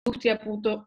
industria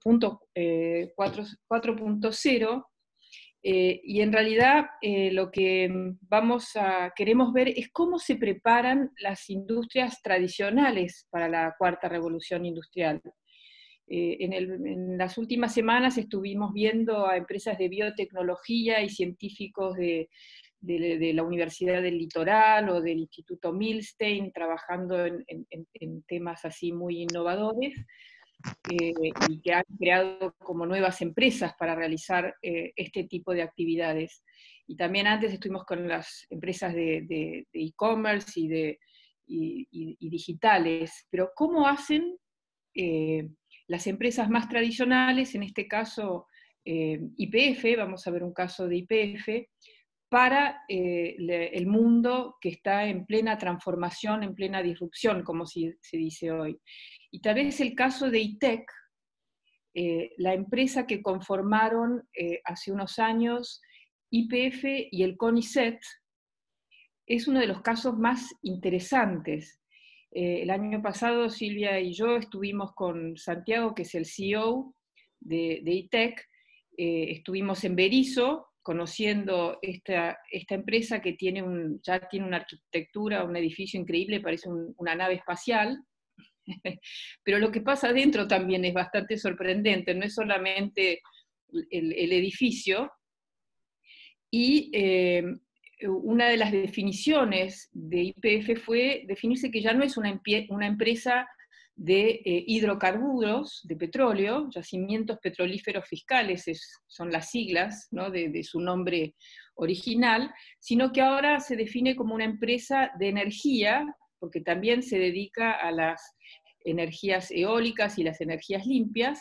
4.0, y en realidad lo que queremos ver es cómo se preparan las industrias tradicionales para la cuarta revolución industrial. En las últimas semanas estuvimos viendo a empresas de biotecnología y científicos de la Universidad del Litoral o del Instituto Milstein trabajando en temas así muy innovadores, y que han creado como nuevas empresas para realizar este tipo de actividades. Y también antes estuvimos con las empresas de e-commerce y digitales, pero ¿cómo hacen las empresas más tradicionales, en este caso YPF, vamos a ver un caso de YPF, para el mundo que está en plena transformación, en plena disrupción, como se dice hoy? Y tal vez el caso de ITEC, la empresa que conformaron hace unos años YPF y el CONICET, es uno de los casos más interesantes. El año pasado Silvia y yo estuvimos con Santiago, que es el CEO de ITEC, estuvimos en Berisso, conociendo esta empresa que ya tiene una arquitectura, un edificio increíble, parece una nave espacial, pero lo que pasa adentro también es bastante sorprendente, no es solamente el edificio, y una de las definiciones de YPF fue definirse que ya no es una empresa de hidrocarburos, de petróleo, yacimientos petrolíferos fiscales, son las siglas, ¿no?, de su nombre original, sino que ahora se define como una empresa de energía, porque también se dedica a las energías eólicas y las energías limpias,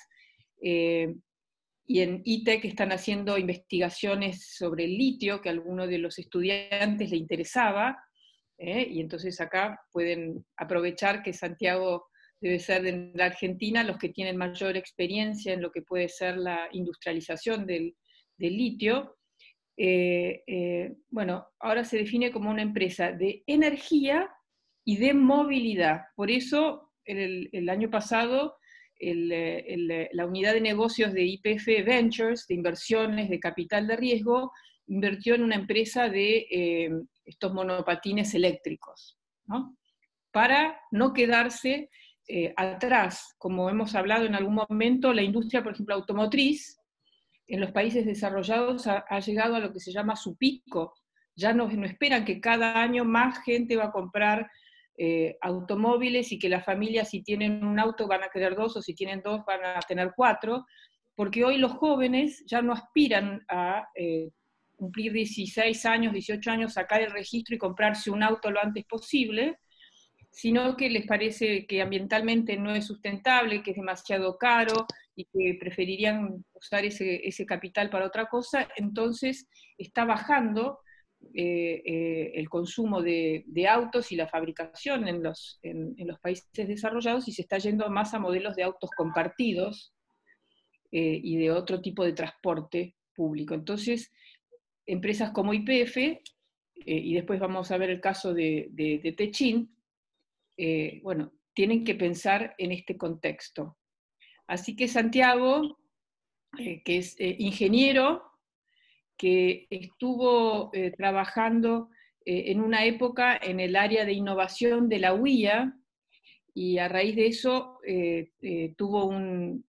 y en ITEC están haciendo investigaciones sobre el litio, que a alguno de los estudiantes le interesaba, y entonces acá pueden aprovechar que Santiago debe ser de la Argentina, los que tienen mayor experiencia en lo que puede ser la industrialización del litio. Bueno, ahora se define como una empresa de energía y de movilidad. Por eso, el año pasado, la unidad de negocios de YPF Ventures, de inversiones de capital de riesgo, invirtió en una empresa de estos monopatines eléctricos, ¿no?, para no quedarse atrás. Como hemos hablado en algún momento, la industria, por ejemplo, automotriz, en los países desarrollados ha llegado a lo que se llama su pico. Ya no esperan que cada año más gente va a comprar automóviles, y que las familias, si tienen un auto, van a querer dos, o si tienen dos, van a tener cuatro, porque hoy los jóvenes ya no aspiran a cumplir 16 años, 18 años, sacar el registro y comprarse un auto lo antes posible, sino que les parece que ambientalmente no es sustentable, que es demasiado caro, y que preferirían usar ese capital para otra cosa. Entonces está bajando el consumo de autos y la fabricación en los países desarrollados, y se está yendo más a modelos de autos compartidos y de otro tipo de transporte público. Entonces, empresas como YPF, y después vamos a ver el caso de Techint, bueno, tienen que pensar en este contexto. Así que Santiago, que es ingeniero, que estuvo trabajando en una época en el área de innovación de la UIA, y a raíz de eso tuvo un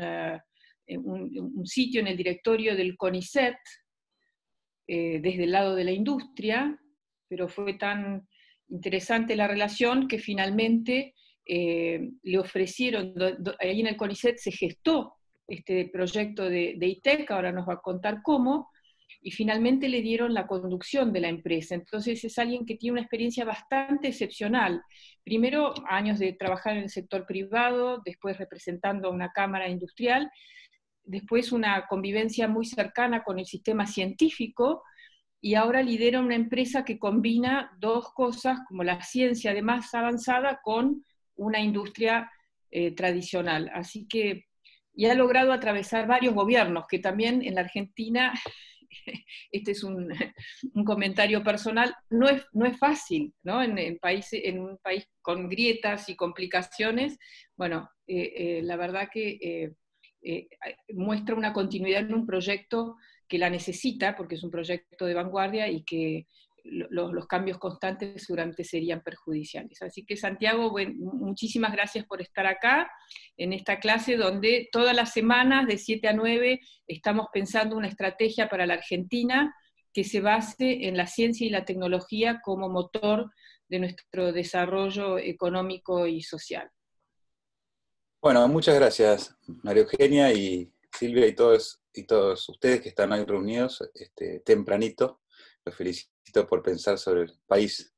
sitio en el directorio del CONICET, desde el lado de la industria, pero fue tan interesante la relación que finalmente le ofrecieron, ahí en el CONICET se gestó este proyecto de ITEC, ahora nos va a contar cómo, y finalmente le dieron la conducción de la empresa. Entonces es alguien que tiene una experiencia bastante excepcional. Primero, años de trabajar en el sector privado, después representando a una cámara industrial, después una convivencia muy cercana con el sistema científico, y ahora lidera una empresa que combina dos cosas, como la ciencia además avanzada con una industria tradicional. Así que, y ha logrado atravesar varios gobiernos, que también en la Argentina este es un comentario personal, no es fácil, ¿no? En un país con grietas y complicaciones, bueno, la verdad que muestra una continuidad en un proyecto que la necesita, porque es un proyecto de vanguardia y que los cambios constantes seguramente serían perjudiciales. Así que Santiago, bueno, muchísimas gracias por estar acá, en esta clase donde todas las semanas de 7 a 9 estamos pensando una estrategia para la Argentina que se base en la ciencia y la tecnología como motor de nuestro desarrollo económico y social. Bueno, muchas gracias, María Eugenia y Silvia y todos ustedes que están hoy reunidos tempranito. Los felicito por pensar sobre el país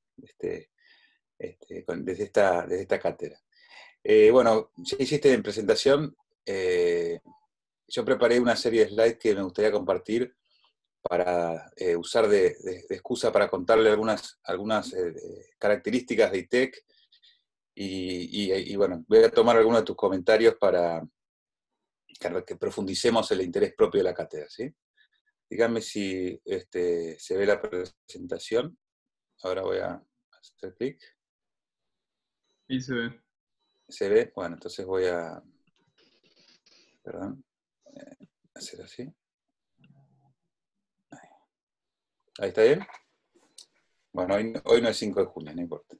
desde esta cátedra. Bueno, ya hiciste en presentación, yo preparé una serie de slides que me gustaría compartir para usar de excusa para contarle algunas características de ITEC y bueno, voy a tomar algunos de tus comentarios para que profundicemos el interés propio de la cátedra, ¿sí? Díganme si se ve la presentación. Ahora voy a hacer clic. Y se ve. ¿Se ve? Bueno, entonces voy a... Perdón. Hacer así. Ahí está bien. Bueno, hoy no es 5 de junio, no importa.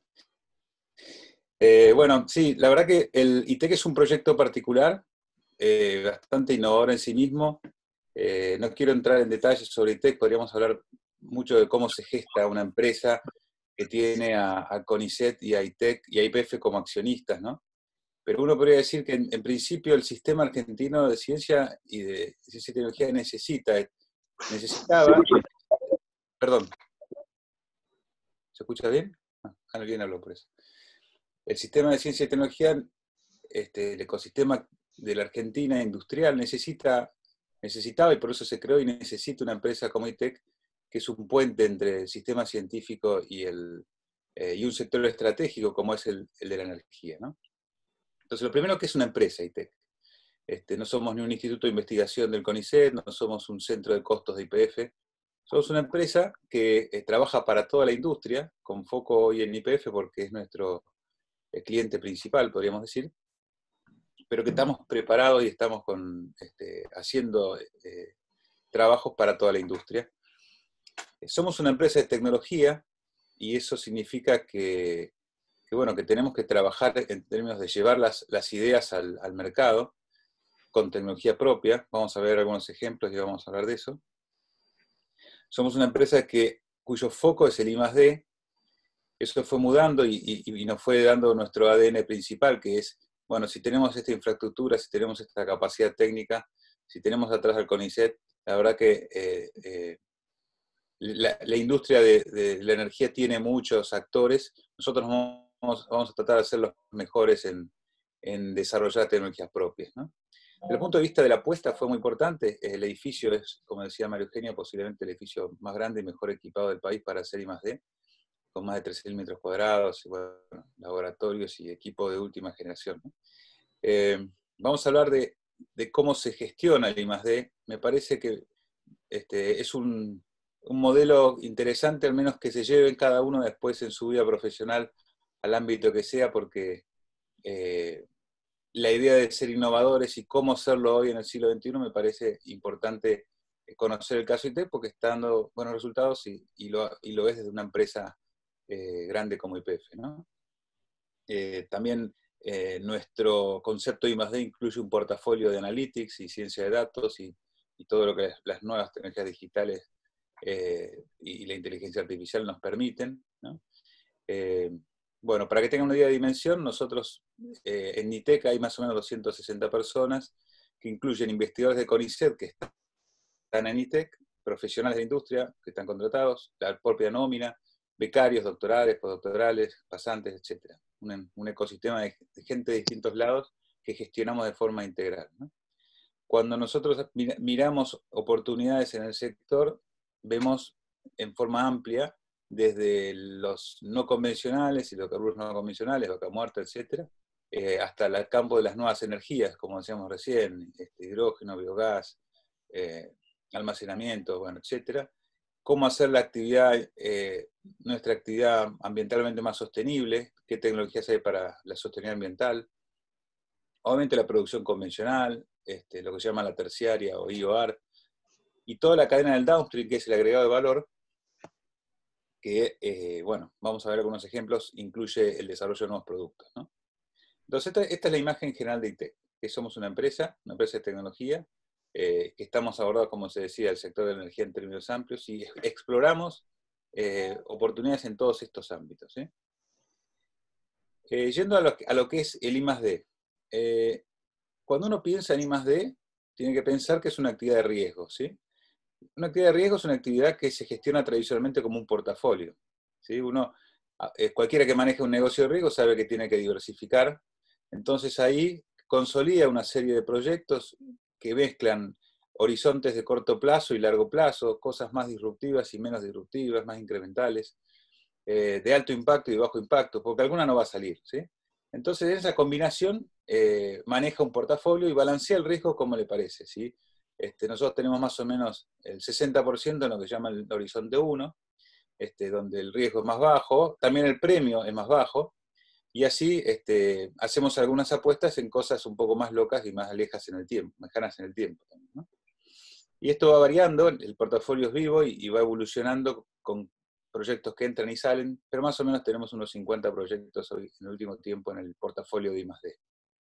Bueno, sí, la verdad que el ITEC es un proyecto particular, bastante innovador en sí mismo. No quiero entrar en detalles sobre ITEC, podríamos hablar mucho de cómo se gesta una empresa que tiene a CONICET y a ITEC y a YPF como accionistas, ¿no? Pero uno podría decir que en principio el sistema argentino de ciencia y tecnología necesitaba, perdón, ¿se escucha bien? Alguien habló por eso. El sistema de ciencia y tecnología, el ecosistema de la Argentina industrial necesitaba, y por eso se creó y necesita una empresa como ITEC, que es un puente entre el sistema científico y un sector estratégico como es el de la energía, ¿no? Entonces, lo primero que es una empresa ITEC. No somos ni un instituto de investigación del CONICET, no somos un centro de costos de YPF, somos una empresa que trabaja para toda la industria, con foco hoy en YPF porque es nuestro cliente principal, podríamos decir, pero que estamos preparados y estamos haciendo trabajos para toda la industria. Somos una empresa de tecnología y eso significa bueno, que tenemos que trabajar en términos de llevar las ideas al mercado con tecnología propia. Vamos a ver algunos ejemplos y vamos a hablar de eso. Somos una empresa cuyo foco es el I+D. Eso fue mudando y nos fue dando nuestro ADN principal, que es, bueno, si tenemos esta infraestructura, si tenemos esta capacidad técnica, si tenemos atrás al CONICET, la verdad que la industria de la energía tiene muchos actores. Nosotros vamos a tratar de ser los mejores en desarrollar tecnologías propias, ¿no? Desde el punto de vista de la apuesta fue muy importante. El edificio es, como decía María Eugenia, posiblemente el edificio más grande y mejor equipado del país para hacer I+D, con más de 13.000 metros cuadrados, y bueno, laboratorios y equipo de última generación, ¿no? Vamos a hablar de cómo se gestiona el I+D. Me parece que es un modelo interesante, al menos que se lleve cada uno después en su vida profesional al ámbito que sea, porque la idea de ser innovadores y cómo hacerlo hoy en el siglo XXI me parece importante conocer el caso ITEC porque está dando buenos resultados y lo es desde una empresa grande como YPF, ¿no? También nuestro concepto I+D incluye un portafolio de analytics y ciencia de datos y todo lo que las nuevas tecnologías digitales y la inteligencia artificial nos permiten, ¿no? Bueno, para que tengan una idea de dimensión, nosotros en ITEC hay más o menos 260 personas, que incluyen investigadores de CONICET que están en ITEC, profesionales de industria que están contratados, la propia nómina, becarios, doctorales, postdoctorales, pasantes, etc. Un ecosistema de gente de distintos lados que gestionamos de forma integral, ¿no? Cuando nosotros miramos oportunidades en el sector, vemos en forma amplia desde los no convencionales y los hidrocarburos no convencionales, vaca muerta, etc., hasta el campo de las nuevas energías, como decíamos recién, hidrógeno, biogás, almacenamiento, bueno, etcétera. Cómo hacer la actividad, nuestra actividad ambientalmente más sostenible, qué tecnologías hay para la sostenibilidad ambiental. Obviamente la producción convencional, lo que se llama la terciaria o IOR, y toda la cadena del downstream, que es el agregado de valor, que, bueno, vamos a ver algunos ejemplos, incluye el desarrollo de nuevos productos, ¿no? Entonces, esta es la imagen general de ITEC, que somos una empresa de tecnología, que estamos abordados, como se decía, el sector de la energía en términos amplios, y exploramos oportunidades en todos estos ámbitos, ¿sí? Yendo a lo que es el I+D. Cuando uno piensa en I+D, tiene que pensar que es una actividad de riesgo, ¿sí? Una actividad de riesgo es una actividad que se gestiona tradicionalmente como un portafolio, ¿sí? Cualquiera que maneje un negocio de riesgo sabe que tiene que diversificar. Entonces ahí consolida una serie de proyectos que mezclan horizontes de corto plazo y largo plazo, cosas más disruptivas y menos disruptivas, más incrementales, de alto impacto y de bajo impacto, porque alguna no va a salir, ¿sí? Entonces esa combinación maneja un portafolio y balancea el riesgo como le parece, ¿sí? Nosotros tenemos más o menos el 60% en lo que se llama el horizonte 1, donde el riesgo es más bajo, también el premio es más bajo, y así hacemos algunas apuestas en cosas un poco más locas y más lejanas en el tiempo, también, ¿no? Y esto va variando, el portafolio es vivo y va evolucionando con proyectos que entran y salen, pero más o menos tenemos unos 50 proyectos hoy en el último tiempo en el portafolio de I+D.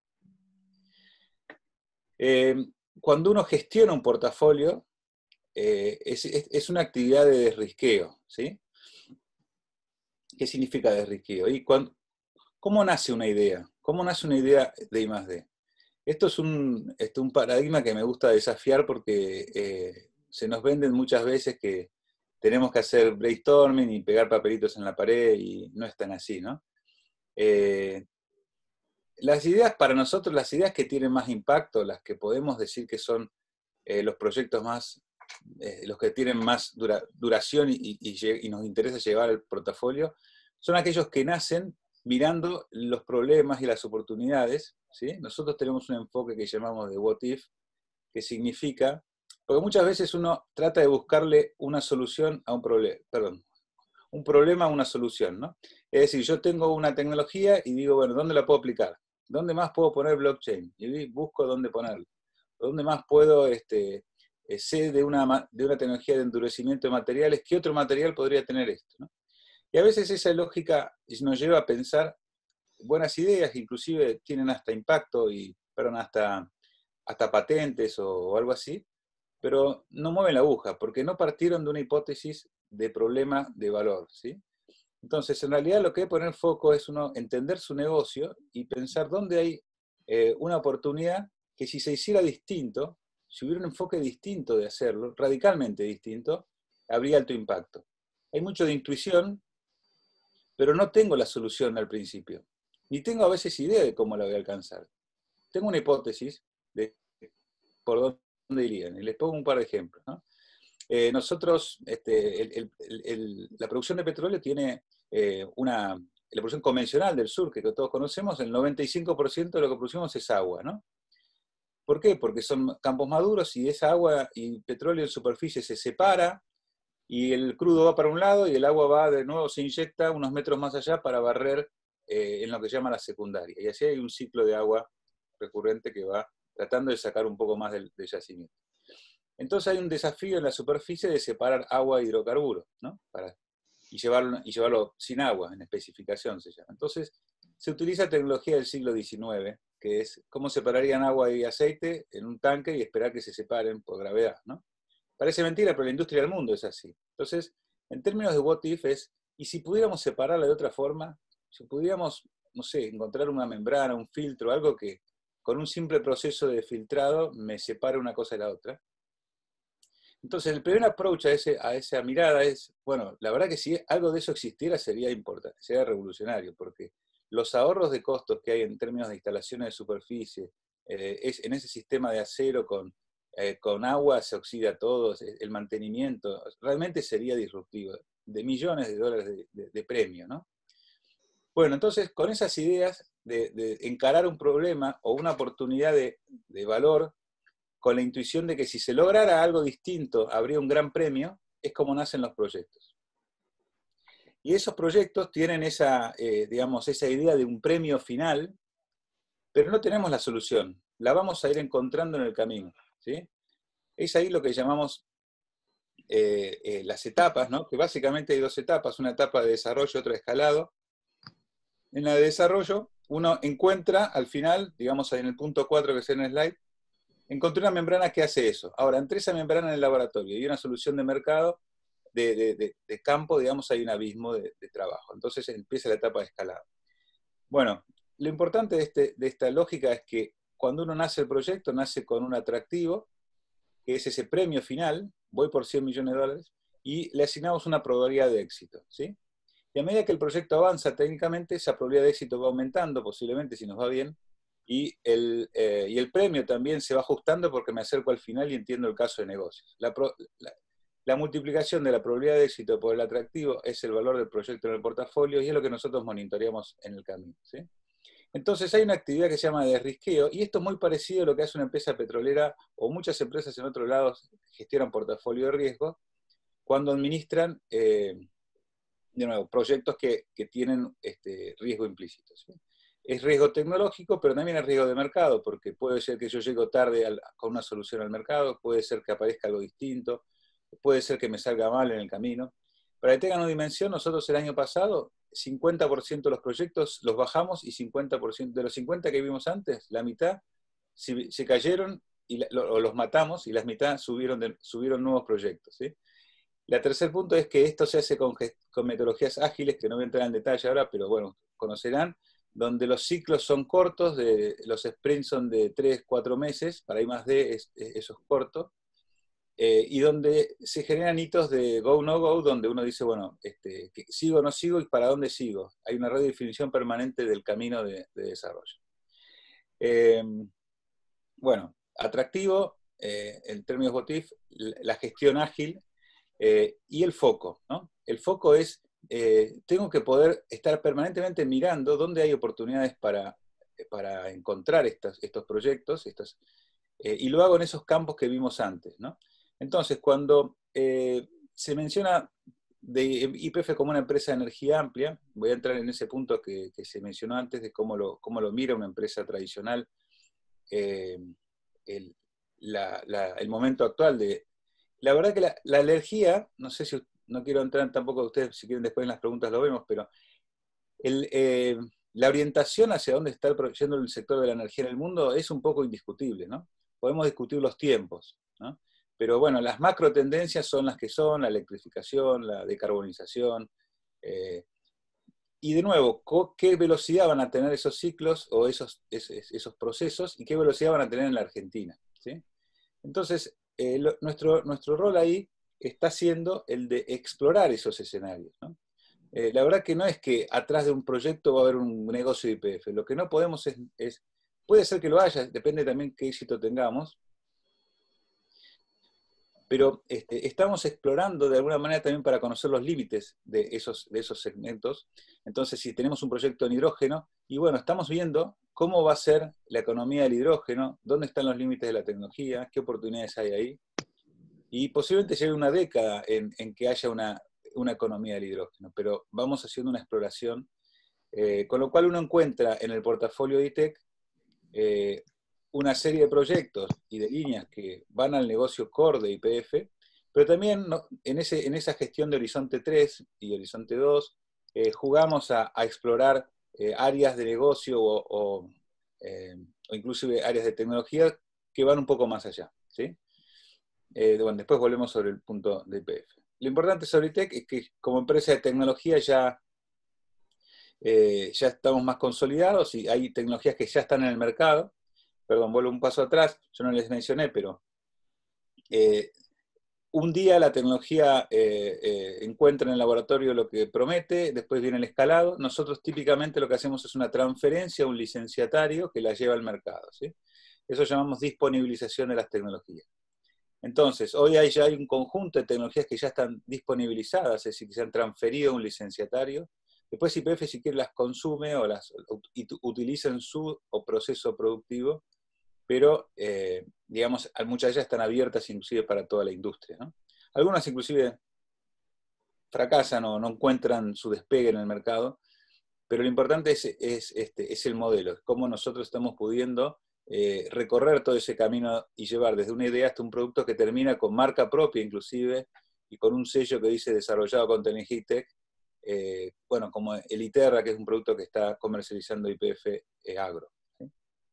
Cuando uno gestiona un portafolio, es una actividad de desrisqueo, ¿sí? ¿Qué significa desrisqueo? ¿Cómo nace una idea? ¿Cómo nace una idea de I+D? Esto es un paradigma que me gusta desafiar porque se nos venden muchas veces que tenemos que hacer brainstorming y pegar papelitos en la pared y no es tan así, ¿no? Las ideas, para nosotros, las ideas que tienen más impacto, las que podemos decir que son los proyectos más, los que tienen más duración y nos interesa llevar el portafolio, son aquellos que nacen mirando los problemas y las oportunidades, ¿sí? Nosotros tenemos un enfoque que llamamos de what if, que significa, porque muchas veces uno trata de buscarle una solución a un problema, un problema a una solución, ¿no? Es decir, yo tengo una tecnología y digo, bueno, ¿dónde la puedo aplicar? ¿Dónde más puedo poner blockchain? Y busco dónde ponerlo. ¿Dónde más puedo, sé de una tecnología de endurecimiento de materiales, qué otro material podría tener esto, ¿no? Y a veces esa lógica nos lleva a pensar buenas ideas, inclusive tienen hasta impacto hasta patentes o algo así, pero no mueven la aguja, porque no partieron de una hipótesis de problema de valor, ¿sí? Entonces, en realidad lo que hay que poner foco es uno entender su negocio y pensar dónde hay una oportunidad que si se hiciera distinto, si hubiera un enfoque distinto de hacerlo, radicalmente distinto, habría alto impacto. Hay mucho de intuición, pero no tengo la solución al principio. Ni tengo a veces idea de cómo la voy a alcanzar. Tengo una hipótesis de por dónde irían. Y les pongo un par de ejemplos, ¿no? Nosotros, la producción de petróleo tiene la producción convencional del sur, que todos conocemos, el 95% de lo que producimos es agua, ¿no? ¿Por qué? Porque son campos maduros y esa agua y petróleo en superficie se separa y el crudo va para un lado y el agua va de nuevo, se inyecta unos metros más allá para barrer en lo que se llama la secundaria. Y así hay un ciclo de agua recurrente que va tratando de sacar un poco más del yacimiento. Entonces hay un desafío en la superficie de separar agua e hidrocarburos, ¿no? Y llevarlo sin agua, en especificación se llama. Entonces se utiliza tecnología del siglo XIX, que es cómo separarían agua y aceite en un tanque y esperar que se separen por gravedad, ¿no? Parece mentira, pero la industria del mundo es así. Entonces, en términos de what if ¿y si pudiéramos separarla de otra forma? Si pudiéramos, no sé, encontrar una membrana, un filtro, algo que con un simple proceso de filtrado me separe una cosa de la otra. Entonces, el primer approach a esa mirada es, bueno, la verdad que si algo de eso existiera sería importante, sería revolucionario, porque los ahorros de costos que hay en términos de instalaciones de superficie, en ese sistema de acero con agua se oxida todo, el mantenimiento, realmente sería disruptivo, de millones de dólares de premio, ¿no? Bueno, entonces, con esas ideas de encarar un problema o una oportunidad de valor, con la intuición de que si se lograra algo distinto, habría un gran premio, es como nacen los proyectos. Y esos proyectos tienen esa, digamos, esa idea de un premio final, pero no tenemos la solución. La vamos a ir encontrando en el camino, ¿sí? Es ahí lo que llamamos las etapas, ¿no? Que básicamente hay dos etapas, una etapa de desarrollo y otra de escalado. En la de desarrollo, uno encuentra al final, digamos ahí en el punto 4 que es en el slide, encontré una membrana que hace eso. Ahora, entre esa membrana en el laboratorio y una solución de mercado, de campo, digamos, hay un abismo de trabajo. Entonces empieza la etapa de escalado. Bueno, lo importante de esta lógica es que cuando uno nace el proyecto, nace con un atractivo, que es ese premio final, voy por 100 millones de dólares, y le asignamos una probabilidad de éxito, ¿sí? Y a medida que el proyecto avanza técnicamente, esa probabilidad de éxito va aumentando, posiblemente si nos va bien, y el premio también se va ajustando porque me acerco al final y entiendo el caso de negocios. La multiplicación de la probabilidad de éxito por el atractivo es el valor del proyecto en el portafolio y es lo que nosotros monitoreamos en el camino, ¿sí? Entonces hay una actividad que se llama de risqueo, y esto es muy parecido a lo que hace una empresa petrolera, o muchas empresas en otros lados gestionan portafolio de riesgo, cuando administran, de nuevo, proyectos que tienen riesgo implícito, ¿sí? Es riesgo tecnológico, pero también es riesgo de mercado, porque puede ser que yo llego tarde con una solución al mercado, puede ser que aparezca algo distinto, puede ser que me salga mal en el camino. Para que tengan una dimensión, nosotros el año pasado, 50% de los proyectos los bajamos y 50% de los 50 que vimos antes, la mitad se cayeron o los matamos y las mitad subieron nuevos proyectos, ¿sí? El tercer punto es que esto se hace con metodologías ágiles, que no voy a entrar en detalle ahora, pero bueno, conocerán, donde los ciclos son cortos, los sprints son de 3, 4 meses, para I+D eso es corto, y donde se generan hitos de go, no go, donde uno dice, bueno, sigo o no sigo y para dónde sigo. Hay una redefinición permanente del camino de desarrollo. Bueno, atractivo, en términos BOTIF, la gestión ágil y el foco, ¿no? El foco es, tengo que poder estar permanentemente mirando dónde hay oportunidades para encontrar estos proyectos, y lo hago en esos campos que vimos antes, ¿no? Entonces, cuando se menciona de YPF como una empresa de energía amplia, voy a entrar en ese punto que se mencionó antes de cómo lo mira una empresa tradicional, el momento actual de... La verdad que la energía, no sé si, no quiero entrar tampoco a ustedes, si quieren después en las preguntas lo vemos, pero la orientación hacia dónde está yendo el sector de la energía en el mundo es un poco indiscutible, ¿no? Podemos discutir los tiempos, ¿no? Pero bueno, las macro tendencias son las que son, la electrificación, la decarbonización, y de nuevo, ¿qué velocidad van a tener esos ciclos o esos procesos y qué velocidad van a tener en la Argentina, ¿sí? Entonces, nuestro rol ahí está siendo el de explorar esos escenarios, ¿no? La verdad que no es que atrás de un proyecto va a haber un negocio de YPF. Lo que no podemos puede ser que lo haya, depende también qué éxito tengamos, pero estamos explorando de alguna manera también para conocer los límites de esos segmentos. Entonces, si tenemos un proyecto en hidrógeno, y bueno, estamos viendo cómo va a ser la economía del hidrógeno, dónde están los límites de la tecnología, qué oportunidades hay ahí, y posiblemente lleve una década en que haya una economía del hidrógeno, pero vamos haciendo una exploración, con lo cual uno encuentra en el portafolio de ITEC una serie de proyectos y de líneas que van al negocio core de YPF, pero también en esa gestión de Horizonte 3 y Horizonte 2 jugamos a explorar áreas de negocio o inclusive áreas de tecnología que van un poco más allá, ¿sí? Bueno, después volvemos sobre el punto de YPF. Lo importante sobre ITEC es que como empresa de tecnología ya estamos más consolidados y hay tecnologías que ya están en el mercado. Perdón, vuelvo un paso atrás, yo no les mencioné, pero un día la tecnología encuentra en el laboratorio lo que promete, después viene el escalado. Nosotros típicamente lo que hacemos es una transferencia a un licenciatario que la lleva al mercado, ¿sí? Eso llamamos disponibilización de las tecnologías. Entonces, hoy ya hay un conjunto de tecnologías que ya están disponibilizadas, es decir, que se han transferido a un licenciatario. Después YPF, si quiere, las consume o las utiliza en su proceso productivo. pero digamos, muchas de ellas están abiertas inclusive para toda la industria, ¿no? Algunas inclusive fracasan o no encuentran su despegue en el mercado, pero lo importante es el modelo, es cómo nosotros estamos pudiendo recorrer todo ese camino y llevar desde una idea hasta un producto que termina con marca propia inclusive, y con un sello que dice desarrollado con Telegitec, bueno, como el Iterra, que es un producto que está comercializando YPF Agro. ¿Sí?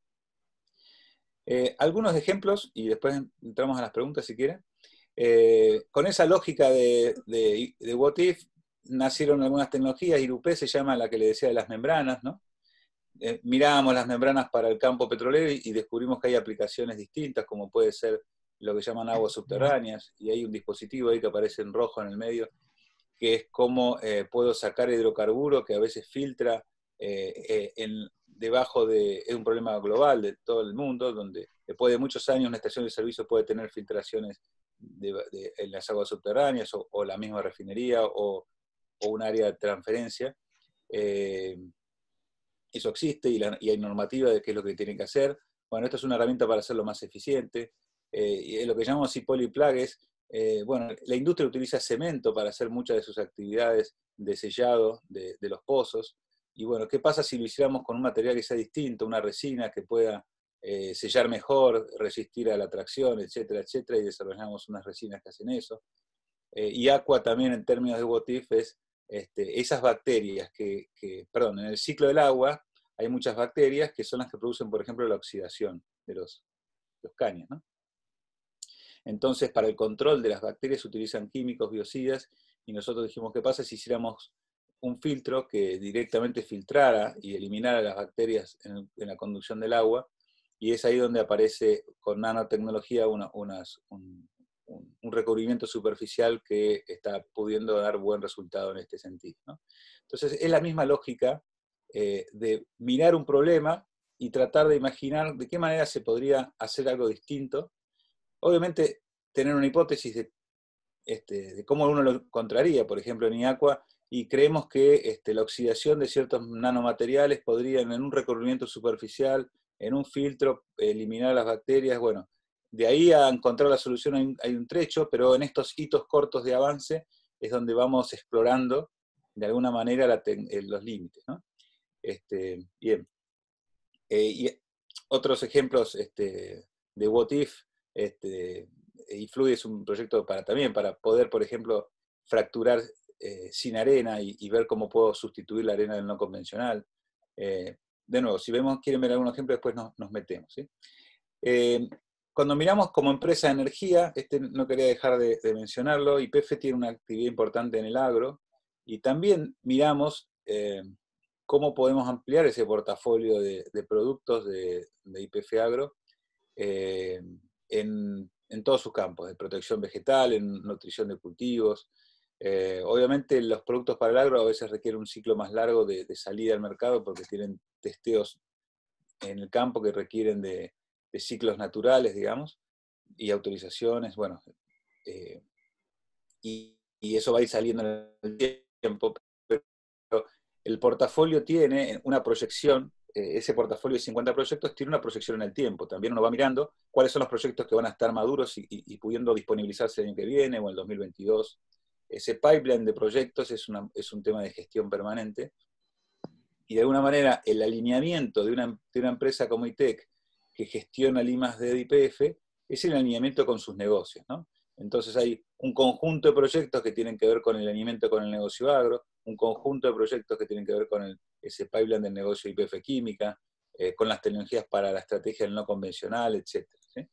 Algunos ejemplos, y después entramos a las preguntas si quieren. Con esa lógica de What If, nacieron algunas tecnologías. IRUP se llama la que le decía de las membranas, ¿no? Mirábamos las membranas para el campo petrolero y descubrimos que hay aplicaciones distintas, como puede ser lo que llaman aguas subterráneas, y hay un dispositivo ahí que aparece en rojo en el medio, que es cómo puedo sacar hidrocarburo que a veces filtra debajo de... Es un problema global de todo el mundo, donde después de muchos años una estación de servicio puede tener filtraciones en las aguas subterráneas, o la misma refinería, o un área de transferencia. Eso existe y hay normativa de qué es lo que tienen que hacer. Bueno, esto es una herramienta para hacerlo más eficiente. Y lo que llamamos polyplug es, bueno, la industria utiliza cemento para hacer muchas de sus actividades de sellado de los pozos. Y bueno, ¿qué pasa si lo hiciéramos con un material que sea distinto, una resina que pueda sellar mejor, resistir a la tracción, etcétera, etcétera? Y desarrollamos unas resinas que hacen eso. Y Aqua también, en términos de What If, es esas bacterias perdón, en el ciclo del agua hay muchas bacterias que son las que producen, por ejemplo, la oxidación de los caños, ¿no? Entonces, para el control de las bacterias se utilizan químicos, biocidas, y nosotros dijimos, ¿qué pasa si hiciéramos un filtro que directamente filtrara y eliminara las bacterias en la conducción del agua? Y es ahí donde aparece con nanotecnología un recubrimiento superficial que está pudiendo dar buen resultado en este sentido, ¿no? Entonces, es la misma lógica de mirar un problema y tratar de imaginar de qué manera se podría hacer algo distinto. Obviamente, tener una hipótesis de cómo uno lo encontraría, por ejemplo, en IACUA, y creemos que la oxidación de ciertos nanomateriales podrían, en un recubrimiento superficial, en un filtro, eliminar las bacterias. Bueno, de ahí a encontrar la solución hay un trecho, pero en estos hitos cortos de avance es donde vamos explorando de alguna manera los límites, ¿no? Bien. Y otros ejemplos de What If, y Fluid es un proyecto también para poder, por ejemplo, fracturar sin arena y ver cómo puedo sustituir la arena del no convencional. De nuevo, si quieren ver algún ejemplo, después nos metemos, ¿sí? Cuando miramos como empresa de energía, no quería dejar de mencionarlo, YPF tiene una actividad importante en el agro, y también miramos cómo podemos ampliar ese portafolio de productos de YPF Agro en todos sus campos, de protección vegetal, en nutrición de cultivos. Obviamente los productos para el agro a veces requieren un ciclo más largo de salida al mercado porque tienen testeos en el campo que requieren de ciclos naturales, digamos, y autorizaciones, bueno, y eso va a ir saliendo en el tiempo, pero el portafolio tiene una proyección, ese portafolio de 50 proyectos tiene una proyección en el tiempo. También uno va mirando cuáles son los proyectos que van a estar maduros y pudiendo disponibilizarse el año que viene o el 2022. Ese pipeline de proyectos es un tema de gestión permanente, y de alguna manera el alineamiento de una empresa como ITEC que gestiona el I+D de YPF es el alineamiento con sus negocios, ¿no? Entonces hay un conjunto de proyectos que tienen que ver con el alineamiento con el negocio agro, un conjunto de proyectos que tienen que ver con ese pipeline del negocio YPF Química, con las tecnologías para la estrategia del no convencional, etc. ¿Sí?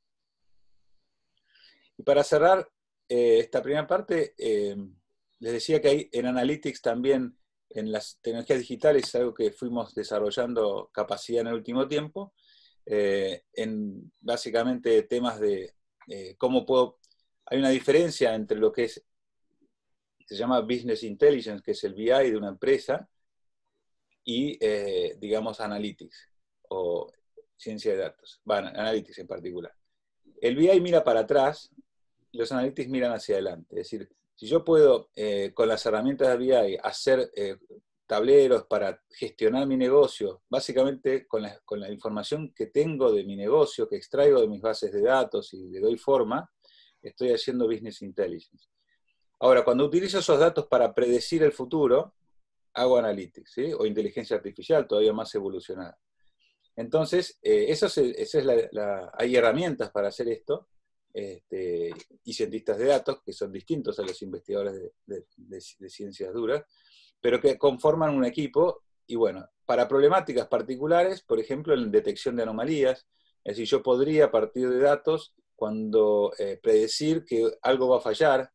Y para cerrar esta primera parte, les decía que hay en Analytics también, en las tecnologías digitales, es algo que fuimos desarrollando capacidad en el último tiempo, en básicamente temas de cómo puedo... Hay una diferencia entre lo que se llama Business Intelligence, que es el BI de una empresa, y, digamos, Analytics, o ciencia de datos, Analytics en particular. El BI mira para atrás, y los Analytics miran hacia adelante. Es decir, si yo puedo, con las herramientas de BI, hacer tableros para gestionar mi negocio, básicamente con la información que tengo de mi negocio, que extraigo de mis bases de datos y le doy forma, estoy haciendo business intelligence. Ahora, cuando utilizo esos datos para predecir el futuro, hago analytics, ¿sí? O inteligencia artificial todavía más evolucionada. Entonces, hay herramientas para hacer esto, y cientistas de datos, que son distintos a los investigadores de ciencias duras, pero que conforman un equipo, y bueno, para problemáticas particulares, por ejemplo, en detección de anomalías, es decir, yo podría, a partir de datos, cuando predecir que algo va a fallar,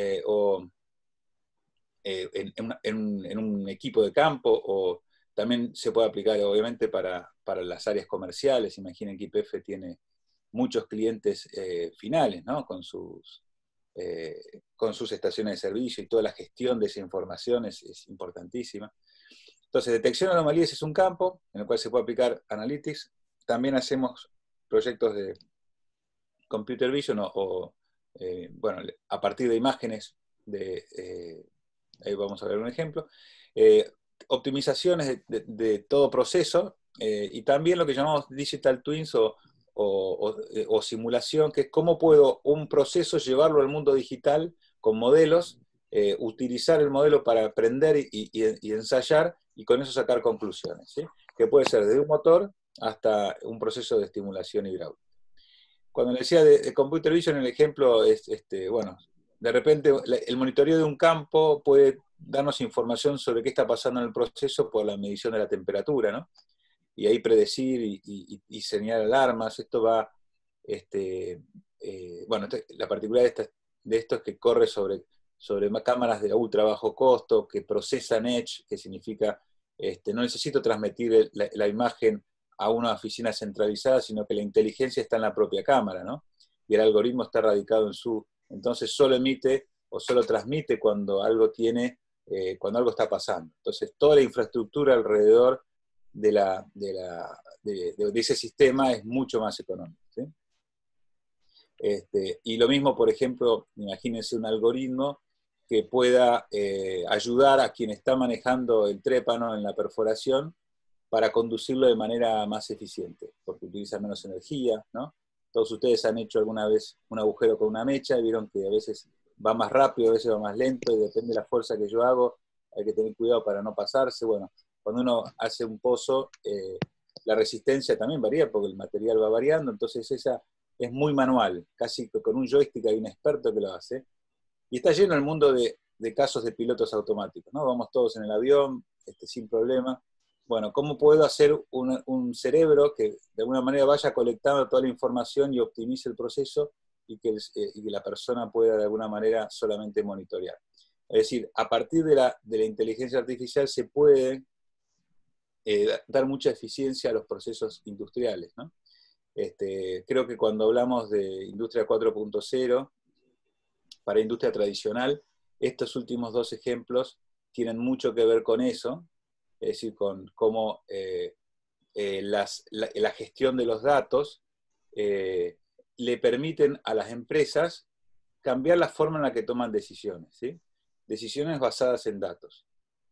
en un equipo de campo, o también se puede aplicar, obviamente, para las áreas comerciales. Imaginen que YPF tiene muchos clientes finales, ¿no? Con sus estaciones de servicio, y toda la gestión de esa información es importantísima. Entonces, detección de anomalías es un campo en el cual se puede aplicar Analytics. También hacemos proyectos de Computer Vision bueno, a partir de imágenes ahí vamos a ver un ejemplo. Optimizaciones de todo proceso, y también lo que llamamos Digital Twins o simulación, que es cómo puedo un proceso llevarlo al mundo digital con modelos, utilizar el modelo para aprender y ensayar, y con eso sacar conclusiones, ¿sí? Que puede ser desde un motor hasta un proceso de estimulación hidráulica. Cuando le decía de Computer Vision, el ejemplo es, bueno, de repente el monitoreo de un campo puede darnos información sobre qué está pasando en el proceso por la medición de la temperatura, ¿no? Y ahí predecir y señalar alarmas. Esto va, bueno, la particularidad de esto es que corre sobre cámaras de ultra bajo costo, que procesan Edge, que significa, no necesito transmitir la imagen a una oficina centralizada, sino que la inteligencia está en la propia cámara, ¿no? Y el algoritmo está radicado entonces solo emite o solo transmite cuando algo está pasando. Entonces toda la infraestructura alrededor de ese sistema es mucho más económica, ¿sí? Y lo mismo, por ejemplo, imagínense un algoritmo que pueda ayudar a quien está manejando el trépano en la perforación para conducirlo de manera más eficiente, porque utiliza menos energía, ¿no? Todos ustedes han hecho alguna vez un agujero con una mecha y vieron que a veces va más rápido, a veces va más lento, y depende de la fuerza que yo hago, hay que tener cuidado para no pasarse. Bueno, cuando uno hace un pozo, la resistencia también varía porque el material va variando, entonces esa es muy manual, casi con un joystick. Hay un experto que lo hace, y está lleno el mundo de casos de pilotos automáticos, ¿no? Vamos todos en el avión, sin problema. Bueno, ¿cómo puedo hacer un cerebro que de alguna manera vaya colectando toda la información y optimice el proceso, y que la persona pueda de alguna manera solamente monitorear? Es decir, a partir de la inteligencia artificial se puede dar mucha eficiencia a los procesos industriales, ¿no? Creo que cuando hablamos de industria 4.0, para industria tradicional, estos últimos dos ejemplos tienen mucho que ver con eso, es decir, con cómo la gestión de los datos le permiten a las empresas cambiar la forma en la que toman decisiones, ¿sí? Decisiones basadas en datos.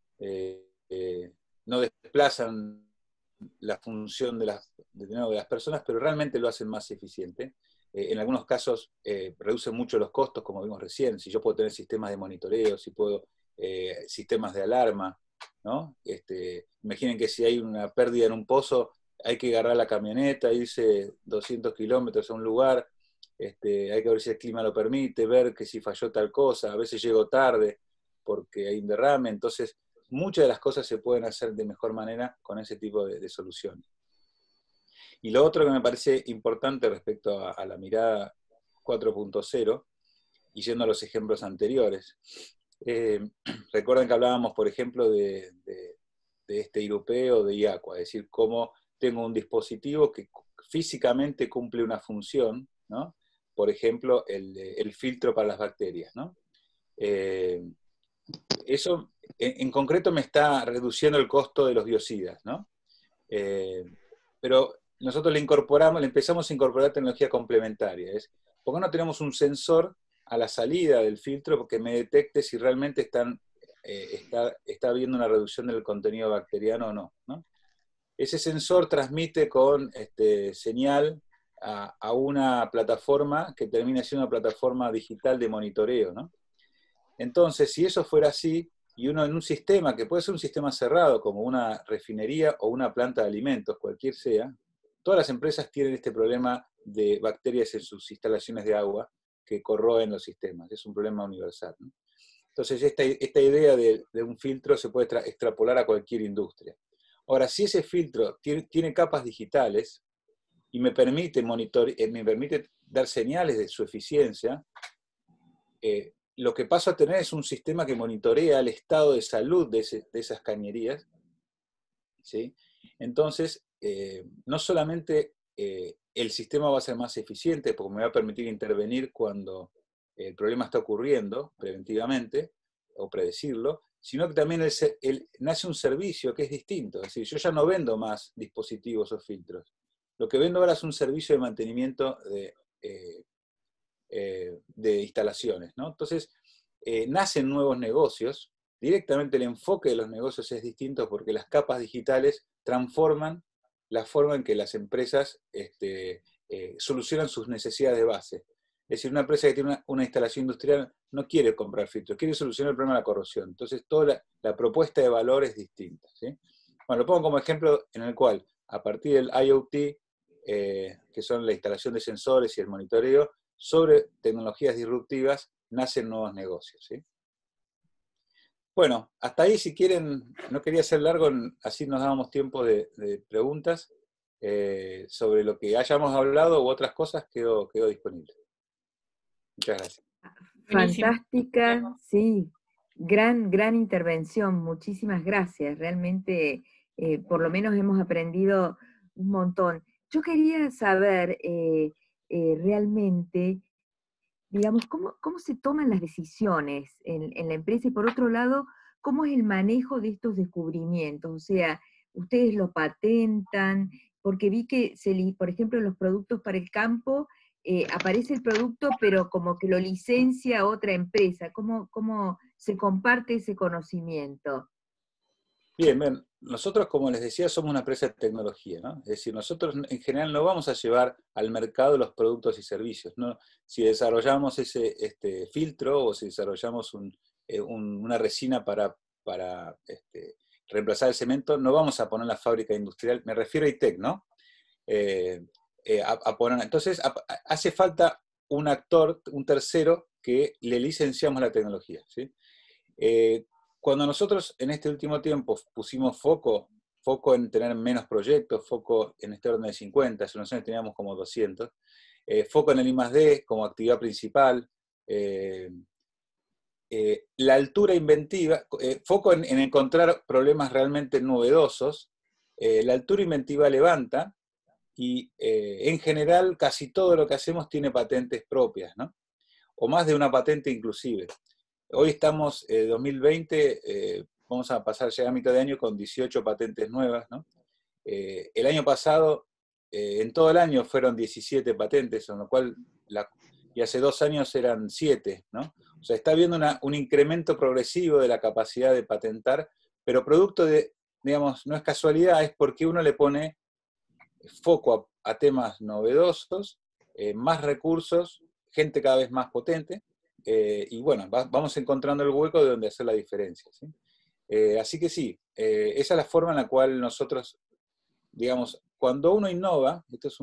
No desplazan la función de las personas, pero realmente lo hacen más eficiente. En algunos casos reducen mucho los costos, como vimos recién. Si yo puedo tener sistemas de monitoreo, si puedo sistemas de alarma, ¿no? Imaginen que si hay una pérdida en un pozo, hay que agarrar la camioneta, irse 200 kilómetros a un lugar, hay que ver si el clima lo permite, ver que si falló tal cosa, a veces llego tarde porque hay un derrame. Entonces muchas de las cosas se pueden hacer de mejor manera con ese tipo de soluciones. Y lo otro que me parece importante respecto a la mirada 4.0, y yendo a los ejemplos anteriores, recuerden que hablábamos, por ejemplo, de IRUP o de IACUA, es decir, cómo tengo un dispositivo que físicamente cumple una función, ¿no? Por ejemplo, el filtro para las bacterias, ¿no? Eso en concreto me está reduciendo el costo de los biocidas, ¿no? Pero nosotros le empezamos a incorporar tecnología complementaria. ¿Por qué no tenemos un sensor a la salida del filtro que me detecte si realmente están está habiendo una reducción del contenido bacteriano o no, ¿no? Ese sensor transmite con señal a una plataforma que termina siendo una plataforma digital de monitoreo, ¿no? Entonces, si eso fuera así, y uno en un sistema, que puede ser un sistema cerrado, como una refinería o una planta de alimentos, cualquier sea, todas las empresas tienen este problema de bacterias en sus instalaciones de agua que corroen los sistemas. Es un problema universal, ¿no? Entonces, esta idea de un filtro se puede extrapolar a cualquier industria. Ahora, si ese filtro tiene capas digitales y me permite dar señales de su eficiencia, lo que paso a tener es un sistema que monitorea el estado de salud de esas cañerías, ¿sí? Entonces, no solamente el sistema va a ser más eficiente, porque me va a permitir intervenir cuando el problema está ocurriendo preventivamente, o predecirlo, sino que también nace un servicio que es distinto. Es decir, yo ya no vendo más dispositivos o filtros. Lo que vendo ahora es un servicio de mantenimiento de instalaciones, ¿no? Entonces, nacen nuevos negocios. Directamente el enfoque de los negocios es distinto porque las capas digitales transforman la forma en que las empresas solucionan sus necesidades de base. Es decir, una empresa que tiene una instalación industrial no quiere comprar filtros, quiere solucionar el problema de la corrosión. Entonces, toda la propuesta de valor es distinta, ¿sí? Bueno, lo pongo como ejemplo en el cual, a partir del IoT, que son la instalación de sensores y el monitoreo, sobre tecnologías disruptivas, nacen nuevos negocios, ¿sí? Bueno, hasta ahí, si quieren, no quería ser largo, así nos dábamos tiempo de preguntas sobre lo que hayamos hablado u otras cosas, quedó disponible. Muchas gracias. Fantástica, sí, gran intervención, muchísimas gracias, realmente por lo menos hemos aprendido un montón. Yo quería saber realmente, digamos, cómo se toman las decisiones en la empresa y por otro lado, cómo es el manejo de estos descubrimientos, o sea, ustedes lo patentan, porque vi que, por ejemplo, los productos para el campo, aparece el producto, pero como que lo licencia otra empresa. ¿Cómo se comparte ese conocimiento? Bien, nosotros, como les decía, somos una empresa de tecnología, ¿no? Es decir, nosotros en general no vamos a llevar al mercado los productos y servicios, ¿no? Si desarrollamos ese filtro o si desarrollamos una resina para reemplazar el cemento, no vamos a poner la fábrica industrial, me refiero a ITEC, ¿no? Entonces, hace falta un actor, un tercero, que le licenciamos la tecnología, ¿sí? Cuando nosotros en este último tiempo pusimos foco en tener menos proyectos, foco en este orden de 50, hace unos años teníamos como 200, foco en el I+D como actividad principal, la altura inventiva, foco en encontrar problemas realmente novedosos, la altura inventiva levanta, y en general casi todo lo que hacemos tiene patentes propias, ¿no? O más de una patente inclusive. Hoy estamos, 2020, vamos a pasar ya a mitad de año con 18 patentes nuevas, ¿no? El año pasado, en todo el año fueron 17 patentes, con lo cual, y hace 2 años eran 7, ¿no? O sea, está habiendo un incremento progresivo de la capacidad de patentar, pero producto de, digamos, no es casualidad, es porque uno le pone foco a temas novedosos, más recursos, gente cada vez más potente, y bueno, vamos encontrando el hueco de donde hacer la diferencia, ¿sí? Así que sí, esa es la forma en la cual nosotros, digamos, cuando uno innova,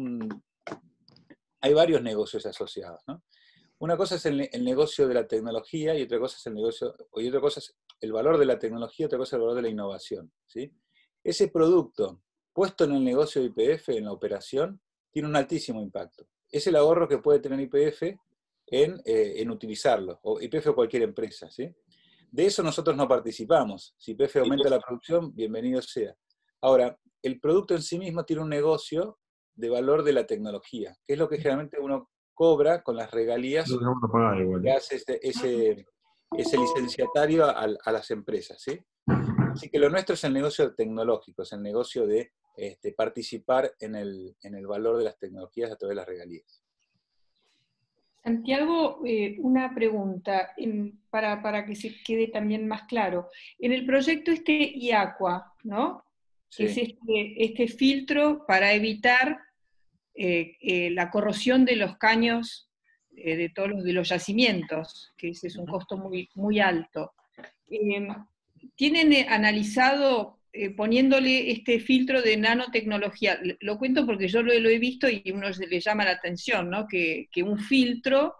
hay varios negocios asociados, ¿no? Una cosa es el negocio de la tecnología y otra cosa es el valor de la tecnología y otra cosa es el valor de la innovación, ¿sí? Ese producto puesto en el negocio de YPF, en la operación, tiene un altísimo impacto. Es el ahorro que puede tener YPF en utilizarlo, o YPF o cualquier empresa, ¿sí? De eso nosotros no participamos. Si YPF aumenta la producción, bienvenido sea. Ahora, el producto en sí mismo tiene un negocio de valor de la tecnología, que es lo que generalmente uno cobra con las regalías que hace ese licenciatario a las empresas, ¿sí? Así que lo nuestro es el negocio tecnológico, es el negocio de participar en el valor de las tecnologías a través de las regalías. Santiago, una pregunta para que se quede también más claro. En el proyecto IACUA, ¿no? Que es Sí. este filtro para evitar la corrosión de los caños de todos de los yacimientos, que ese es un costo muy, muy alto. ¿Tienen analizado poniéndole este filtro de nanotecnología? Lo cuento porque yo lo he visto y a uno le llama la atención, ¿no? Que un filtro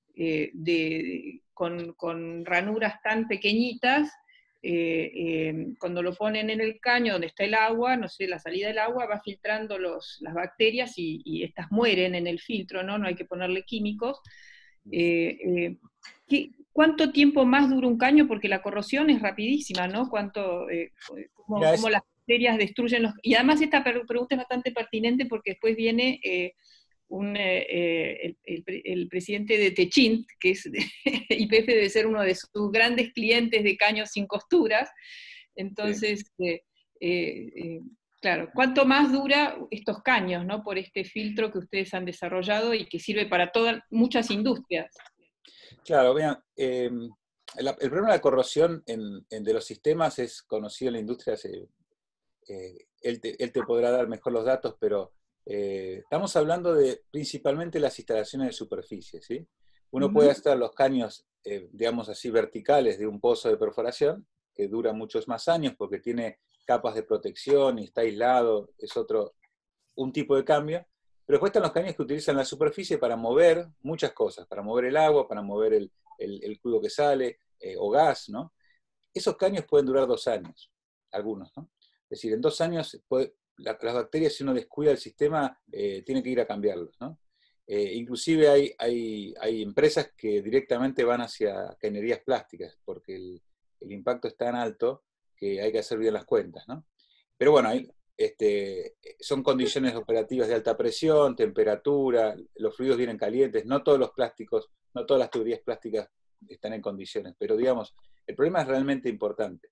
con ranuras tan pequeñitas, cuando lo ponen en el caño donde está el agua, no sé, la salida del agua va filtrando las bacterias y estas mueren en el filtro, ¿no? No hay que ponerle químicos. ¿Cuánto tiempo más dura un caño? Porque la corrosión es rapidísima, ¿no? ¿Cómo las bacterias destruyen los... Y además esta pregunta es bastante pertinente porque después viene el presidente de Techint, que es YPF debe ser uno de sus grandes clientes de caños sin costuras. Entonces, claro, ¿cuánto más dura estos caños, ¿no? Por este filtro que ustedes han desarrollado y que sirve para muchas industrias? Claro, vean, el problema de la corrosión de los sistemas es conocido en la industria. Él te podrá dar mejor los datos, pero estamos hablando de principalmente las instalaciones de superficie, ¿sí? Uno puede hacer los caños, digamos así, verticales de un pozo de perforación, que dura muchos más años porque tiene capas de protección y está aislado, es un tipo de cambio. Pero después están los caños que utilizan la superficie para mover muchas cosas, para mover el agua, para mover el crudo que sale, o gas, ¿no? Esos caños pueden durar 2 años, algunos, ¿no? Es decir, en 2 años las bacterias, si uno descuida el sistema, tiene que ir a cambiarlos, ¿no? Inclusive hay empresas que directamente van hacia cañerías plásticas, porque el impacto es tan alto que hay que hacer bien las cuentas, ¿no? Pero bueno, son condiciones operativas de alta presión, temperatura, los fluidos vienen calientes, no todos los plásticos, no todas las tuberías plásticas están en condiciones, pero digamos, el problema es realmente importante.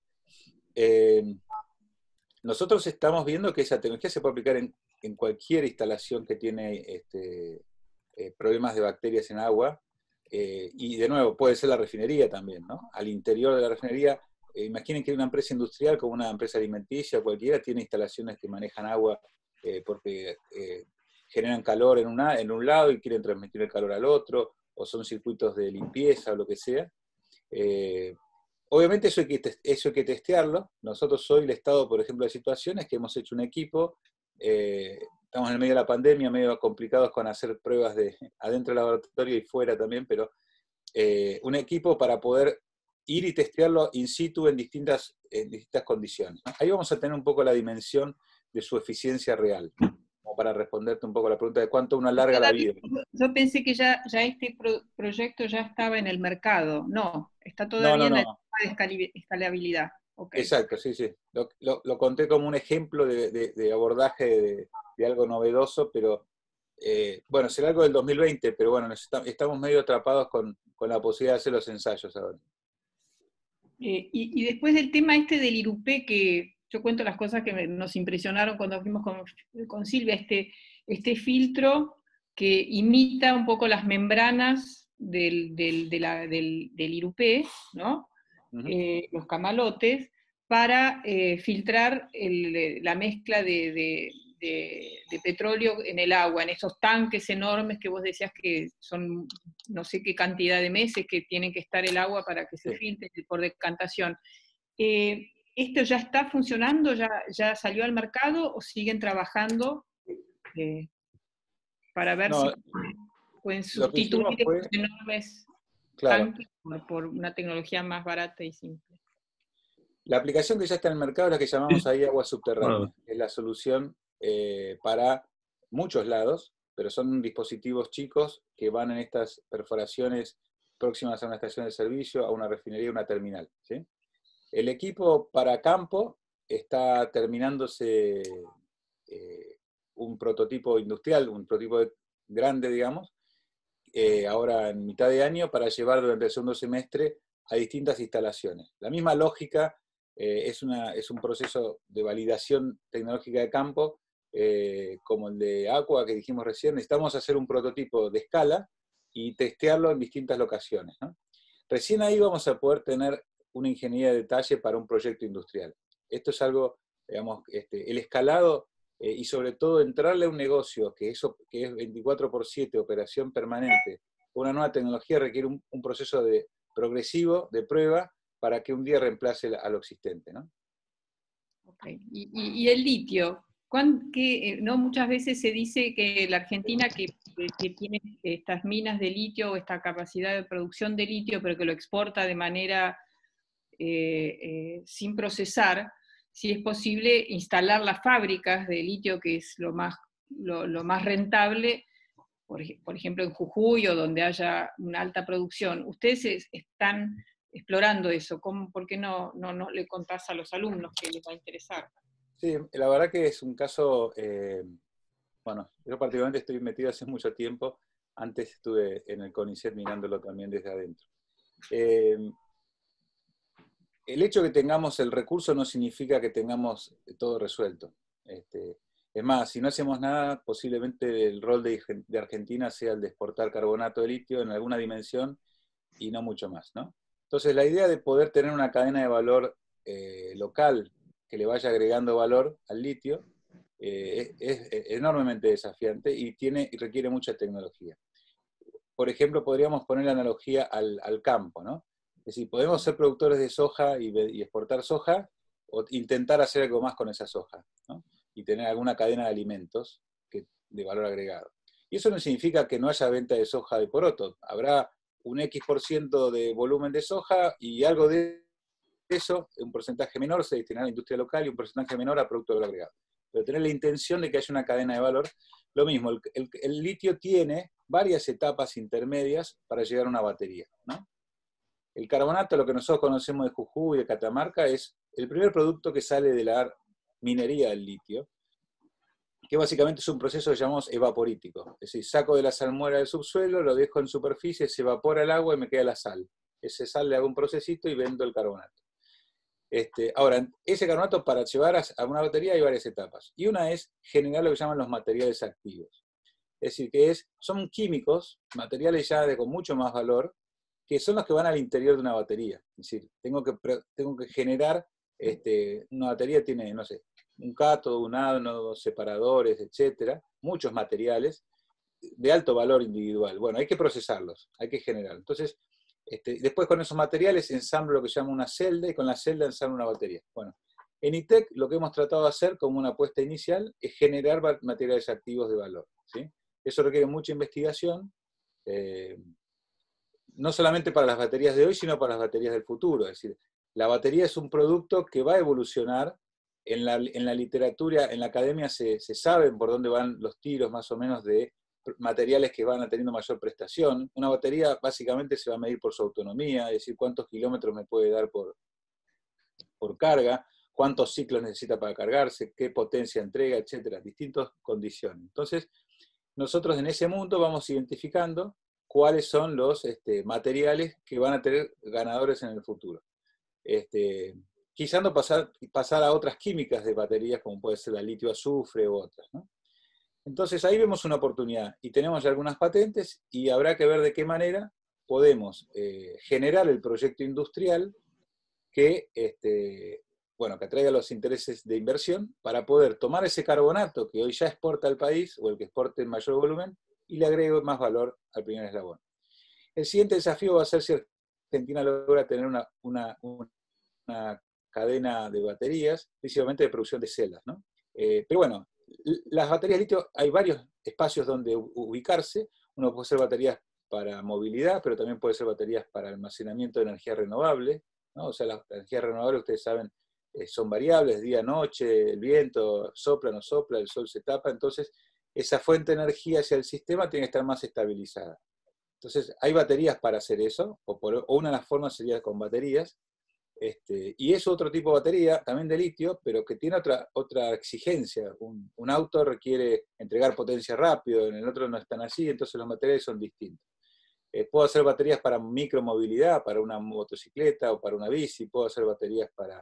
Nosotros estamos viendo que esa tecnología se puede aplicar en cualquier instalación que tiene problemas de bacterias en agua, y de nuevo, puede ser la refinería también, ¿no? Al interior de la refinería, imaginen que una empresa industrial como una empresa alimenticia cualquiera tiene instalaciones que manejan agua porque generan calor en un lado y quieren transmitir el calor al otro, o son circuitos de limpieza o lo que sea. Obviamente eso hay que testearlo. Nosotros hoy el estado, por ejemplo, de situaciones que hemos hecho un equipo, estamos en el medio de la pandemia, medio complicados con hacer pruebas adentro del laboratorio y fuera también, pero un equipo para poder ir y testearlo in situ en distintas condiciones, ¿no? Ahí vamos a tener un poco la dimensión de su eficiencia real, como para responderte un poco a la pregunta de cuánto uno alarga la vida. Yo pensé que ya este proyecto ya estaba en el mercado. No, está No, todavía en la no. etapa de escalabilidad. Okay. Exacto, sí. Lo conté como un ejemplo de abordaje de algo novedoso, pero bueno, será algo del 2020, pero bueno, estamos medio atrapados con la posibilidad de hacer los ensayos ahora. Y después del tema del IRUPE, que yo cuento las cosas que nos impresionaron cuando fuimos con Silvia, este filtro que imita un poco las membranas del IRUPE, ¿no? Los camalotes, para filtrar la mezcla de petróleo en el agua, en esos tanques enormes que vos decías que son no sé qué cantidad de meses que tienen que estar el agua para que se filtre por decantación. ¿Esto ya está funcionando? ¿Ya salió al mercado o siguen trabajando para ver si pueden sustituir estos enormes tanques por una tecnología más barata y simple? La aplicación que ya está en el mercado es la que llamamos ahí agua subterránea. Es la solución para muchos lados, pero son dispositivos chicos que van en estas perforaciones próximas a una estación de servicio, a una refinería, a una terminal, ¿sí? El equipo para campo está terminándose un prototipo industrial, un prototipo grande, digamos, ahora en mitad de año para llevar durante el segundo semestre a distintas instalaciones. La misma lógica es un proceso de validación tecnológica de campo, como el de Aqua que dijimos recién. Necesitamos hacer un prototipo de escala y testearlo en distintas locaciones, ¿no? Recién ahí vamos a poder tener una ingeniería de detalle para un proyecto industrial. Esto es algo, digamos, el escalado y sobre todo entrarle a un negocio que es 24/7, operación permanente, una nueva tecnología requiere un proceso progresivo de prueba para que un día reemplace a lo existente, ¿no? Okay. Y el litio, ¿no? Muchas veces se dice que la Argentina que tiene estas minas de litio o esta capacidad de producción de litio, pero que lo exporta de manera sin procesar, si es posible instalar las fábricas de litio, que es lo más rentable, por ejemplo en Jujuy o donde haya una alta producción. Ustedes están explorando eso. ¿Por qué no le contás a los alumnos que les va a interesar? Sí, la verdad que es un caso, bueno, yo particularmente estoy metido hace mucho tiempo, antes estuve en el CONICET mirándolo también desde adentro. El hecho de que tengamos el recurso no significa que tengamos todo resuelto. Es más, si no hacemos nada, posiblemente el rol de Argentina sea el de exportar carbonato de litio en alguna dimensión y no mucho más, ¿no? Entonces, la idea de poder tener una cadena de valor local que le vaya agregando valor al litio es enormemente desafiante y requiere mucha tecnología. Por ejemplo, podríamos poner la analogía al campo, ¿no? Es decir, podemos ser productores de soja y exportar soja o intentar hacer algo más con esa soja, ¿no? Y tener alguna cadena de alimentos de valor agregado. Y eso no significa que no haya venta de soja de poroto. Habrá un X% de volumen de soja y algo de eso, un porcentaje menor se destinará a la industria local y un porcentaje menor a producto de valor agregado. Pero tener la intención de que haya una cadena de valor, lo mismo, el litio tiene varias etapas intermedias para llegar a una batería, ¿no? El carbonato, lo que nosotros conocemos de Jujuy y de Catamarca, es el primer producto que sale de la minería del litio, que básicamente es un proceso que llamamos evaporítico. Es decir, saco de la salmuera del subsuelo, lo dejo en superficie, se evapora el agua y me queda la sal. Ese sal le hago un procesito y vendo el carbonato. Ahora, ese carbonato para llevar a una batería hay varias etapas. Y una es generar lo que llaman los materiales activos. Es decir, son químicos, materiales ya con mucho más valor, que son los que van al interior de una batería. Es decir, tengo que generar, una batería tiene, no sé, un cátodo, un ánodo, separadores, etcétera, muchos materiales de alto valor individual. Bueno, hay que procesarlos, hay que generar. Entonces, después con esos materiales ensamblo lo que se llama una celda y con la celda ensamblo una batería. Bueno, en ITEC lo que hemos tratado de hacer como una apuesta inicial es generar materiales activos de valor, ¿sí? Eso requiere mucha investigación, no solamente para las baterías de hoy, sino para las baterías del futuro. Es decir, la batería es un producto que va a evolucionar. En la literatura, en la academia se saben por dónde van los tiros más o menos de materiales que van teniendo mayor prestación. Una batería básicamente se va a medir por su autonomía, es decir, cuántos kilómetros me puede dar por carga, cuántos ciclos necesita para cargarse, qué potencia entrega, etcétera, distintas condiciones. Entonces, nosotros en ese mundo vamos identificando cuáles son los materiales que van a tener ganadores en el futuro. Quizá no pasar a otras químicas de baterías, como puede ser la litio-azufre u otras, ¿no? Entonces ahí vemos una oportunidad y tenemos ya algunas patentes y habrá que ver de qué manera podemos generar el proyecto industrial que, que atraiga los intereses de inversión para poder tomar ese carbonato que hoy ya exporta al país o el que exporte en mayor volumen y le agregue más valor al primer eslabón. El siguiente desafío va a ser si Argentina logra tener una cadena de baterías, principalmente de producción de celdas, ¿no? Pero bueno, las baterías de litio, hay varios espacios donde ubicarse. Uno puede ser baterías para movilidad, pero también puede ser baterías para almacenamiento de energía renovable, ¿no? O sea, las energías renovables, ustedes saben, son variables, día, noche, el viento, sopla, no sopla, el sol se tapa, entonces esa fuente de energía hacia el sistema tiene que estar más estabilizada. Entonces, hay baterías para hacer eso, o una de las formas sería con baterías, y es otro tipo de batería, también de litio, pero que tiene otra exigencia. Un auto requiere entregar potencia rápido, en el otro no están así, entonces los materiales son distintos. Puedo hacer baterías para micromovilidad, para una motocicleta o para una bici, puedo hacer baterías para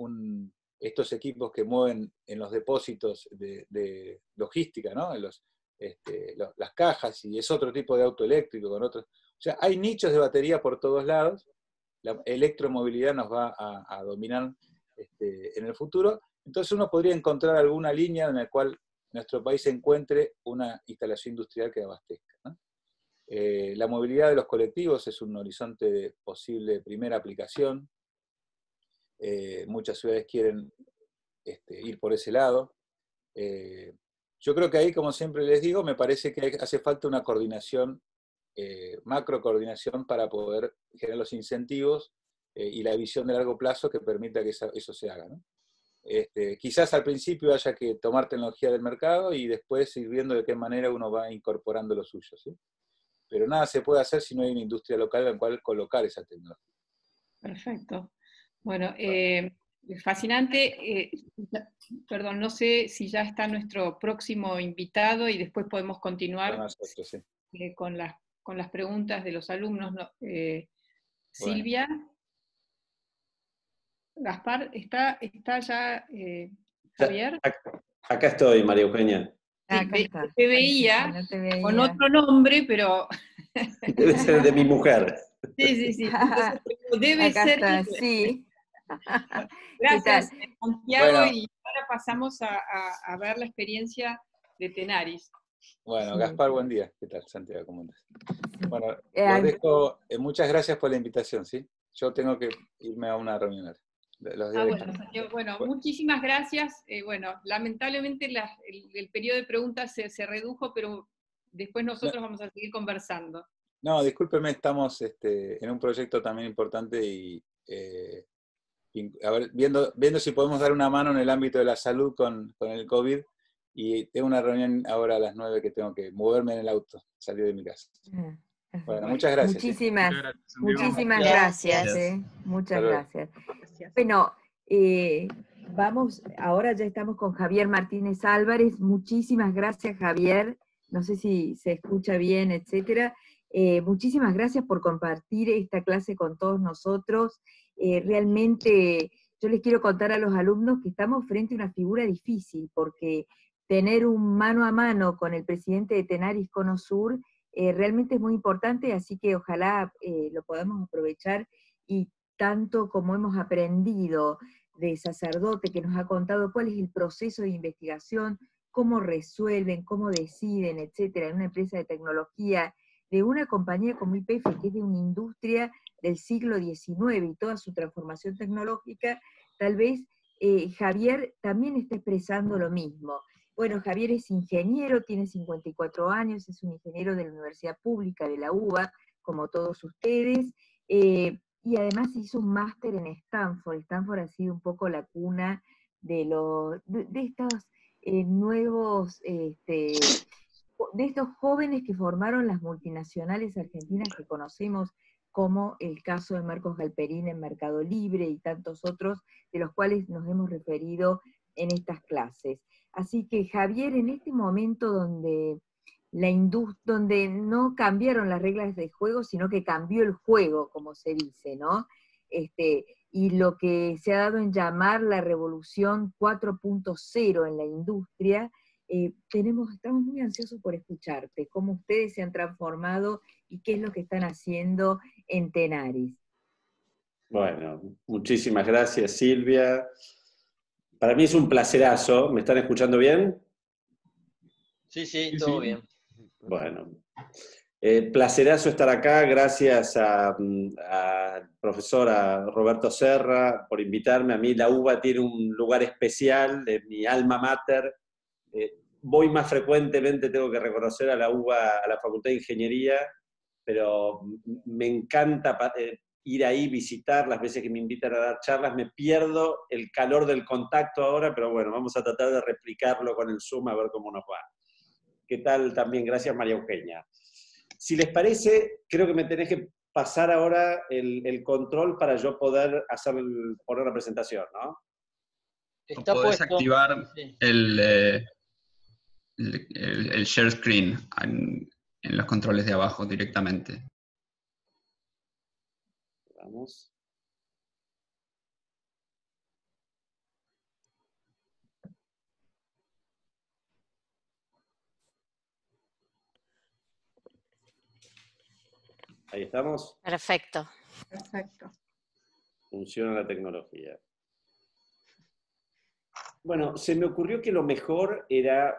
estos equipos que mueven en los depósitos de logística, ¿no? las cajas, y es otro tipo de auto eléctrico, con otros. O sea, hay nichos de batería por todos lados. La electromovilidad nos va a dominar en el futuro. Entonces uno podría encontrar alguna línea en la cual nuestro país encuentre una instalación industrial que abastezca, ¿no? La movilidad de los colectivos es un horizonte de posible primera aplicación. Muchas ciudades quieren ir por ese lado. Yo creo que ahí, como siempre les digo, me parece que hace falta una coordinación, macro coordinación, para poder generar los incentivos y la visión de largo plazo que permita que eso se haga, ¿no? Quizás al principio haya que tomar tecnología del mercado y después ir viendo de qué manera uno va incorporando lo suyo, ¿sí? Pero nada se puede hacer si no hay una industria local en la cual colocar esa tecnología. Perfecto. Bueno, fascinante. Perdón, no sé si ya está nuestro próximo invitado y después podemos continuar Nosotros, sí. con las preguntas de los alumnos. ¿No? Bueno. Silvia, Gaspar, ¿está ya Javier? Acá estoy, María Eugenia. Sí, Acá está. te veía No te con veía. otro nombre, pero... Debe ser de mi mujer. Sí. Entonces, debe Acá ser... está, sí. Gracias, ¿Qué tal? Santiago, Bueno. y ahora pasamos a ver la experiencia de Tenaris. Bueno, Sí. Gaspar, buen día. ¿Qué tal, Santiago? ¿Cómo andas? Sí. Bueno, los dejo. Muchas gracias por la invitación, ¿sí? Yo tengo que irme a una reunión ahora. Los dejo. Bueno, Santiago, muchísimas gracias. Bueno, lamentablemente el periodo de preguntas se redujo, pero después nosotros vamos a seguir conversando. No, discúlpeme, estamos en un proyecto también importante y a ver, viendo si podemos dar una mano en el ámbito de la salud con el COVID, y tengo una reunión ahora a las 9 que tengo que moverme en el auto, salir de mi casa. Bueno, muchas gracias. Muchísimas Santiago. gracias. Muchas gracias. Bueno, vamos, ahora ya estamos con Javier Martínez Álvarez. Muchísimas gracias, Javier. No sé si se escucha bien, etcétera. Muchísimas gracias por compartir esta clase con todos nosotros. Realmente yo les quiero contar a los alumnos que estamos frente a una figura difícil, porque tener un mano a mano con el presidente de Tenaris Cono Sur realmente es muy importante, así que ojalá lo podamos aprovechar, y tanto como hemos aprendido de sacerdote que nos ha contado cuál es el proceso de investigación, cómo resuelven, cómo deciden, etcétera, en una empresa de tecnología, de una compañía como YPF, que es de una industria del siglo XIX y toda su transformación tecnológica, tal vez Javier también está expresando lo mismo. Bueno, Javier es ingeniero, tiene 54 años, es un ingeniero de la Universidad Pública de la UBA, como todos ustedes, y además hizo un máster en Stanford. Stanford ha sido un poco la cuna de estos nuevos, de estos jóvenes que formaron las multinacionales argentinas que conocemos, como el caso de Marcos Galperín en Mercado Libre y tantos otros de los cuales nos hemos referido en estas clases. Así que Javier, en este momento donde donde no cambiaron las reglas de juego, sino que cambió el juego, como se dice, ¿no? Y lo que se ha dado en llamar la revolución 4.0 en la industria, estamos muy ansiosos por escucharte, cómo ustedes se han transformado y qué es lo que están haciendo en Tenaris. Bueno, muchísimas gracias, Silvia. Para mí es un placerazo. ¿Me están escuchando bien? Sí, todo bien. Bueno, placerazo estar acá. Gracias al profesor Roberto Serra por invitarme. A mí la UBA tiene un lugar especial, de mi alma mater. Voy más frecuentemente, tengo que reconocer, a la UBA, a la Facultad de Ingeniería, pero me encanta ir ahí, visitar, las veces que me invitan a dar charlas. Me pierdo el calor del contacto ahora, pero bueno, vamos a tratar de replicarlo con el Zoom a ver cómo nos va. ¿Qué tal también? Gracias, María Eugenia. Si les parece, creo que me tenés que pasar ahora el control para yo poder poner la presentación, ¿no? Está podés puesto. Activar el share screen en los controles de abajo directamente. Vamos. Ahí estamos. Perfecto. Perfecto. Funciona la tecnología. Bueno, se me ocurrió que lo mejor era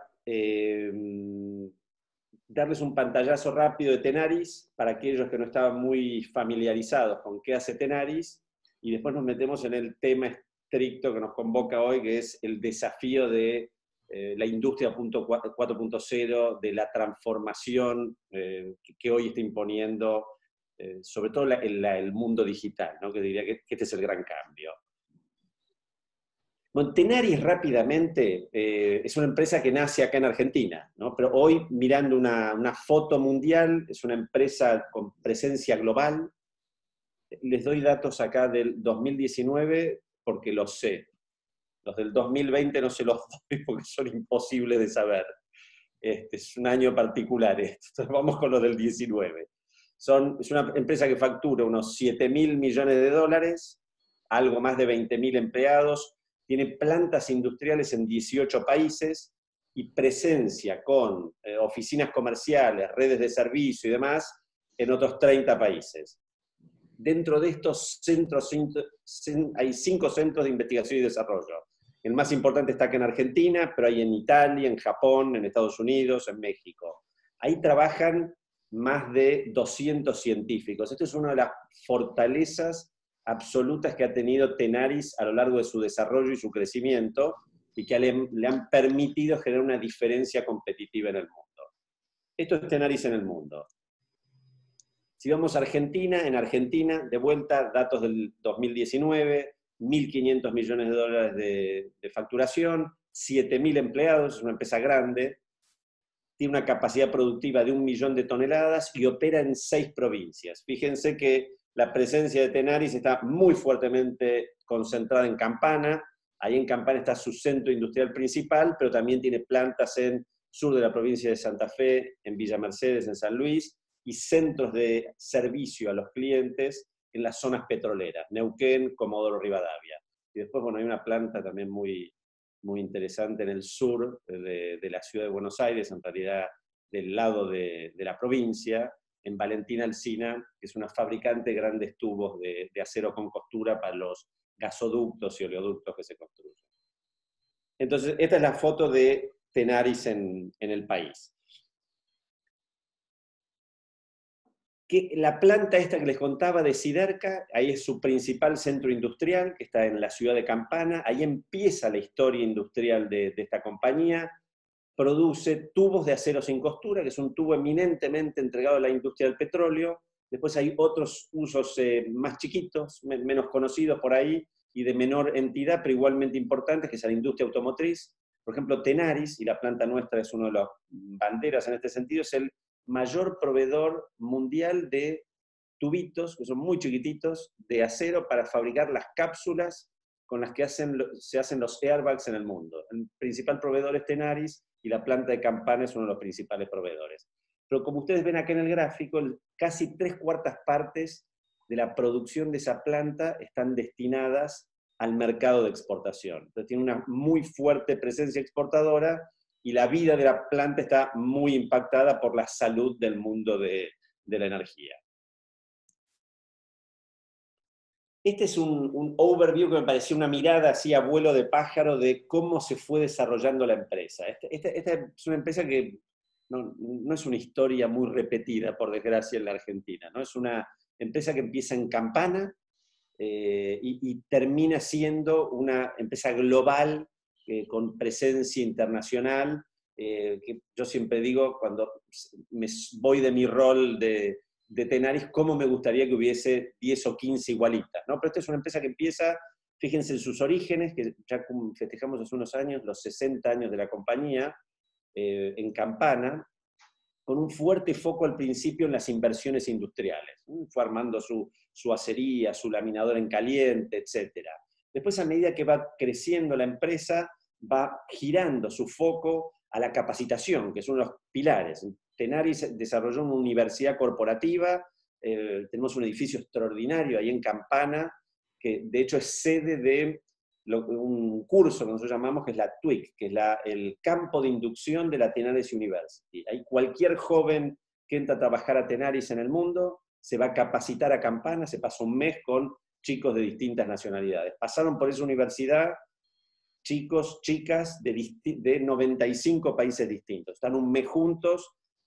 darles un pantallazo rápido de Tenaris para aquellos que no estaban muy familiarizados con qué hace Tenaris, y después nos metemos en el tema estricto que nos convoca hoy, que es el desafío de la industria 4.0, de la transformación que hoy está imponiendo, sobre todo el mundo digital, ¿no? Que diría que este es el gran cambio. Bueno, Tenaris rápidamente es una empresa que nace acá en Argentina, ¿no? Pero hoy, mirando una foto mundial, es una empresa con presencia global. Les doy datos acá del 2019 porque los sé. Los del 2020 no se los doy porque son imposibles de saber. Es un año particular esto. Entonces vamos con los del 19. Es una empresa que factura unos 7.000 millones de dólares, algo más de 20.000 empleados, tiene plantas industriales en 18 países y presencia con oficinas comerciales, redes de servicio y demás en otros 30 países. Dentro de estos centros hay 5 centros de investigación y desarrollo. El más importante está acá en Argentina, pero hay en Italia, en Japón, en Estados Unidos, en México. Ahí trabajan más de 200 científicos. Esto es una de las fortalezas absolutas que ha tenido Tenaris a lo largo de su desarrollo y su crecimiento, y que le han permitido generar una diferencia competitiva en el mundo. Esto es Tenaris en el mundo. Si vamos a Argentina, en Argentina, de vuelta, datos del 2019, 1.500 millones de dólares de facturación, 7.000 empleados, es una empresa grande, tiene una capacidad productiva de 1 millón de toneladas y opera en 6 provincias. Fíjense que la presencia de Tenaris está muy fuertemente concentrada en Campana. Ahí en Campana está su centro industrial principal, pero también tiene plantas en sur de la provincia de Santa Fe, en Villa Mercedes, en San Luis, y centros de servicio a los clientes en las zonas petroleras, Neuquén, Comodoro Rivadavia. Y después, bueno, hay una planta también muy, muy interesante en el sur de la ciudad de Buenos Aires, en realidad del lado de la provincia, en Valentina Alsina, que es una fabricante de grandes tubos de acero con costura para los gasoductos y oleoductos que se construyen. Entonces, esta es la foto de Tenaris en el país. La planta esta que les contaba de Siderca, ahí es su principal centro industrial, que está en la ciudad de Campana. Ahí empieza la historia industrial de esta compañía. Produce tubos de acero sin costura, que es un tubo eminentemente entregado a la industria del petróleo. Después hay otros usos más chiquitos, menos conocidos por ahí, y de menor entidad, pero igualmente importantes, que es la industria automotriz. Por ejemplo, Tenaris, y la planta nuestra es una de las banderas en este sentido, es el mayor proveedor mundial de tubitos, que son muy chiquititos, de acero para fabricar las cápsulas con las que se hacen los airbags en el mundo. El principal proveedor es Tenaris, y la planta de Campana es uno de los principales proveedores. Pero como ustedes ven acá en el gráfico, casi 3/4 partes de la producción de esa planta están destinadas al mercado de exportación. Entonces tiene una muy fuerte presencia exportadora, y la vida de la planta está muy impactada por la salud del mundo de la energía. Este es un overview que me pareció una mirada así a vuelo de pájaro de cómo se fue desarrollando la empresa. Esta es una empresa que no es una historia muy repetida, por desgracia, en la Argentina, ¿no? Es una empresa que empieza en Campana y termina siendo una empresa global con presencia internacional, que yo siempre digo, cuando me voy de mi rol de Tenaris, cómo me gustaría que hubiese 10 o 15 igualitas, ¿no? Pero esta es una empresa que empieza, fíjense en sus orígenes, que ya festejamos hace unos años, los 60 años de la compañía, en Campana, con un fuerte foco al principio en las inversiones industriales. Fue armando su acería, su laminador en caliente, etc. Después, a medida que va creciendo la empresa, va girando su foco a la capacitación, que es uno de los pilares. Tenaris desarrolló una universidad corporativa, tenemos un edificio extraordinario ahí en Campana, que de hecho es sede de un curso que nosotros llamamos, que es la TWIC, que es el campo de inducción de la Tenaris University. Hay cualquier joven que entra a trabajar a Tenaris en el mundo, se va a capacitar a Campana, se pasa un mes con chicos de distintas nacionalidades. Pasaron por esa universidad chicos, chicas de 95 países distintos. Están un mes juntos,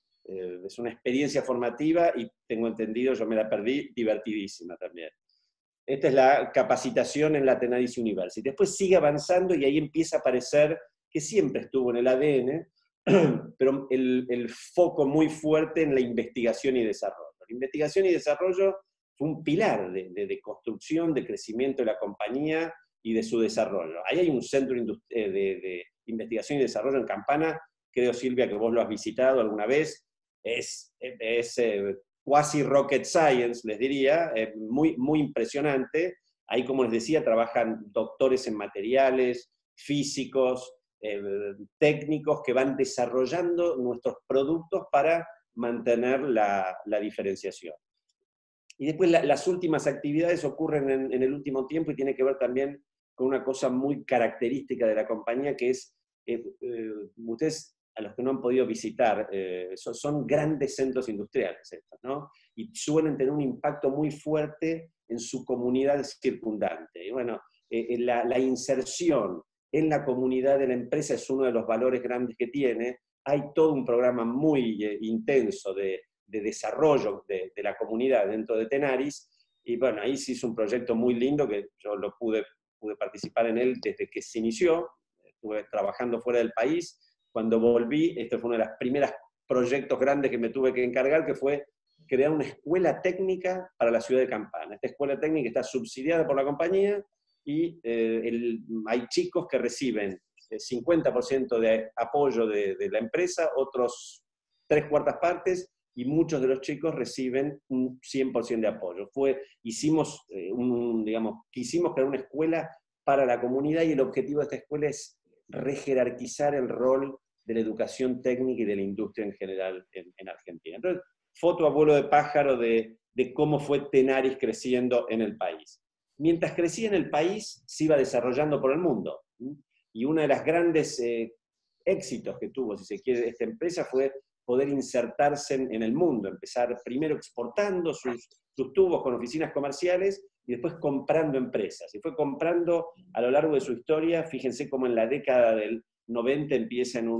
es una experiencia formativa y tengo entendido, yo me la perdí, divertidísima también. Esta es la capacitación en la Tenaris University. Después sigue avanzando y ahí empieza a aparecer que siempre estuvo en el ADN, pero el foco muy fuerte en la investigación y desarrollo. La investigación y desarrollo fue un pilar de construcción, de crecimiento de la compañía y de su desarrollo. Ahí hay un centro de investigación y desarrollo en Campana, creo, Silvia, que vos lo has visitado alguna vez, es quasi rocket science, les diría, muy, muy impresionante. Ahí, como les decía, trabajan doctores en materiales, físicos, técnicos que van desarrollando nuestros productos para mantener la diferenciación. Y después las últimas actividades ocurren en el último tiempo y tiene que ver también con una cosa muy característica de la compañía, que es, ustedes, a los que no han podido visitar, son grandes centros industriales estos, ¿no? Y suelen tener un impacto muy fuerte en su comunidad circundante. Y bueno, la inserción en la comunidad de la empresa es uno de los valores grandes que tiene. Hay todo un programa muy intenso de desarrollo de la comunidad dentro de Tenaris, y bueno, ahí se hizo un proyecto muy lindo que yo pude participar en él desde que se inició. Estuve trabajando fuera del país. Cuando volví, este fue uno de los primeros proyectos grandes que me tuve que encargar, que fue crear una escuela técnica para la ciudad de Campana. Esta escuela técnica está subsidiada por la compañía y hay chicos que reciben 50% de apoyo de la empresa, otros 3/4 partes, y muchos de los chicos reciben un 100% de apoyo. Quisimos crear una escuela para la comunidad, y el objetivo de esta escuela es rejerarquizar el rol de la educación técnica y de la industria en general en Argentina. Entonces, foto a vuelo de pájaro de cómo fue Tenaris creciendo en el país. Mientras crecía en el país, se iba desarrollando por el mundo. Y uno de los grandes éxitos que tuvo, si se quiere, esta empresa fue poder insertarse en el mundo, empezar primero exportando sus tubos con oficinas comerciales y después comprando empresas. Y fue comprando a lo largo de su historia. Fíjense cómo en la década del 90 empieza en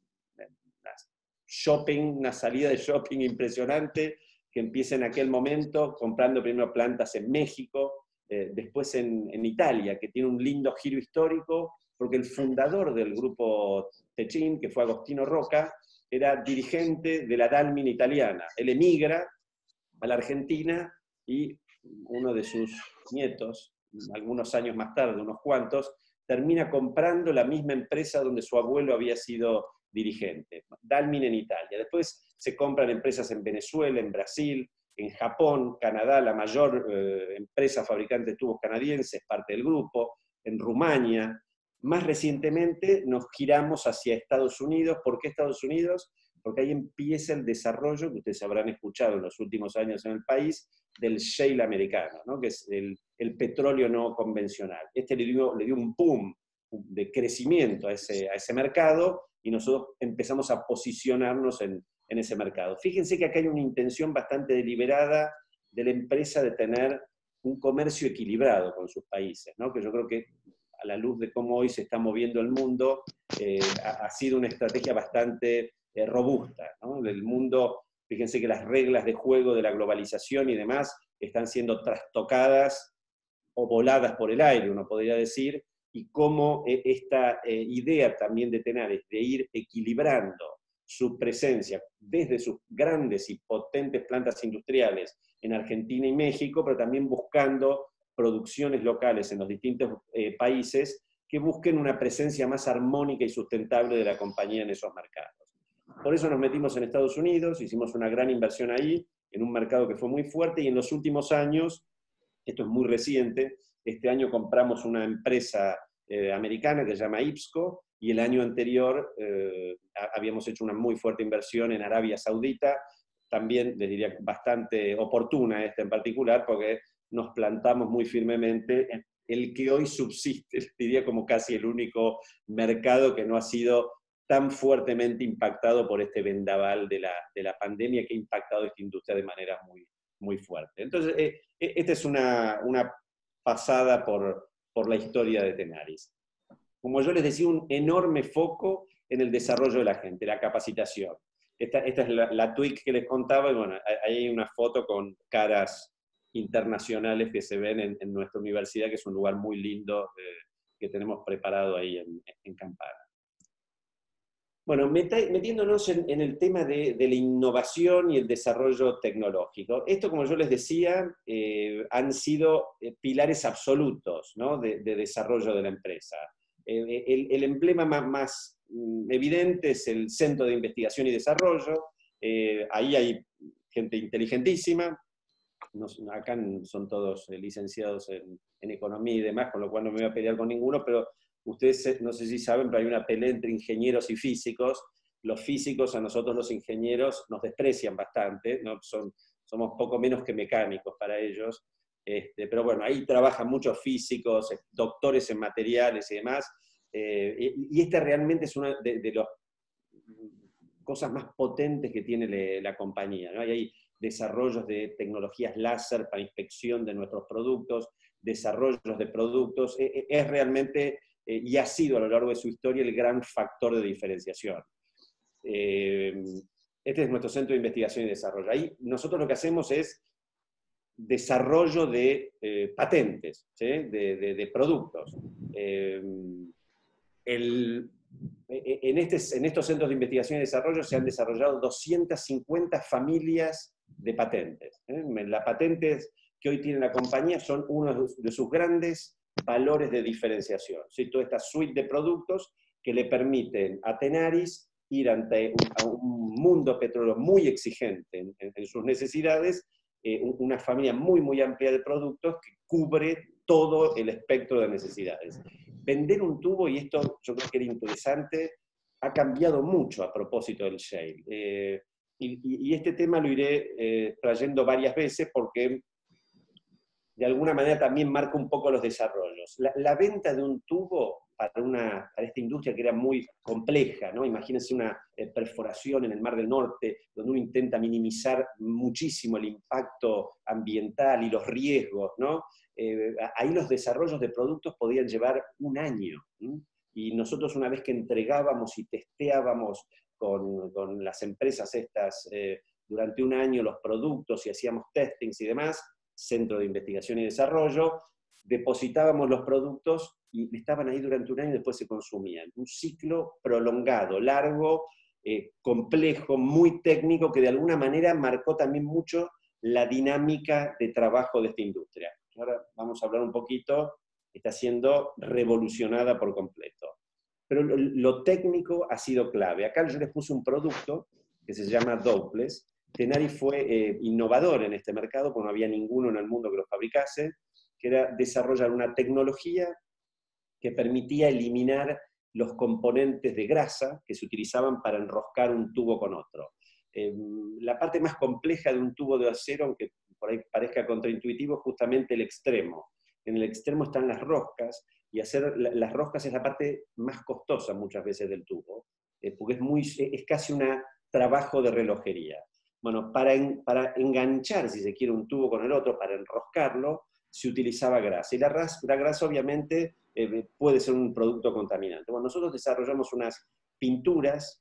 una salida de shopping impresionante, que empieza en aquel momento comprando primero plantas en México, después en Italia, que tiene un lindo giro histórico, porque el fundador del grupo Techin, que fue Agostino Roca, era dirigente de la Dalmine italiana. Él emigra a la Argentina y uno de sus nietos, algunos años más tarde, unos cuantos, termina comprando la misma empresa donde su abuelo había sido dirigente, Dalmine en Italia. Después se compran empresas en Venezuela, en Brasil, en Japón, Canadá, la mayor empresa fabricante de tubos canadienses, parte del grupo, en Rumania. Más recientemente nos giramos hacia Estados Unidos. ¿Por qué Estados Unidos? Porque ahí empieza el desarrollo, que ustedes habrán escuchado en los últimos años en el país, del shale americano, ¿no? Que es el petróleo no convencional. Este le dio un boom de crecimiento a ese mercado, y nosotros empezamos a posicionarnos en ese mercado. Fíjense que acá hay una intención bastante deliberada de la empresa de tener un comercio equilibrado con sus países, ¿no? Que yo creo que, a la luz de cómo hoy se está moviendo el mundo, ha sido una estrategia bastante robusta, ¿no? El mundo, fíjense que las reglas de juego de la globalización y demás están siendo trastocadas o voladas por el aire, uno podría decir, y cómo esta idea también de Tenaris, de ir equilibrando su presencia desde sus grandes y potentes plantas industriales en Argentina y México, pero también buscando producciones locales en los distintos países que busquen una presencia más armónica y sustentable de la compañía en esos mercados. Por eso nos metimos en Estados Unidos, hicimos una gran inversión ahí, en un mercado que fue muy fuerte, y en los últimos años, esto es muy reciente, este año compramos una empresa americana que se llama IPSCO, y el año anterior habíamos hecho una muy fuerte inversión en Arabia Saudita, también les diría bastante oportuna esta en particular, porque nos plantamos muy firmemente en el que hoy subsiste, diría como casi el único mercado que no ha sido tan fuertemente impactado por este vendaval de la pandemia, que ha impactado esta industria de manera muy, muy fuerte. Entonces, esta es una pasada por la historia de Tenaris. Como yo les decía, un enorme foco en el desarrollo de la gente, la capacitación. Esta es la TWIC que les contaba, y bueno, ahí hay una foto con caras internacionales que se ven en nuestra universidad, que es un lugar muy lindo que tenemos preparado ahí en Campana. Bueno, metiéndonos en el tema de la innovación y el desarrollo tecnológico. Esto, como yo les decía, han sido pilares absolutos, ¿no?, de desarrollo de la empresa. El emblema más evidente es el Centro de Investigación y Desarrollo. Ahí hay gente inteligentísima. Acá son todos licenciados en economía y demás, con lo cual no me voy a pelear con ninguno, pero ustedes no sé si saben, pero hay una pelea entre ingenieros y físicos. Los físicos, a nosotros los ingenieros, nos desprecian bastante, ¿no? Somos poco menos que mecánicos para ellos. Pero bueno, ahí trabajan muchos físicos, doctores en materiales y demás. Y esta realmente es una de las cosas más potentes que tiene la compañía, ¿no? Hay desarrollos de tecnologías láser para inspección de nuestros productos, desarrollos de productos. Es realmente, y ha sido a lo largo de su historia, el gran factor de diferenciación. Este es nuestro Centro de Investigación y Desarrollo. Ahí nosotros lo que hacemos es desarrollo de patentes, ¿sí?, de productos. En estos centros de investigación y desarrollo se han desarrollado 250 familias de patentes. Las patentes que hoy tiene la compañía son uno de sus grandes valores de diferenciación. ¿Sí? Toda esta suite de productos que le permiten a Tenaris ir a un mundo petrolero muy exigente en sus necesidades, una familia muy, muy amplia de productos que cubre todo el espectro de necesidades. Vender un tubo, y esto yo creo que era interesante, ha cambiado mucho a propósito del shale. Y este tema lo iré trayendo varias veces porque de alguna manera también marca un poco los desarrollos. La venta de un tubo para esta industria que era muy compleja, ¿no? Imagínense una perforación en el Mar del Norte, donde uno intenta minimizar muchísimo el impacto ambiental y los riesgos, ¿no? Ahí los desarrollos de productos podían llevar un año. Y nosotros, una vez que entregábamos y testeábamos con las empresas estas durante un año los productos y hacíamos testings y demás, Centro de Investigación y Desarrollo, depositábamos los productos y estaban ahí durante un año y después se consumían. Un ciclo prolongado, largo, complejo, muy técnico, que de alguna manera marcó también mucho la dinámica de trabajo de esta industria. Ahora vamos a hablar un poquito, está siendo revolucionada por completo. Pero lo técnico ha sido clave. Acá yo les puse un producto que se llama Dopeless. Tenaris fue innovador en este mercado, porque no había ninguno en el mundo que lo fabricase, que era desarrollar una tecnología que permitía eliminar los componentes de grasa que se utilizaban para enroscar un tubo con otro. La parte más compleja de un tubo de acero, aunque por ahí parezca contraintuitivo, es justamente el extremo. En el extremo están las roscas, y hacer las roscas es la parte más costosa muchas veces del tubo, porque es casi un trabajo de relojería. Bueno, para enganchar, si se quiere, un tubo con el otro, para enroscarlo, se utilizaba grasa. Y la grasa, obviamente, puede ser un producto contaminante. Bueno, nosotros desarrollamos unas pinturas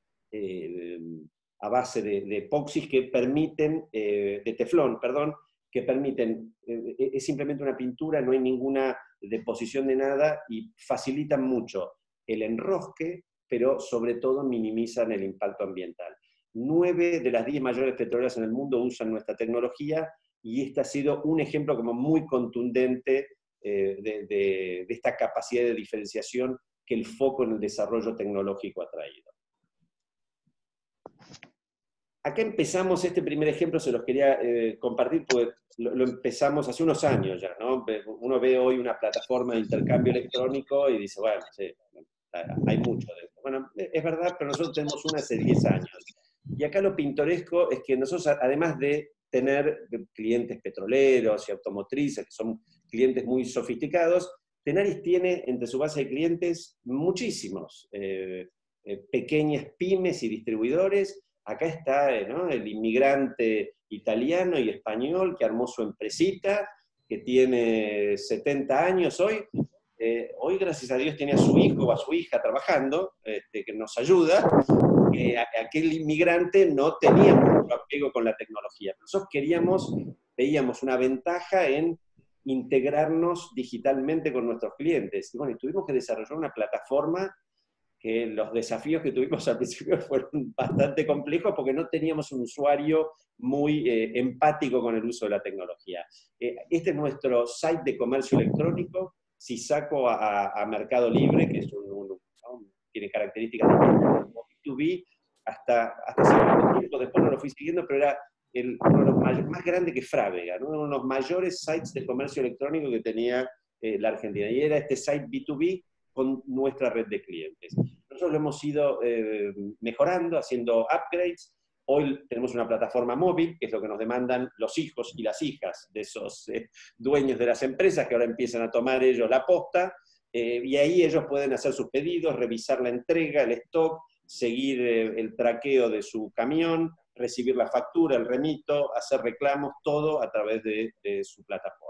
a base de epoxis que permiten, de teflón, perdón, que permiten, es simplemente una pintura, no hay ninguna deposición de nada, y facilitan mucho el enrosque, pero sobre todo minimizan el impacto ambiental. 9 de las 10 mayores petroleras en el mundo usan nuestra tecnología, y este ha sido un ejemplo como muy contundente de esta capacidad de diferenciación que el foco en el desarrollo tecnológico ha traído. Acá empezamos, este primer ejemplo se los quería compartir, porque lo empezamos hace unos años ya, ¿no? Uno ve hoy una plataforma de intercambio electrónico y dice, bueno, sí, hay mucho de esto. Bueno, es verdad, pero nosotros tenemos una hace 10 años. Y acá lo pintoresco es que nosotros, además de tener clientes petroleros y automotrices, que son clientes muy sofisticados, Tenaris tiene entre su base de clientes muchísimos pequeñas pymes y distribuidores. Acá está, ¿no?, el inmigrante italiano y español que armó su empresita, que tiene 70 años hoy. Hoy, gracias a Dios, tiene a su hijo o a su hija trabajando, que nos ayuda. Aquel inmigrante no tenía mucho apego con la tecnología. Nosotros veíamos una ventaja en integrarnos digitalmente con nuestros clientes. Y bueno, tuvimos que desarrollar una plataforma que los desafíos que tuvimos al principio fueron bastante complejos porque no teníamos un usuario muy empático con el uso de la tecnología. Este es nuestro site de comercio electrónico. Si saco a Mercado Libre, que es tiene características de B2B, hasta cierto tiempo, después no lo fui siguiendo, pero era uno de los más grandes que Frávega, ¿no? Uno de los mayores sites de comercio electrónico que tenía la Argentina, y era este site B2B con nuestra red de clientes. Nosotros lo hemos ido mejorando, haciendo upgrades. Hoy tenemos una plataforma móvil, que es lo que nos demandan los hijos y las hijas de esos dueños de las empresas, que ahora empiezan a tomar ellos la posta, y ahí ellos pueden hacer sus pedidos, revisar la entrega, el stock, seguir el traqueo de su camión, recibir la factura, el remito, hacer reclamos, todo a través de su plataforma.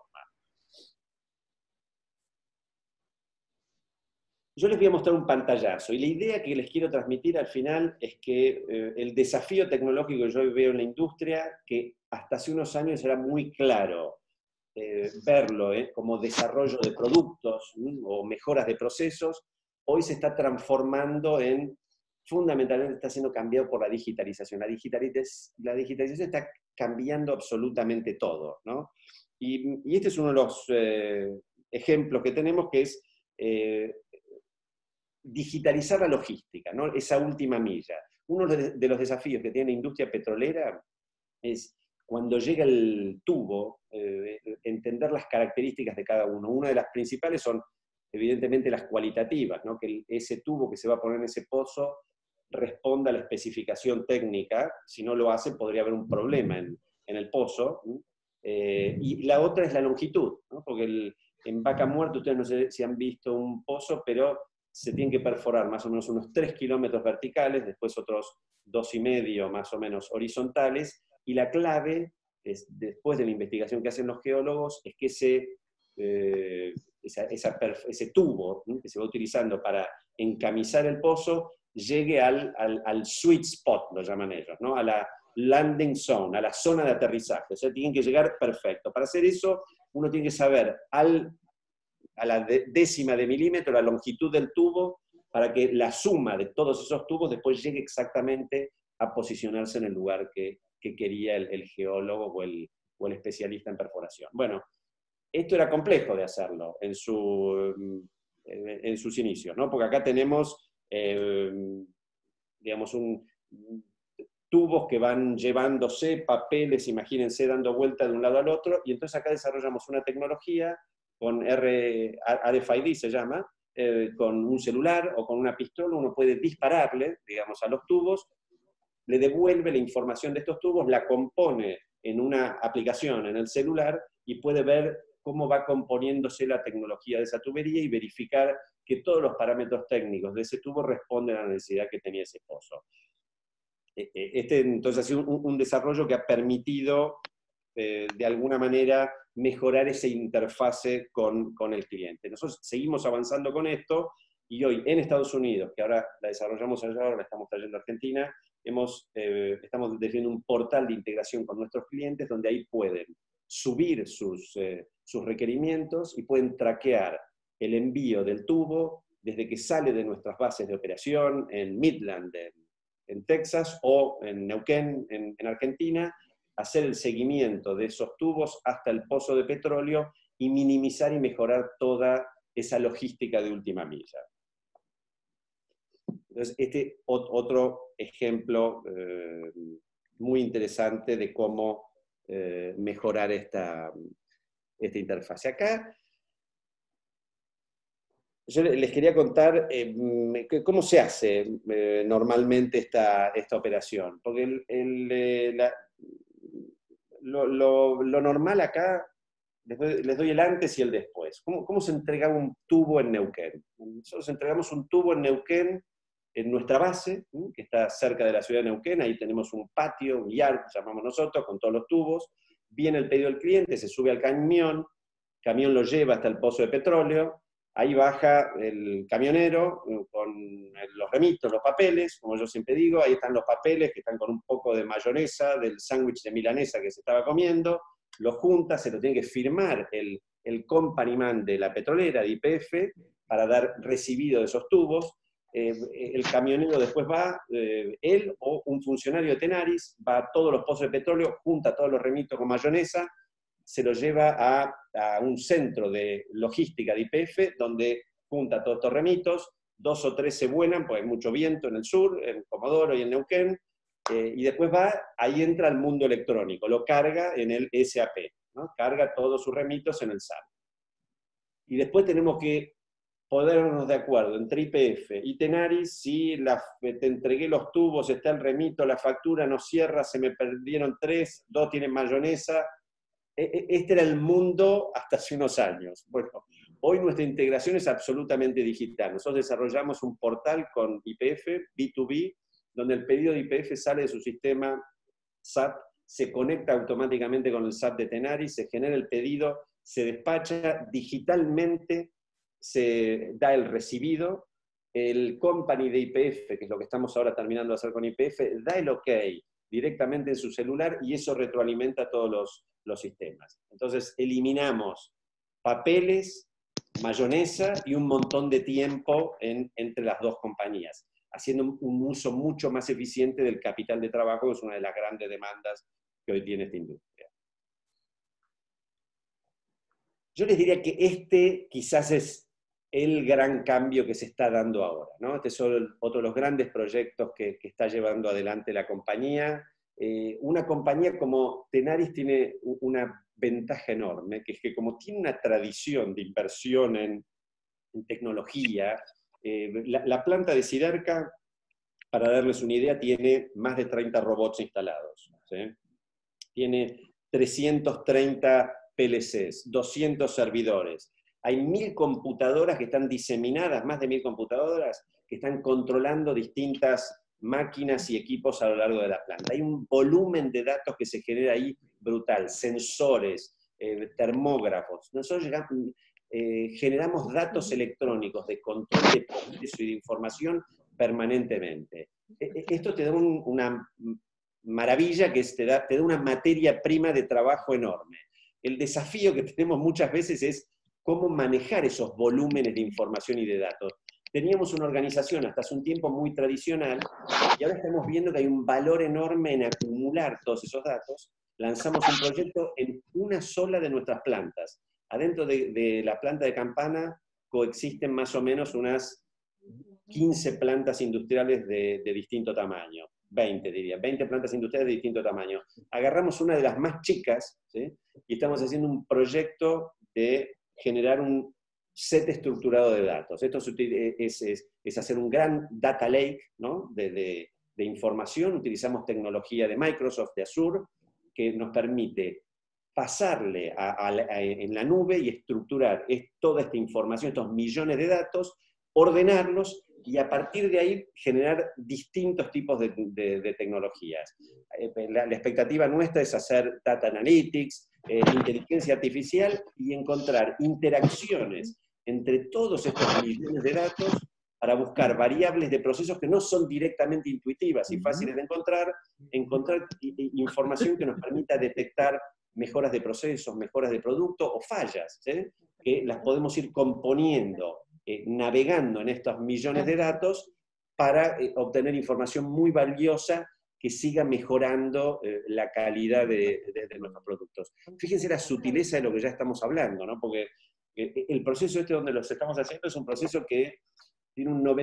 Yo les voy a mostrar un pantallazo, y la idea que les quiero transmitir al final es que el desafío tecnológico que yo veo en la industria, que hasta hace unos años era muy claro verlo como desarrollo de productos o mejoras de procesos, hoy se está transformando fundamentalmente está siendo cambiado por la digitalización. La digitalización está cambiando absolutamente todo, ¿no? Y este es uno de los ejemplos que tenemos, que es digitalizar la logística, ¿no? Esa última milla. Uno de los desafíos que tiene la industria petrolera es, cuando llega el tubo, entender las características de cada uno. Una de las principales son, evidentemente, las cualitativas, ¿no? Que ese tubo que se va a poner en ese pozo responda a la especificación técnica. Si no lo hace, podría haber un problema en el pozo. Y la otra es la longitud, ¿no? Porque en Vaca Muerta, ustedes no sé si han visto un pozo, pero se tienen que perforar más o menos unos 3 kilómetros verticales, después otros 2,5 más o menos horizontales, y la clave, después de la investigación que hacen los geólogos, es que ese tubo, ¿no?, que se va utilizando para encamisar el pozo, llegue al sweet spot, lo llaman ellos, ¿no? A la landing zone, a la zona de aterrizaje. O sea, tienen que llegar perfecto. Para hacer eso, uno tiene que saber a la décima de milímetro la longitud del tubo, para que la suma de todos esos tubos después llegue exactamente a posicionarse en el lugar que quería el geólogo o el especialista en perforación. Bueno, esto era complejo de hacerlo en sus inicios, ¿no? Porque acá tenemos, digamos, tubos que van llevándose, papeles, imagínense, dando vuelta de un lado al otro, y entonces acá desarrollamos una tecnología con RFID se llama, con un celular o con una pistola, uno puede dispararle, digamos, a los tubos, le devuelve la información de estos tubos, la compone en una aplicación en el celular y puede ver cómo va componiéndose la tecnología de esa tubería y verificar que todos los parámetros técnicos de ese tubo responden a la necesidad que tenía ese pozo. Entonces ha sido un desarrollo que ha permitido, de alguna manera, mejorar esa interfase con el cliente. Nosotros seguimos avanzando con esto, y hoy en Estados Unidos, que ahora la desarrollamos allá, ahora la estamos trayendo a Argentina, estamos definiendo un portal de integración con nuestros clientes, donde ahí pueden subir sus requerimientos y pueden traquear el envío del tubo desde que sale de nuestras bases de operación en Midland, en Texas, o en Neuquén, en Argentina, hacer el seguimiento de esos tubos hasta el pozo de petróleo y minimizar y mejorar toda esa logística de última milla. Entonces, otro ejemplo muy interesante de cómo mejorar esta interfase. Acá yo les quería contar cómo se hace normalmente esta operación, porque lo normal acá, les doy el antes y el después. ¿Cómo se entrega un tubo en Neuquén? Nosotros entregamos un tubo en Neuquén en nuestra base, que está cerca de la ciudad de Neuquén. Ahí tenemos un patio, un yard, llamamos nosotros, con todos los tubos. Viene el pedido del cliente, se sube al camión lo lleva hasta el pozo de petróleo, ahí baja el camionero con los remitos, los papeles, como yo siempre digo, ahí están los papeles que están con un poco de mayonesa del sándwich de milanesa que se estaba comiendo, los junta, se lo tiene que firmar el company man de la petrolera, de YPF, para dar recibido de esos tubos. El camionero después va, él o un funcionario de Tenaris, va a todos los pozos de petróleo, junta todos los remitos con mayonesa, se lo lleva a un centro de logística de YPF, donde junta todos estos remitos, 2 o 3 se vuelan, porque hay mucho viento en el sur, en Comodoro y en Neuquén, y después ahí entra al mundo electrónico, lo carga en el SAP, ¿no? Carga todos sus remitos en el SAP. Y después tenemos que ponernos de acuerdo entre YPF y Tenaris, si te entregué los tubos, está el remito, la factura no cierra, se me perdieron 3, 2 tienen mayonesa. Este era el mundo hasta hace unos años. Bueno, hoy nuestra integración es absolutamente digital. Nosotros desarrollamos un portal con YPF, B2B, donde el pedido de YPF sale de su sistema SAP, se conecta automáticamente con el SAP de Tenaris, se genera el pedido, se despacha digitalmente, se da el recibido, el company de YPF, que es lo que estamos ahora terminando de hacer con YPF, da el OK directamente en su celular y eso retroalimenta todos los sistemas. Entonces eliminamos papeles, mayonesa y un montón de tiempo entre las dos compañías, haciendo un uso mucho más eficiente del capital de trabajo, que es una de las grandes demandas que hoy tiene esta industria. Yo les diría que este quizás es el gran cambio que se está dando ahora, ¿no? Este es otro de los grandes proyectos que está llevando adelante la compañía. Una compañía como Tenaris tiene una ventaja enorme, que es que como tiene una tradición de inversión en tecnología, la planta de Siderca, para darles una idea, tiene más de 30 robots instalados, ¿sí? Tiene 330 PLCs, 200 servidores. Hay 1000 computadoras que están diseminadas, más de 1000 computadoras, que están controlando distintas máquinas y equipos a lo largo de la planta. Hay un volumen de datos que se genera ahí brutal, sensores, termógrafos. Nosotros generamos datos electrónicos de control de proceso y de información permanentemente. Esto te da una maravilla, que te da una materia prima de trabajo enorme. El desafío que tenemos muchas veces es cómo manejar esos volúmenes de información y de datos. Teníamos una organización hasta hace un tiempo muy tradicional, y ahora estamos viendo que hay un valor enorme en acumular todos esos datos. Lanzamos un proyecto en una sola de nuestras plantas. Adentro de la planta de Campana coexisten más o menos unas 15 plantas industriales de distinto tamaño. 20 diría, 20 plantas industriales de distinto tamaño. Agarramos una de las más chicas, ¿sí? Y estamos haciendo un proyecto de generar un set estructurado de datos. Esto es hacer un gran data lake, ¿no? de información. Utilizamos tecnología de Microsoft, de Azure, que nos permite pasarle en la nube y estructurar toda esta información, estos millones de datos, ordenarlos y a partir de ahí generar distintos tipos de tecnologías. La expectativa nuestra es hacer data analytics, inteligencia artificial y encontrar interacciones entre todos estos millones de datos para buscar variables de procesos que no son directamente intuitivas y fáciles de encontrar información que nos permita detectar mejoras de procesos, mejoras de producto o fallas, ¿sí? Que las podemos ir componiendo, navegando en estos millones de datos para obtener información muy valiosa que siga mejorando la calidad de nuestros productos. Fíjense la sutileza de lo que ya estamos hablando, ¿no? Porque el proceso este donde los estamos haciendo es un proceso que tiene un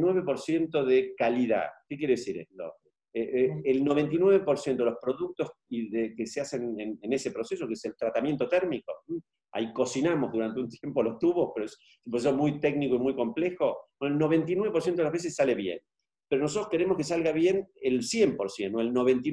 99% de calidad. ¿Qué quiere decir esto? El 99% de los productos que se hacen en ese proceso, que es el tratamiento térmico, ahí cocinamos durante un tiempo los tubos, pero es un proceso muy técnico y muy complejo, el 99% de las veces sale bien. Pero nosotros queremos que salga bien el 100%, no el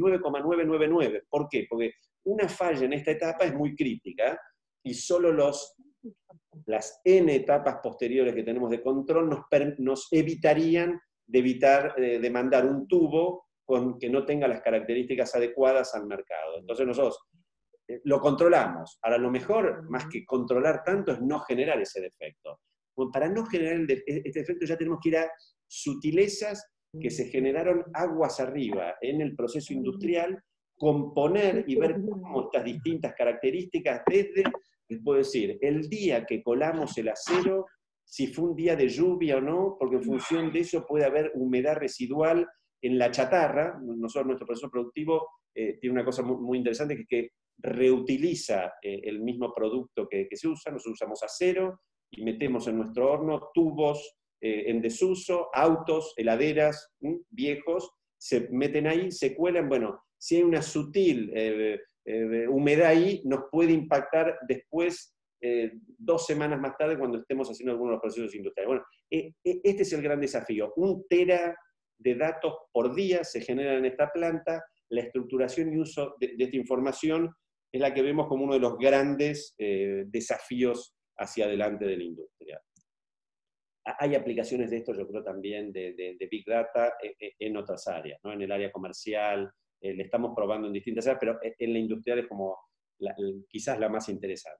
99,999. ¿Por qué? Porque una falla en esta etapa es muy crítica y solo las N etapas posteriores que tenemos de control nos evitarían de evitar de mandar un tubo que no tenga las características adecuadas al mercado. Entonces nosotros lo controlamos. Ahora, lo mejor, más que controlar tanto, es no generar ese defecto. Bueno, para no generar este defecto ya tenemos que ir a sutilezas que se generaron aguas arriba en el proceso industrial, componer y ver cómo estas distintas características desde, les puedo decir, el día que colamos el acero, si fue un día de lluvia o no, porque en función de eso puede haber humedad residual en la chatarra. Nosotros, nuestro proceso productivo tiene una cosa muy interesante, que es que reutiliza el mismo producto que se usa. Nosotros usamos acero y metemos en nuestro horno tubos en desuso, autos, heladeras viejos, se meten ahí, se cuelan. Bueno, si hay una sutil humedad ahí, nos puede impactar después, 2 semanas más tarde, cuando estemos haciendo algunos de los procesos industriales. Bueno, este es el gran desafío. 1 tera de datos por día se generan en esta planta. La estructuración y uso de esta información es la que vemos como uno de los grandes desafíos hacia adelante de la industria. Hay aplicaciones de esto, yo creo, también de Big Data en otras áreas, ¿no? En el área comercial, le estamos probando en distintas áreas, pero en la industrial es como quizás la más interesante.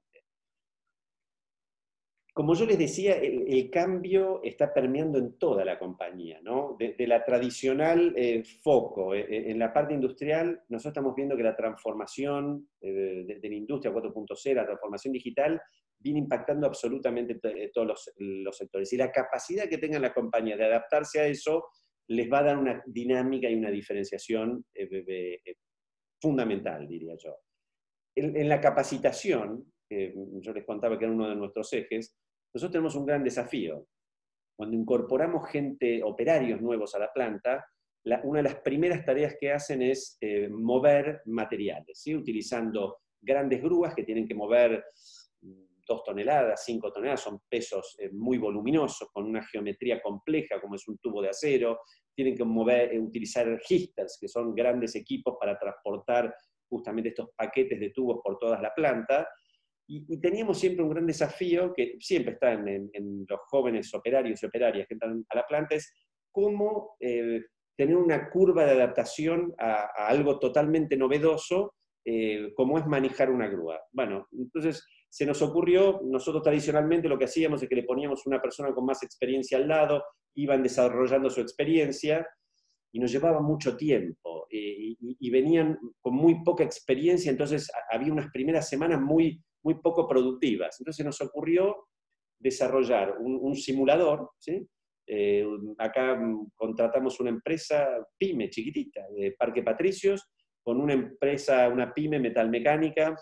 Como yo les decía, el cambio está permeando en toda la compañía, ¿no? De la tradicional foco en la parte industrial, nosotros estamos viendo que la transformación de la industria 4.0, la transformación digital, viene impactando absolutamente todos los sectores. Y la capacidad que tengan las compañías de adaptarse a eso les va a dar una dinámica y una diferenciación fundamental, diría yo. En la capacitación, yo les contaba que era uno de nuestros ejes, nosotros tenemos un gran desafío. Cuando incorporamos operarios nuevos a la planta, una de las primeras tareas que hacen es mover materiales, ¿sí? Utilizando grandes grúas que tienen que mover 2 toneladas, 5 toneladas, son pesos muy voluminosos, con una geometría compleja, como es un tubo de acero. Tienen que utilizar histers, que son grandes equipos para transportar justamente estos paquetes de tubos por toda la planta. Y teníamos siempre un gran desafío, que siempre está en los jóvenes operarios y operarias que entran a la planta, es cómo tener una curva de adaptación a algo totalmente novedoso, como es manejar una grúa. Bueno, entonces se nos ocurrió, nosotros tradicionalmente lo que hacíamos es que le poníamos una persona con más experiencia al lado, iban desarrollando su experiencia, y nos llevaba mucho tiempo, y venían con muy poca experiencia, entonces había unas primeras semanas muy poco productivas. Entonces nos ocurrió desarrollar un simulador, ¿sí? Acá contratamos una empresa pyme chiquitita, de Parque Patricios, con una pyme metalmecánica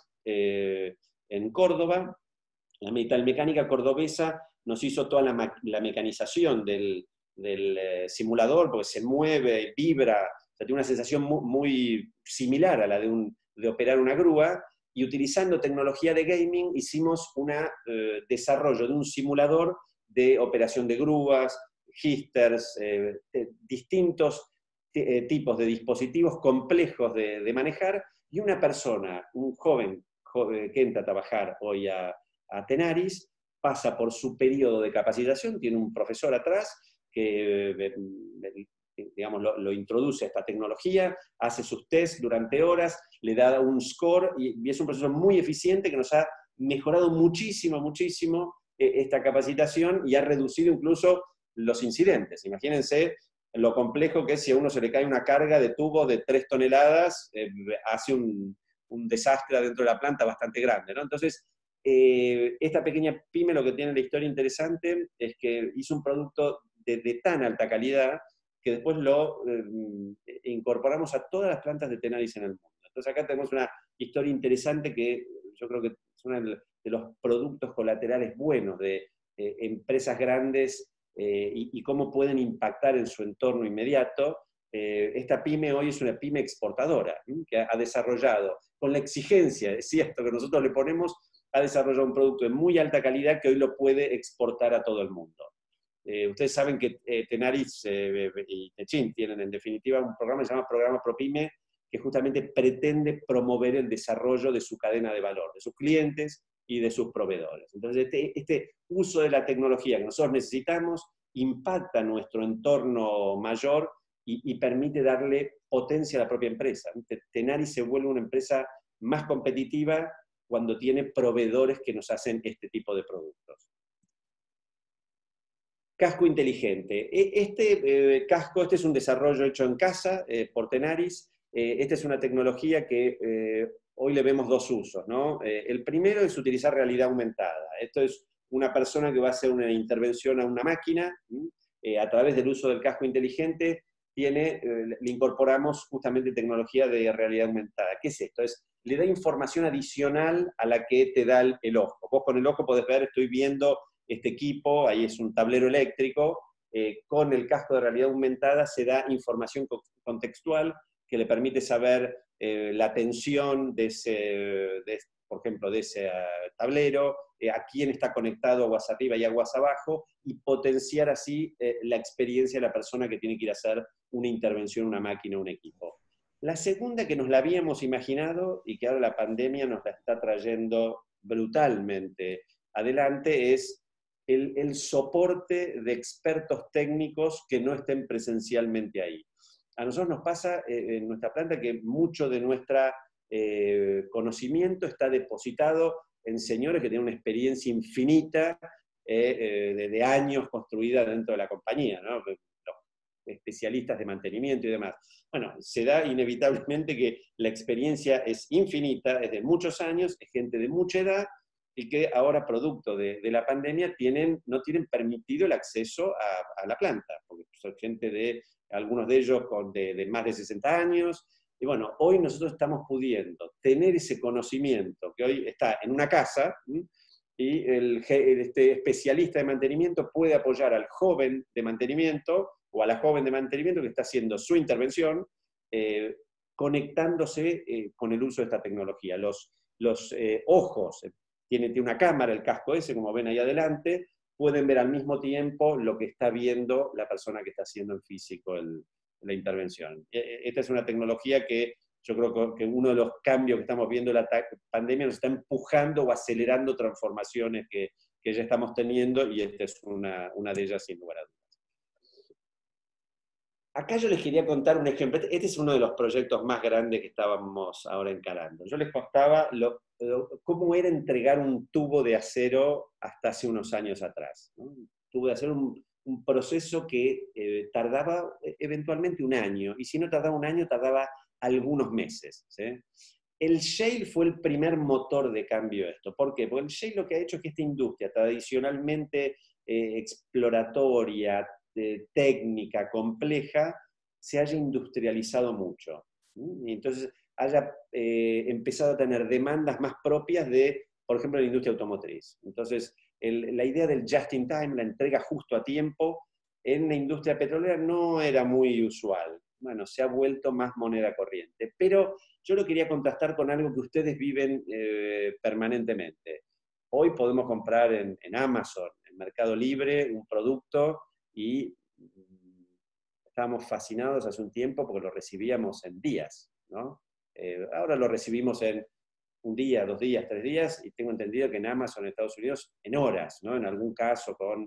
en Córdoba. La metalmecánica cordobesa nos hizo toda la mecanización del simulador, porque se mueve, vibra, o sea, tiene una sensación muy similar a la de operar una grúa, y utilizando tecnología de gaming hicimos un desarrollo de un simulador de operación de grúas, histers, distintos tipos de dispositivos complejos de manejar, y una persona, un joven que entra a trabajar hoy a Tenaris, pasa por su periodo de capacitación, tiene un profesor atrás que digamos, lo introduce a esta tecnología, hace sus tests durante horas, le da un score, y es un proceso muy eficiente que nos ha mejorado muchísimo esta capacitación, y ha reducido incluso los incidentes. Imagínense lo complejo que es si a uno se le cae una carga de tubo de 3 toneladas, hace un desastre adentro de la planta bastante grande, ¿no? Entonces, esta pequeña pyme, lo que tiene la historia interesante es que hizo un producto de tan alta calidad que después lo incorporamos a todas las plantas de Tenaris en el mundo. Entonces acá tenemos una historia interesante que yo creo que es uno de los productos colaterales buenos de empresas grandes y cómo pueden impactar en su entorno inmediato. Esta pyme hoy es una pyme exportadora, que ha desarrollado, con la exigencia, es cierto, que nosotros le ponemos, ha desarrollado un producto de muy alta calidad que hoy lo puede exportar a todo el mundo. Ustedes saben que Tenaris y Techint tienen en definitiva un programa que se llama Programa ProPyme, que justamente pretende promover el desarrollo de su cadena de valor, de sus clientes y de sus proveedores. Entonces este uso de la tecnología que nosotros necesitamos impacta nuestro entorno mayor y permite darle potencia a la propia empresa. Tenaris se vuelve una empresa más competitiva cuando tiene proveedores que nos hacen este tipo de productos. Casco inteligente. Este casco, este es un desarrollo hecho en casa por Tenaris. Esta es una tecnología que hoy le vemos dos usos, ¿no? El primero es utilizar realidad aumentada. Esto es una persona que va a hacer una intervención a una máquina, a través del uso del casco inteligente, le incorporamos justamente tecnología de realidad aumentada. ¿Qué es esto? Le da información adicional a la que te da el ojo. Vos con el ojo podés ver, estoy viendo este equipo, ahí es un tablero eléctrico, con el casco de realidad aumentada se da información contextual que le permite saber la tensión por ejemplo, de ese tablero, a quién está conectado aguas arriba y aguas abajo, y potenciar así la experiencia de la persona que tiene que ir a hacer una intervención, una máquina, un equipo. La segunda, que nos la habíamos imaginado y que ahora la pandemia nos la está trayendo brutalmente adelante, es el soporte de expertos técnicos que no estén presencialmente ahí. A nosotros nos pasa en nuestra planta que mucho de nuestro conocimiento está depositado en señores que tienen una experiencia infinita de años construida dentro de la compañía, ¿no? Los especialistas de mantenimiento y demás. Bueno, se da inevitablemente que la experiencia es infinita, es de muchos años, es gente de mucha edad, y que ahora, producto de la pandemia, no tienen permitido el acceso a la planta, porque son gente algunos de ellos de más de 60 años, y bueno, hoy nosotros estamos pudiendo tener ese conocimiento que hoy está en una casa, y este especialista de mantenimiento puede apoyar al joven de mantenimiento, o a la joven de mantenimiento que está haciendo su intervención, conectándose con el uso de esta tecnología. Los ojos, tiene una cámara, el casco ese, como ven ahí adelante, pueden ver al mismo tiempo lo que está viendo la persona que está haciendo en físico la intervención. Esta es una tecnología que yo creo que uno de los cambios que estamos viendo en la pandemia nos está empujando o acelerando transformaciones que ya estamos teniendo, y esta es una de ellas sin lugar a dudas. Acá yo les quería contar un ejemplo. Este es uno de los proyectos más grandes que estábamos ahora encarando. Yo les contaba cómo era entregar un tubo de acero hasta hace unos años atrás, ¿no? Un tubo de acero, un proceso que tardaba eventualmente un año, y si no tardaba un año, tardaba algunos meses, ¿sí? El shale fue el primer motor de cambio de esto. ¿Por qué? Porque el shale lo que ha hecho es que esta industria tradicionalmente exploratoria, técnica, compleja, se haya industrializado mucho. Y entonces haya empezado a tener demandas más propias por ejemplo, la industria automotriz. Entonces, la idea del just in time, la entrega justo a tiempo, en la industria petrolera no era muy usual. Bueno, se ha vuelto más moneda corriente. Pero yo lo quería contrastar con algo que ustedes viven permanentemente. Hoy podemos comprar en Amazon, en Mercado Libre, un producto, y estábamos fascinados hace un tiempo porque lo recibíamos en días, ¿no? Ahora lo recibimos en un día, 2 días, 3 días, y tengo entendido que en Amazon, en Estados Unidos, en horas, ¿no? En algún caso con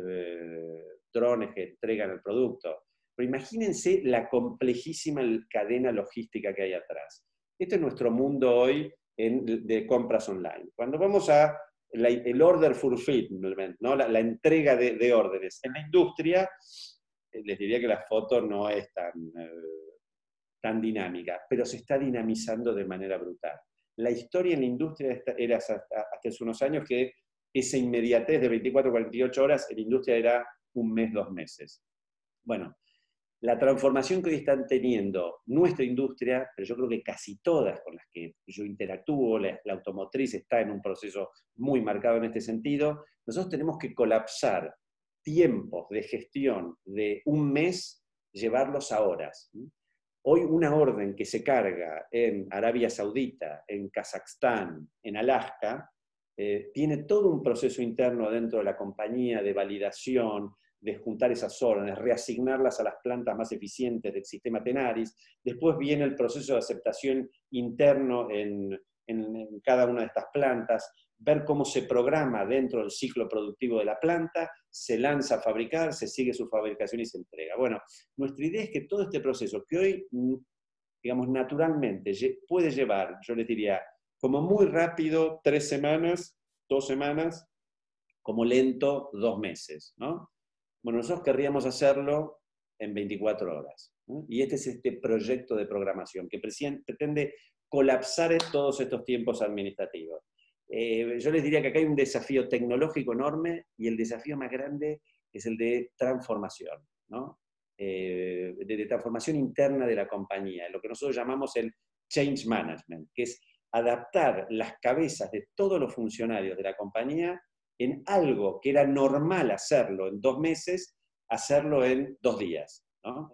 drones que entregan el producto. Pero imagínense la complejísima cadena logística que hay atrás. Este es nuestro mundo hoy de compras online. Cuando vamos a el order fulfillment, ¿no? la entrega de órdenes en la industria, les diría que la foto no es tan dinámica, pero se está dinamizando de manera brutal. La historia en la industria era hasta hace unos años que esa inmediatez de 24 a 48 horas en la industria era 1 mes, 2 meses. Bueno, la transformación que hoy están teniendo nuestra industria, pero yo creo que casi todas con las que yo interactúo, la automotriz está en un proceso muy marcado en este sentido, nosotros tenemos que colapsar tiempos de gestión de 1 mes, llevarlos a horas. Hoy una orden que se carga en Arabia Saudita, en Kazajstán, en Alaska, tiene todo un proceso interno dentro de la compañía de validación, de juntar esas órdenes, reasignarlas a las plantas más eficientes del sistema Tenaris. Después viene el proceso de aceptación interno en en cada una de estas plantas, ver cómo se programa dentro del ciclo productivo de la planta, se lanza a fabricar, se sigue su fabricación y se entrega. Bueno, nuestra idea es que todo este proceso, que hoy, digamos, naturalmente puede llevar, yo les diría, como muy rápido 3 semanas, 2 semanas, como lento 2 meses, ¿no? Bueno, nosotros querríamos hacerlo en 24 horas, ¿no? Y este es este proyecto de programación que pretende colapsar todos estos tiempos administrativos. Yo les diría que acá hay un desafío tecnológico enorme y el desafío más grande es el de transformación, ¿no? De transformación interna de la compañía, lo que nosotros llamamos el change management, que es adaptar las cabezas de todos los funcionarios de la compañía en algo que era normal hacerlo en 2 meses, hacerlo en 2 días, ¿no?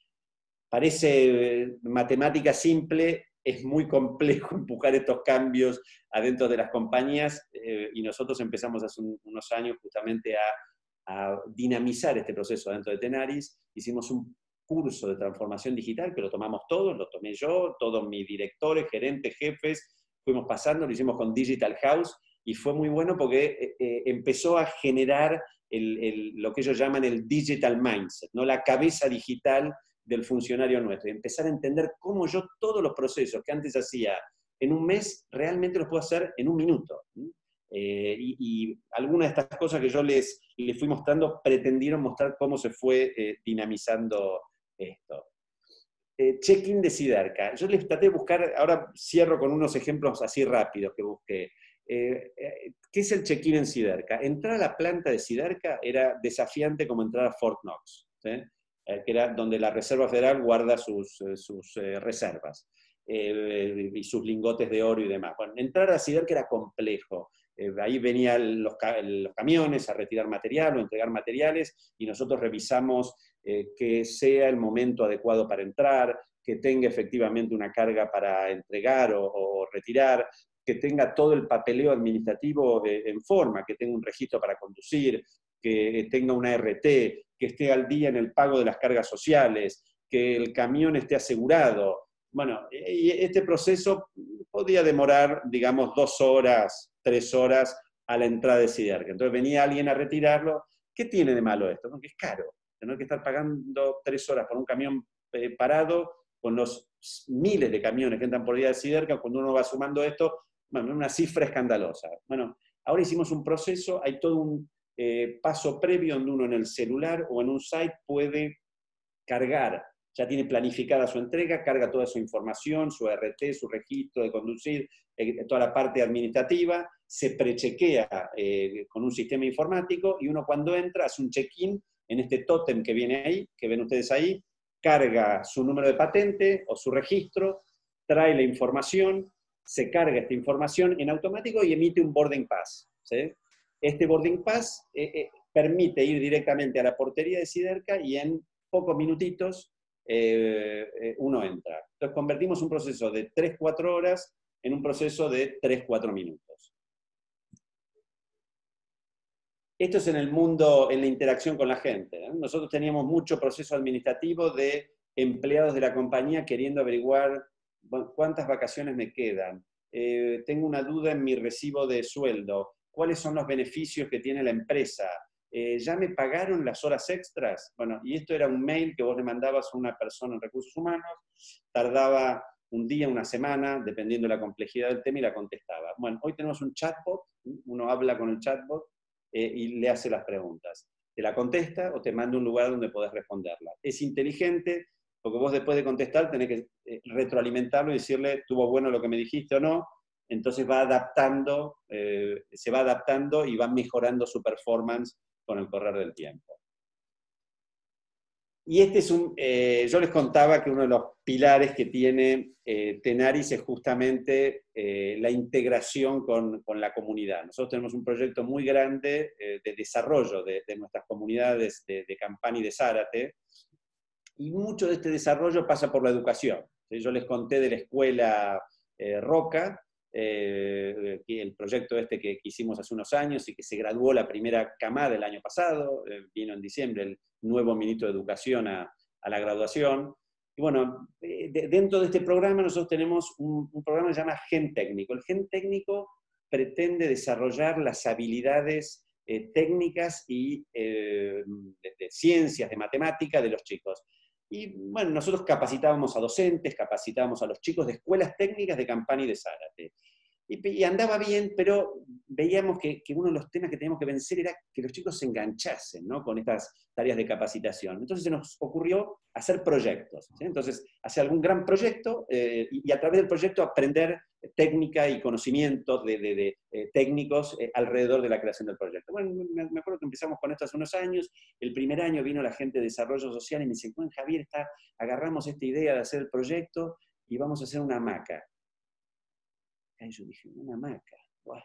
Parece matemática simple, es muy complejo empujar estos cambios adentro de las compañías, y nosotros empezamos hace unos años justamente a dinamizar este proceso dentro de Tenaris. Hicimos un curso de transformación digital que lo tomamos todos, lo tomé yo, todos mis directores, gerentes, jefes, fuimos pasando, lo hicimos con Digital House, y fue muy bueno porque empezó a generar lo que ellos llaman el digital mindset, ¿no? La cabeza digital del funcionario nuestro, y empezar a entender cómo yo todos los procesos que antes hacía en un mes, realmente los puedo hacer en 1 minuto. Y algunas de estas cosas que yo les fui mostrando pretendieron mostrar cómo se fue dinamizando esto. Check-in de Siderca. Yo les traté de buscar, ahora cierro con unos ejemplos así rápidos que busqué. ¿Qué es el check-in en Siderca? Entrar a la planta de Siderca era desafiante como entrar a Fort Knox, ¿sí? Que era donde la Reserva Federal guarda sus reservas, y sus lingotes de oro y demás. Bueno, entrar a Siderca era complejo. Ahí venían los camiones a retirar material o entregar materiales, y nosotros revisamos que sea el momento adecuado para entrar, que tenga efectivamente una carga para entregar o retirar, que tenga todo el papeleo administrativo en forma, que tenga un registro para conducir, que tenga una RT, que esté al día en el pago de las cargas sociales, que el camión esté asegurado. Bueno, y este proceso podía demorar, digamos, 2 horas, 3 horas a la entrada de Siderca. Entonces venía alguien a retirarlo. ¿Qué tiene de malo esto? Porque es caro. Tener que estar pagando 3 horas por un camión parado, con los miles de camiones que entran por día de Siderca, cuando uno va sumando esto, bueno, una cifra escandalosa. Bueno, ahora hicimos un proceso, hay todo un paso previo donde uno en el celular o en un site puede cargar, ya tiene planificada su entrega, carga toda su información, su RT, su registro de conducir, toda la parte administrativa, se prechequea con un sistema informático, y uno cuando entra hace un check-in en este tótem que viene ahí, que ven ustedes ahí, carga su número de patente o su registro, trae la información, se carga esta información en automático y emite un boarding pass, ¿sí? Este boarding pass permite ir directamente a la portería de Siderca y en pocos minutitos uno entra. Entonces convertimos un proceso de 3-4 horas en un proceso de 3-4 minutos. Esto es en el mundo, en la interacción con la gente, ¿no? Nosotros teníamos mucho proceso administrativo de empleados de la compañía queriendo averiguar, bueno, cuántas vacaciones me quedan, tengo una duda en mi recibo de sueldo, cuáles son los beneficios que tiene la empresa, ¿ya me pagaron las horas extras? Bueno, y esto era un mail que vos le mandabas a una persona en recursos humanos, tardaba un día, una semana, dependiendo de la complejidad del tema, y la contestaba. Bueno, hoy tenemos un chatbot, uno habla con el chatbot y le hace las preguntas. Te la contesta o te manda a un lugar donde podés responderla. Es inteligente, porque vos después de contestar tenés que retroalimentarlo y decirle, ¿tuvo bueno lo que me dijiste o no? Entonces va adaptando, se va adaptando y va mejorando su performance con el correr del tiempo. Y este es yo les contaba que uno de los pilares que tiene Tenaris es justamente la integración con la comunidad. Nosotros tenemos un proyecto muy grande de desarrollo de nuestras comunidades de Campana y de Zárate, y mucho de este desarrollo pasa por la educación. Yo les conté de la escuela Roca, el proyecto que hicimos hace unos años y que se graduó la primera camada el año pasado, vino en diciembre el nuevo ministro de Educación a la graduación. Y bueno, dentro de este programa nosotros tenemos un programa que se llama Gen Técnico. El Gen Técnico pretende desarrollar las habilidades técnicas y de ciencias, de matemática de los chicos. Y bueno, nosotros capacitábamos a docentes, capacitábamos a los chicos de escuelas técnicas de Campana y de Zárate. Y andaba bien, pero veíamos que uno de los temas que teníamos que vencer era que los chicos se enganchasen, ¿no?, con estas tareas de capacitación. Entonces se nos ocurrió hacer proyectos, ¿sí? Entonces, hacer algún gran proyecto y a través del proyecto aprender técnica y conocimientos de técnicos alrededor de la creación del proyecto. Bueno, me acuerdo que empezamos con esto hace unos años. El primer año vino la gente de Desarrollo Social y me dice, bueno, Javier, agarramos esta idea de hacer el proyecto y vamos a hacer una hamaca. Y yo dije, una hamaca. Bueno,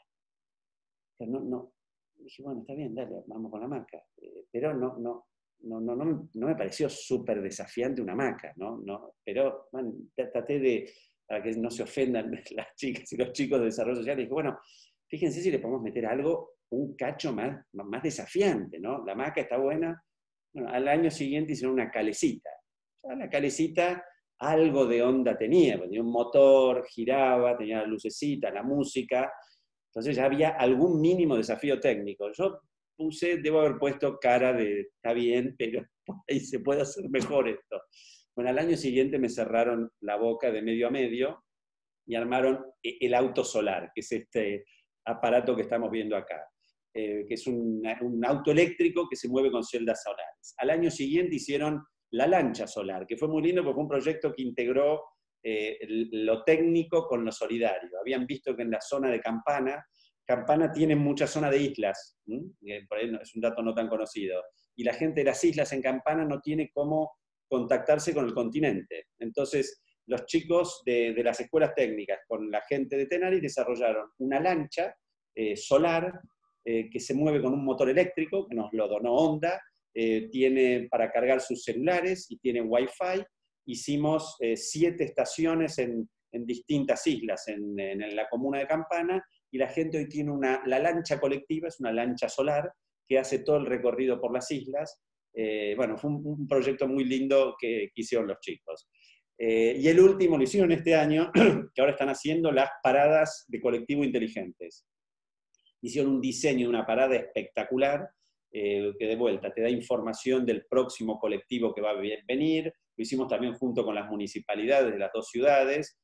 no. Dije, bueno, está bien, dale, vamos con la hamaca. Pero no me pareció súper desafiante una hamaca, ¿no? Pero bueno, traté para que no se ofendan las chicas y los chicos de Desarrollo Social, dije, bueno, fíjense si le podemos meter algo, un cacho más desafiante, ¿no? La hamaca está buena. Bueno, al año siguiente hicieron una calecita. Ya la calecita algo de onda tenía un motor, giraba, tenía la lucecita, la música, entonces ya había algún mínimo desafío técnico. Yo debo haber puesto cara de, está bien, pero por ahí se puede hacer mejor esto. Bueno, al año siguiente me cerraron la boca de medio a medio y armaron el auto solar, que es este aparato que estamos viendo acá, que es un auto eléctrico que se mueve con celdas solares. Al año siguiente hicieron la lancha solar, que fue muy lindo porque fue un proyecto que integró lo técnico con lo solidario. Habían visto que en la zona de Campana tiene mucha zona de islas, por ahí es un dato no tan conocido, y la gente de las islas en Campana no tiene cómo contactarse con el continente. Entonces, los chicos de las escuelas técnicas con la gente de Tenaris desarrollaron una lancha solar que se mueve con un motor eléctrico, que nos lo donó Honda, tiene para cargar sus celulares y tiene Wi-Fi. Hicimos 7 estaciones en distintas islas en la comuna de Campana, y la gente hoy tiene la lancha colectiva, es una lancha solar, que hace todo el recorrido por las islas. Bueno, fue un proyecto muy lindo que hicieron los chicos. Y el último lo hicieron este año, que ahora están haciendo las paradas de colectivo inteligentes. Hicieron un diseño de una parada espectacular, que de vuelta te da información del próximo colectivo que va a venir. Lo hicimos también junto con las municipalidades de las 2 ciudades.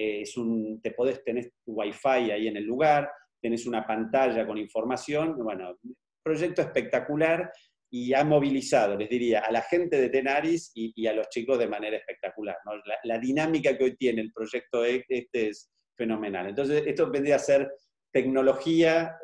Tenés Wi-Fi ahí en el lugar, tenés una pantalla con información. Bueno, proyecto espectacular y ha movilizado, les diría, a la gente de Tenaris y a los chicos de manera espectacular, ¿no? La dinámica que hoy tiene el proyecto este es fenomenal. Entonces, esto vendría a ser tecnología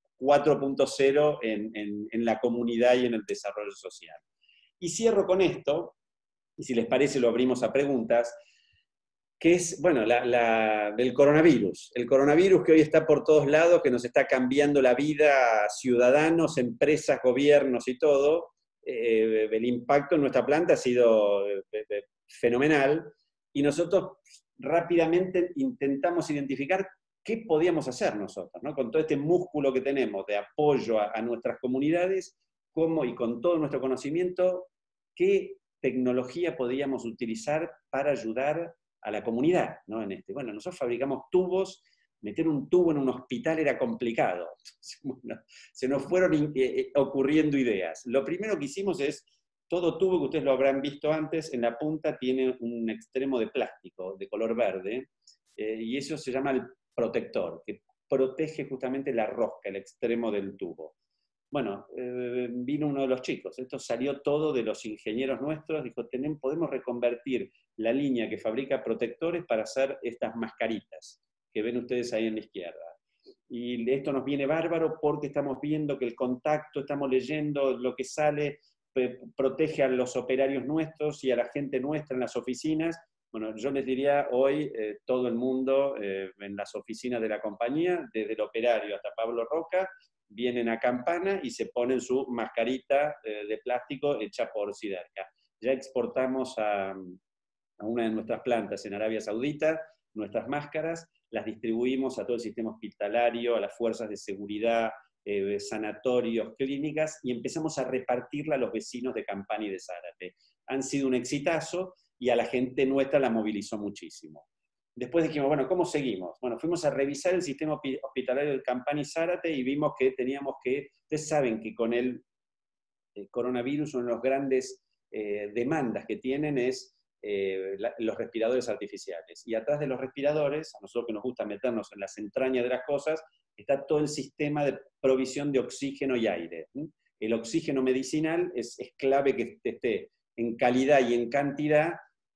4.0 en la comunidad y en el desarrollo social. Y cierro con esto, y si les parece lo abrimos a preguntas, que es, bueno, del coronavirus. El coronavirus que hoy está por todos lados, que nos está cambiando la vida a ciudadanos, empresas, gobiernos y todo. El impacto en nuestra planta ha sido fenomenal, y nosotros rápidamente intentamos identificar qué podíamos hacer nosotros, ¿no? Con todo este músculo que tenemos de apoyo a nuestras comunidades, y con todo nuestro conocimiento, qué tecnología podíamos utilizar para ayudar a la comunidad, ¿no? Bueno, nosotros fabricamos tubos. Meter un tubo en un hospital era complicado. Bueno, se nos fueron ocurriendo ideas. Lo primero que hicimos es, todo tubo, que ustedes lo habrán visto antes, en la punta tiene un extremo de plástico de color verde, y eso se llama el protector, que protege justamente la rosca, el extremo del tubo. Bueno, vino uno de los chicos, esto salió todo de los ingenieros nuestros, dijo, podemos reconvertir la línea que fabrica protectores para hacer estas mascaritas que ven ustedes ahí en la izquierda. Y esto nos viene bárbaro porque estamos viendo que el contacto, estamos leyendo lo que sale, protege a los operarios nuestros y a la gente nuestra en las oficinas. Bueno, yo les diría hoy, todo el mundo en las oficinas de la compañía, desde el operario hasta Pablo Roca, vienen a Campana y se ponen su mascarita de plástico hecha por Siderca. Ya exportamos a una de nuestras plantas en Arabia Saudita nuestras máscaras, las distribuimos a todo el sistema hospitalario, a las fuerzas de seguridad, sanatorios, clínicas, y empezamos a repartirla a los vecinos de Campana y de Zárate. Han sido un exitazo, y a la gente nuestra la movilizó muchísimo. Después dijimos, bueno, ¿cómo seguimos? Bueno, fuimos a revisar el sistema hospitalario del Campana y Zárate y vimos que teníamos que, ustedes saben que con el coronavirus una de las grandes demandas que tienen es los respiradores artificiales. Y atrás de los respiradores, a nosotros que nos gusta meternos en las entrañas de las cosas, está todo el sistema de provisión de oxígeno y aire. El oxígeno medicinal es clave que esté en calidad y en cantidad,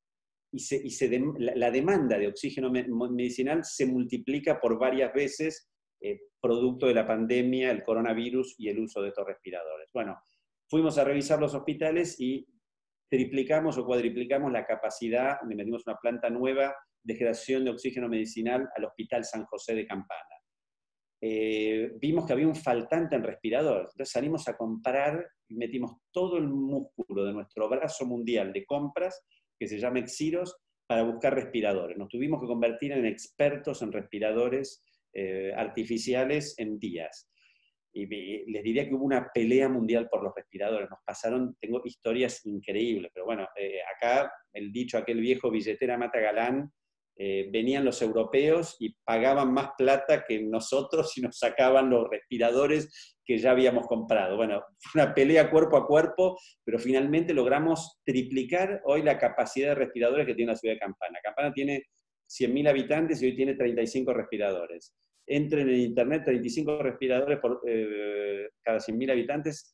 la demanda de oxígeno medicinal se multiplica por varias veces producto de la pandemia, el coronavirus y el uso de estos respiradores. Bueno, fuimos a revisar los hospitales y triplicamos o cuadriplicamos la capacidad, le metimos una planta nueva de generación de oxígeno medicinal al Hospital San José de Campana. Vimos que había un faltante en respiradores, entonces salimos a comprar y metimos todo el músculo de nuestro brazo mundial de compras, que se llama Exiros, para buscar respiradores. Nos tuvimos que convertir en expertos en respiradores artificiales en días. Y les diría que hubo una pelea mundial por los respiradores. Nos pasaron, tengo historias increíbles, pero bueno, acá el dicho aquel viejo, billetera mata galán, venían los europeos y pagaban más plata que nosotros y nos sacaban los respiradores que ya habíamos comprado. Bueno, fue una pelea cuerpo a cuerpo, pero finalmente logramos triplicar hoy la capacidad de respiradores que tiene la ciudad de Campana. Campana tiene 100.000 habitantes y hoy tiene 35 respiradores. Entren en internet, 35 respiradores por cada 100.000 habitantes,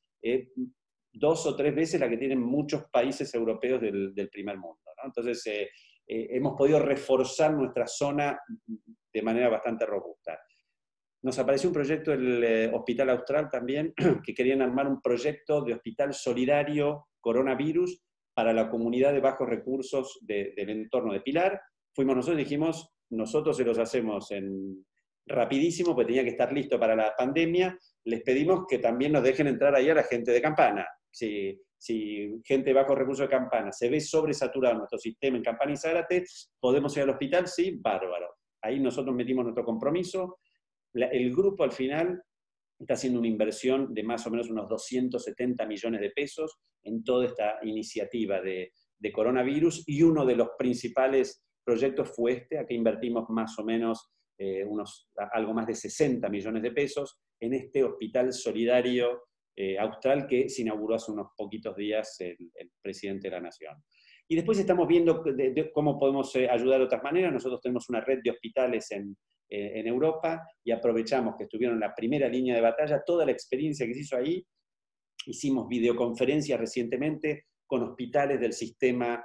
2 o 3 veces la que tienen muchos países europeos del primer mundo, ¿no? Entonces, hemos podido reforzar nuestra zona de manera bastante robusta. Nos apareció un proyecto del Hospital Austral también, que querían armar un proyecto de hospital solidario coronavirus para la comunidad de bajos recursos del entorno de Pilar. Fuimos nosotros y dijimos, nosotros se los hacemos rapidísimo, porque tenía que estar listo para la pandemia. Les pedimos que también nos dejen entrar ahí a la gente de Campana. Si gente de bajos recursos de Campana se ve sobresaturado nuestro sistema en Campana y Zárate, ¿podemos ir al hospital? Sí, bárbaro. Ahí nosotros metimos nuestro compromiso. El grupo al final está haciendo una inversión de más o menos unos 270 millones de pesos en toda esta iniciativa de coronavirus, y uno de los principales proyectos fue a que invertimos más o menos algo más de 60 millones de pesos en este hospital solidario austral que se inauguró hace unos poquitos días el presidente de la Nación. Y después estamos viendo cómo podemos ayudar de otras maneras. Nosotros tenemos una red de hospitales en Europa y aprovechamos que estuvieron en la primera línea de batalla, toda la experiencia que se hizo ahí. Hicimos videoconferencias recientemente con hospitales del sistema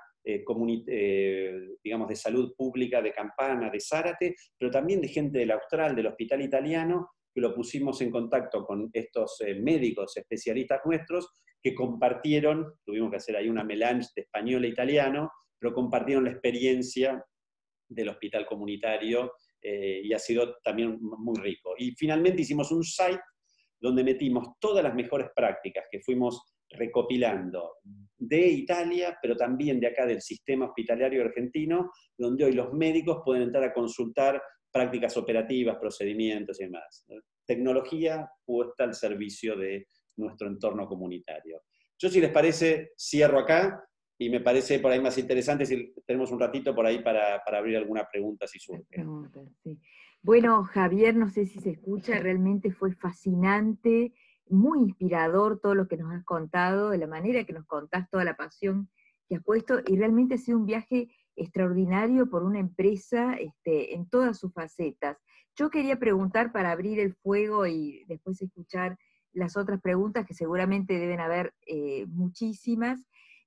digamos, de salud pública de Campana, de Zárate, pero también de gente del Austral, del hospital italiano, que lo pusimos en contacto con estos médicos especialistas nuestros, que compartieron, tuvimos que hacer ahí una melange de español e italiano, pero compartieron la experiencia del hospital comunitario y ha sido también muy rico. Y finalmente hicimos un site donde metimos todas las mejores prácticas que fuimos recopilando de Italia, pero también de acá del sistema hospitalario argentino, donde hoy los médicos pueden entrar a consultar prácticas operativas, procedimientos y demás. Tecnología puesta al servicio de nuestro entorno comunitario. Yo, si les parece, cierro acá, y me parece por ahí más interesante si tenemos un ratito por ahí para abrir alguna pregunta si surge. Sí. Bueno, Javier, no sé si se escucha, realmente fue fascinante, muy inspirador todo lo que nos has contado, de la manera que nos contás, toda la pasión que has puesto, y realmente ha sido un viaje extraordinario por una empresa en todas sus facetas. Yo quería preguntar, para abrir el fuego y después escuchar las otras preguntas, que seguramente deben haber muchísimas,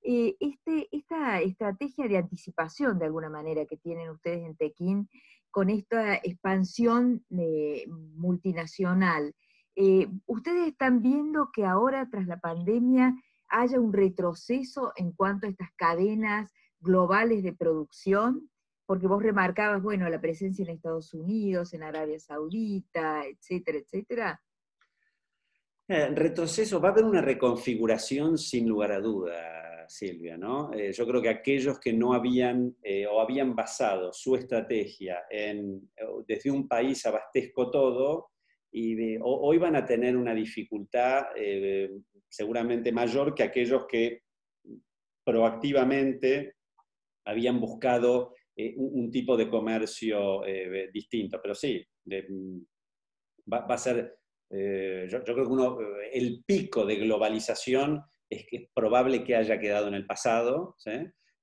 esta estrategia de anticipación, de alguna manera, que tienen ustedes en Tequín, con esta expansión multinacional, ¿ustedes están viendo que ahora, tras la pandemia, haya un retroceso en cuanto a estas cadenas globales de producción? Porque vos remarcabas, bueno, la presencia en Estados Unidos, en Arabia Saudita, etcétera, etcétera. Retroceso, va a haber una reconfiguración sin lugar a duda, Silvia, ¿no? Yo creo que aquellos que no habían o habían basado su estrategia desde un país abastezco todo, hoy van a tener una dificultad seguramente mayor que aquellos que proactivamente habían buscado un tipo de comercio distinto. Pero sí, va a ser, yo creo que el pico de globalización es que es probable que haya quedado en el pasado, ¿sí?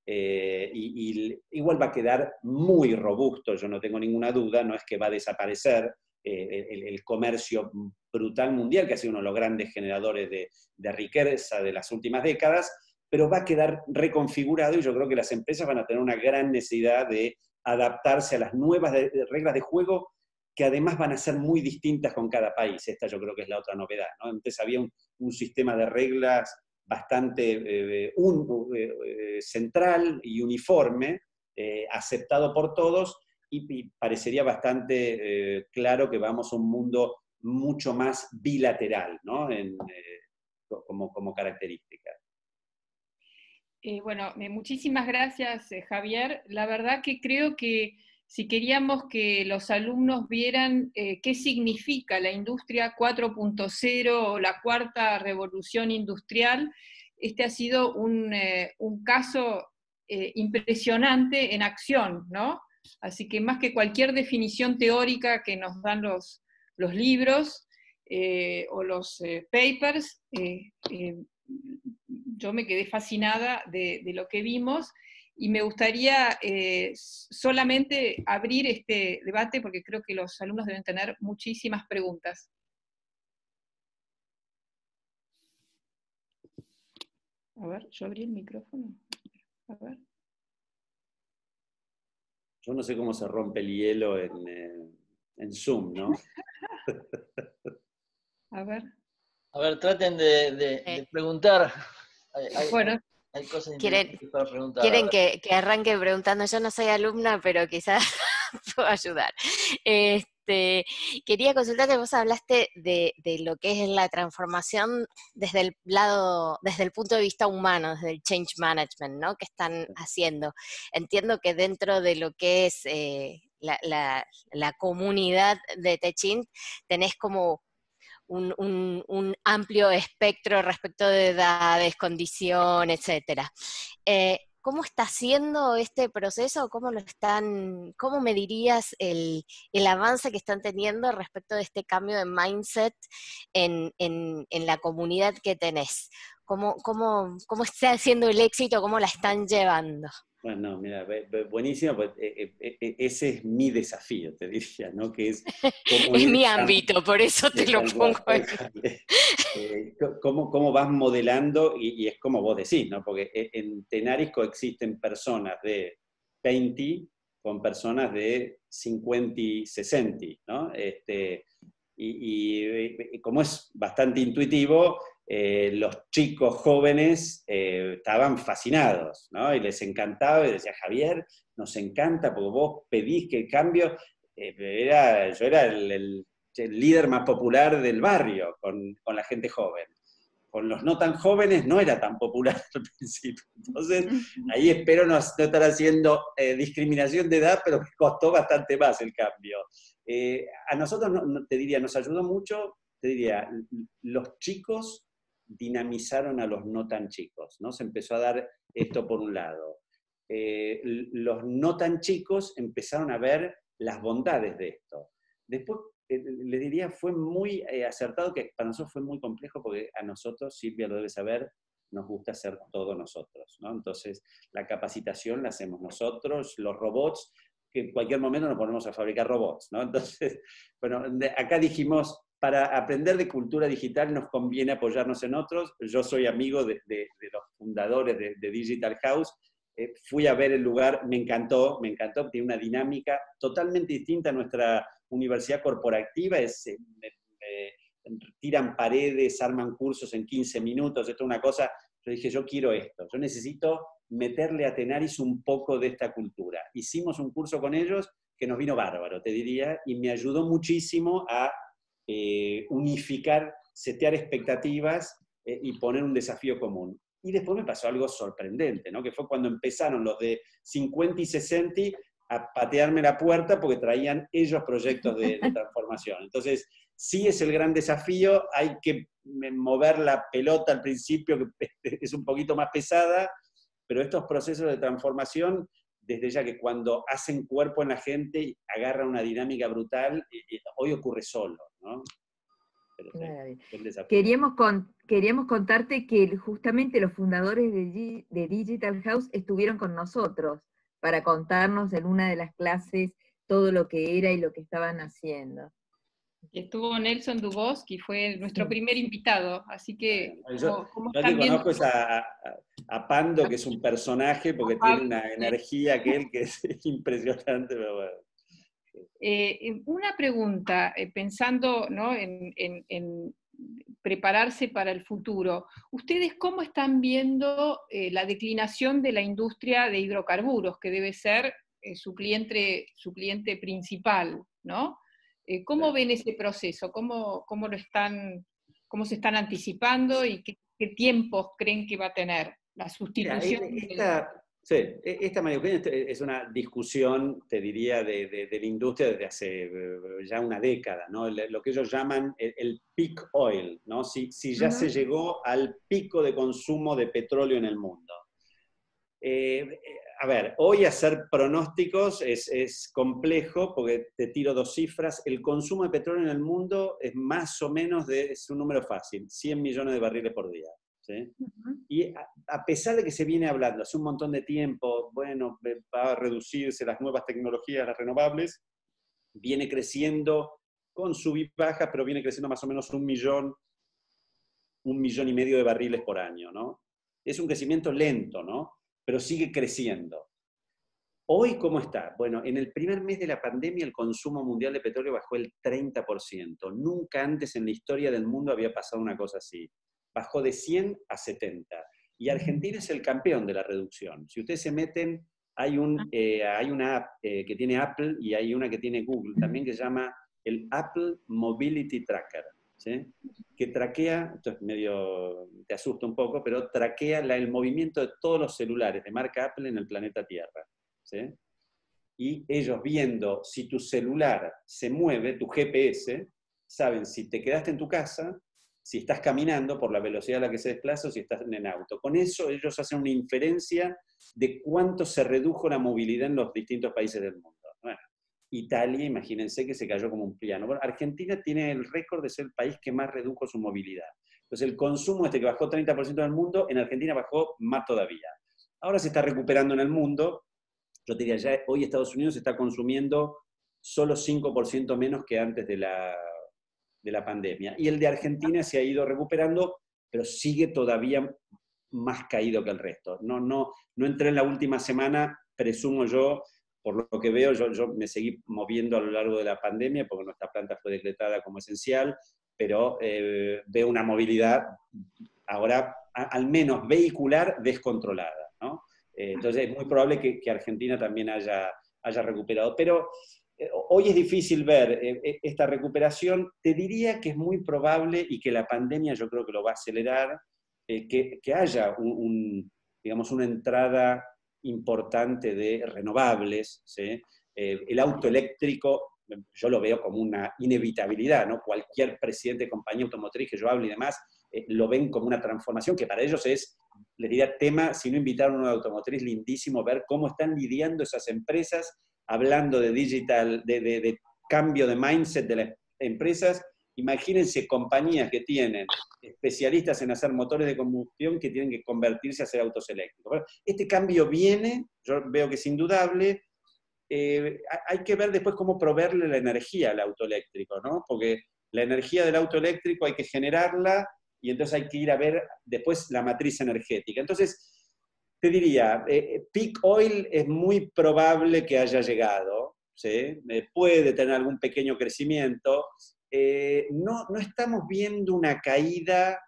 Y igual va a quedar muy robusto, yo no tengo ninguna duda, no es que va a desaparecer el comercio brutal mundial, que ha sido uno de los grandes generadores de riqueza de las últimas décadas, pero va a quedar reconfigurado y yo creo que las empresas van a tener una gran necesidad de adaptarse a las nuevas reglas de juego, que además van a ser muy distintas con cada país. Esta yo creo que es la otra novedad, ¿no? Antes había un sistema de reglas bastante central y uniforme, aceptado por todos, y parecería bastante claro que vamos a un mundo mucho más bilateral, ¿no? Como característica. Bueno, muchísimas gracias, Javier. La verdad que creo que si queríamos que los alumnos vieran qué significa la industria 4.0 o la cuarta revolución industrial, este ha sido un caso impresionante en acción, ¿no? Así que más que cualquier definición teórica que nos dan los libros o los papers, yo me quedé fascinada de lo que vimos, y me gustaría solamente abrir este debate porque creo que los alumnos deben tener muchísimas preguntas. A ver, yo abrí el micrófono. A ver. Yo no sé cómo se rompe el hielo en Zoom, ¿no? A ver. A ver, traten de preguntar. Bueno. Hay cosas ¿Quieren interesantes para preguntar. que arranque preguntando? Yo no soy alumna, pero quizás puedo ayudar. Quería consultarte, vos hablaste de lo que es la transformación desde el punto de vista humano, desde el change management, ¿no? Que están haciendo. Entiendo que dentro de lo que es la comunidad de Techint tenés como un amplio espectro respecto de edades, condición, etc. ¿Cómo está siendo este proceso? ¿Cómo medirías el avance que están teniendo respecto de este cambio de mindset en la comunidad que tenés? ¿Cómo está siendo el éxito? ¿Cómo la están llevando? Bueno, mira, buenísimo, pues, ese es mi desafío, te diría, ¿no? Que es es mi ámbito, por eso te lo pongo ahí. ¿Cómo vas modelando? Y es como vos decís, ¿no? Porque en Tenaris coexisten personas de 20 con personas de 50 y 60, ¿no? Y como es bastante intuitivo, los chicos jóvenes estaban fascinados, ¿no? Y les encantaba, y decía, Javier, nos encanta porque vos pedís que el cambio, yo era el líder más popular del barrio con la gente joven. Con los no tan jóvenes no era tan popular al principio. Entonces, ahí espero no estar haciendo discriminación de edad, pero me costó bastante más el cambio. A nosotros, te diría, nos ayudó mucho, te diría, los chicos dinamizaron a los no tan chicos, ¿no? Se empezó a dar esto por un lado. Los no tan chicos empezaron a ver las bondades de esto. Después, le diría, fue muy acertado, que para nosotros fue muy complejo, porque a nosotros, Silvia lo debe saber, nos gusta hacer todo nosotros, ¿no? Entonces, la capacitación la hacemos nosotros, los robots, que en cualquier momento nos ponemos a fabricar robots, ¿no? Entonces, bueno, acá dijimos, para aprender de cultura digital nos conviene apoyarnos en otros. Yo soy amigo de los fundadores de Digital House. Fui a ver el lugar, me encantó, tiene una dinámica totalmente distinta a nuestra universidad corporativa, tiran paredes, arman cursos en 15 minutos, esto es una cosa, yo dije, yo quiero esto, yo necesito meterle a Tenaris un poco de esta cultura. Hicimos un curso con ellos que nos vino bárbaro, te diría, y me ayudó muchísimo a unificar, setear expectativas y poner un desafío común. Y después me pasó algo sorprendente, ¿no? Que fue cuando empezaron los de 50 y 60 a patearme la puerta porque traían ellos proyectos de transformación. Entonces, sí es el gran desafío, hay que mover la pelota al principio, que es un poquito más pesada, pero estos procesos de transformación, desde ya que cuando hacen cuerpo en la gente, agarran una dinámica brutal, y hoy ocurre solo, ¿no? Pero sí, Claro. el desafío. Queríamos contarte que justamente los fundadores de Digital House estuvieron con nosotros para contarnos en una de las clases todo lo que era y lo que estaban haciendo. Estuvo Nelson Dubosc, fue nuestro primer invitado, así que Yo como que conozco es a Pando, que es un personaje, porque tiene una energía aquel que es impresionante, pero bueno. Una pregunta, pensando, ¿no?, en prepararse para el futuro. ¿Ustedes cómo están viendo la declinación de la industria de hidrocarburos, que debe ser su cliente principal, ¿no? ¿Cómo ven ese proceso? ¿Cómo se están anticipando y qué tiempos creen que va a tener la sustitución? Esta, María Eugenia, es una discusión, te diría, de la industria desde hace ya una década, ¿no? Lo que ellos llaman el peak oil, ¿no? Si ya se llegó al pico de consumo de petróleo en el mundo. A ver, hoy hacer pronósticos es complejo, porque te tiro dos cifras. El consumo de petróleo en el mundo es más o menos, es un número fácil, 100 millones de barriles por día, ¿sí? Y a pesar de que se viene hablando hace un montón de tiempo, bueno, va a reducirse las nuevas tecnologías, las renovables, viene creciendo con sub y bajas, pero viene creciendo más o menos 1 millón y medio de barriles por año, ¿no? Es un crecimiento lento, ¿no? Pero sigue creciendo. ¿Hoy cómo está? Bueno, en el primer mes de la pandemia el consumo mundial de petróleo bajó el 30%. Nunca antes en la historia del mundo había pasado una cosa así. Bajó de 100 a 70. Y Argentina es el campeón de la reducción. Si ustedes se meten, hay una app que tiene Apple y hay una que tiene Google también, que se llama el Apple Mobility Tracker, ¿sí? Que traquea, esto es medio, te asusta un poco, pero traquea el movimiento de todos los celulares de marca Apple en el planeta Tierra, ¿sí? Y ellos, viendo si tu celular se mueve, tu GPS, saben si te quedaste en tu casa, si estás caminando por la velocidad a la que se desplaza o si estás en auto. Con eso ellos hacen una inferencia de cuánto se redujo la movilidad en los distintos países del mundo. Bueno, Italia, imagínense que se cayó como un piano. Bueno, Argentina tiene el récord de ser el país que más redujo su movilidad. Entonces el consumo que bajó 30% en el mundo, en Argentina bajó más todavía. Ahora se está recuperando en el mundo. Yo te diría, ya hoy Estados Unidos está consumiendo solo 5% menos que antes de la pandemia. Y el de Argentina se ha ido recuperando, pero sigue todavía más caído que el resto. No entré en la última semana, presumo yo, por lo que veo, yo me seguí moviendo a lo largo de la pandemia, porque nuestra planta fue decretada como esencial, pero veo una movilidad ahora, al menos vehicular, descontrolada, ¿no? Entonces es muy probable que Argentina también haya recuperado. Pero hoy es difícil ver esta recuperación. Te diría que es muy probable, y que la pandemia yo creo que lo va a acelerar, que haya digamos, una entrada importante de renovables, ¿sí? El auto eléctrico, yo lo veo como una inevitabilidad, ¿no? Cualquier presidente de compañía automotriz que yo hable y demás, lo ven como una transformación que para ellos es, les diría, tema, si no invitaron a una automotriz, lindísimo ver cómo están lidiando esas empresas, hablando de digital, de cambio de mindset de las empresas. Imagínense compañías que tienen especialistas en hacer motores de combustión que tienen que convertirse a hacer autos eléctricos. Bueno, este cambio viene, yo veo que es indudable. Hay que ver después cómo proveerle la energía al auto eléctrico, ¿no? Porque la energía del auto eléctrico hay que generarla, y entonces hay que ir a ver después la matriz energética. Entonces, te diría, peak oil es muy probable que haya llegado, ¿sí? Puede tener algún pequeño crecimiento. No estamos viendo una caída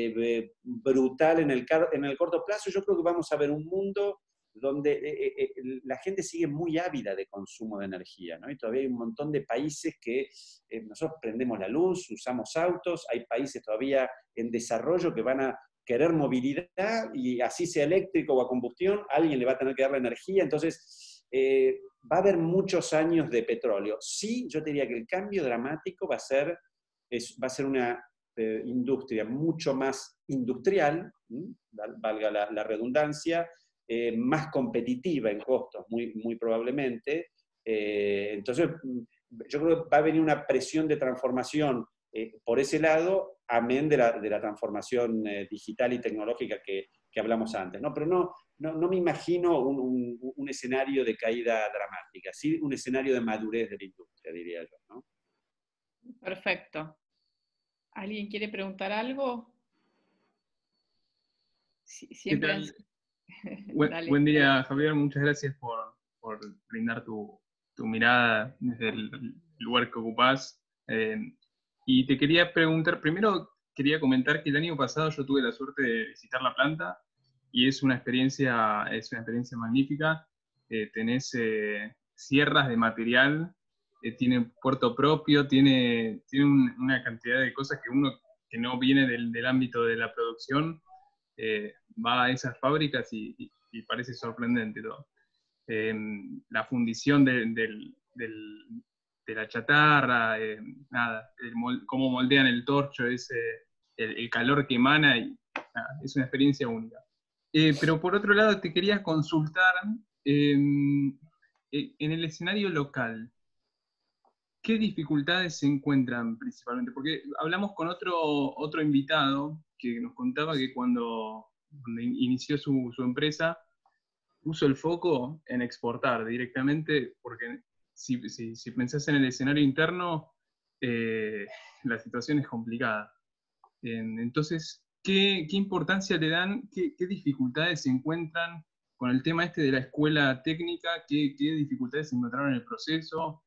brutal en el corto plazo. Yo creo que vamos a ver un mundo donde la gente sigue muy ávida de consumo de energía, ¿no? Y todavía hay un montón de países que nosotros prendemos la luz, usamos autos, hay países todavía en desarrollo que van a querer movilidad, y así sea eléctrico o a combustión, alguien le va a tener que dar la energía. Entonces va a haber muchos años de petróleo. Sí, yo te diría que el cambio dramático va a ser una industria mucho más industrial, valga la redundancia, más competitiva en costos, muy probablemente. Entonces, yo creo que va a venir una presión de transformación por ese lado, amén de la transformación digital y tecnológica que hablamos antes, ¿no? Pero no me imagino un escenario de caída dramática, sí un escenario de madurez de la industria, diría yo, ¿no? Perfecto. ¿Alguien quiere preguntar algo? Siempre. Buen día, Javier. Muchas gracias por brindar tu mirada desde el lugar que ocupás. Y te quería preguntar, primero quería comentar que el año pasado yo tuve la suerte de visitar la planta y es una experiencia magnífica. Tenés sierras de material, tiene puerto propio, tiene una cantidad de cosas que uno que no viene del ámbito de la producción va a esas fábricas y parece sorprendente todo. La fundición de la chatarra, cómo moldean el torcho, el calor que emana, y es una experiencia única. Pero por otro lado te quería consultar, en el escenario local, ¿qué dificultades se encuentran principalmente? Porque hablamos con otro invitado que nos contaba que cuando inició su empresa, puso el foco en exportar directamente, porque si pensás en el escenario interno, la situación es complicada. Entonces, ¿qué importancia le dan, qué dificultades se encuentran con el tema de la escuela técnica? ¿Qué dificultades se encontraron en el proceso?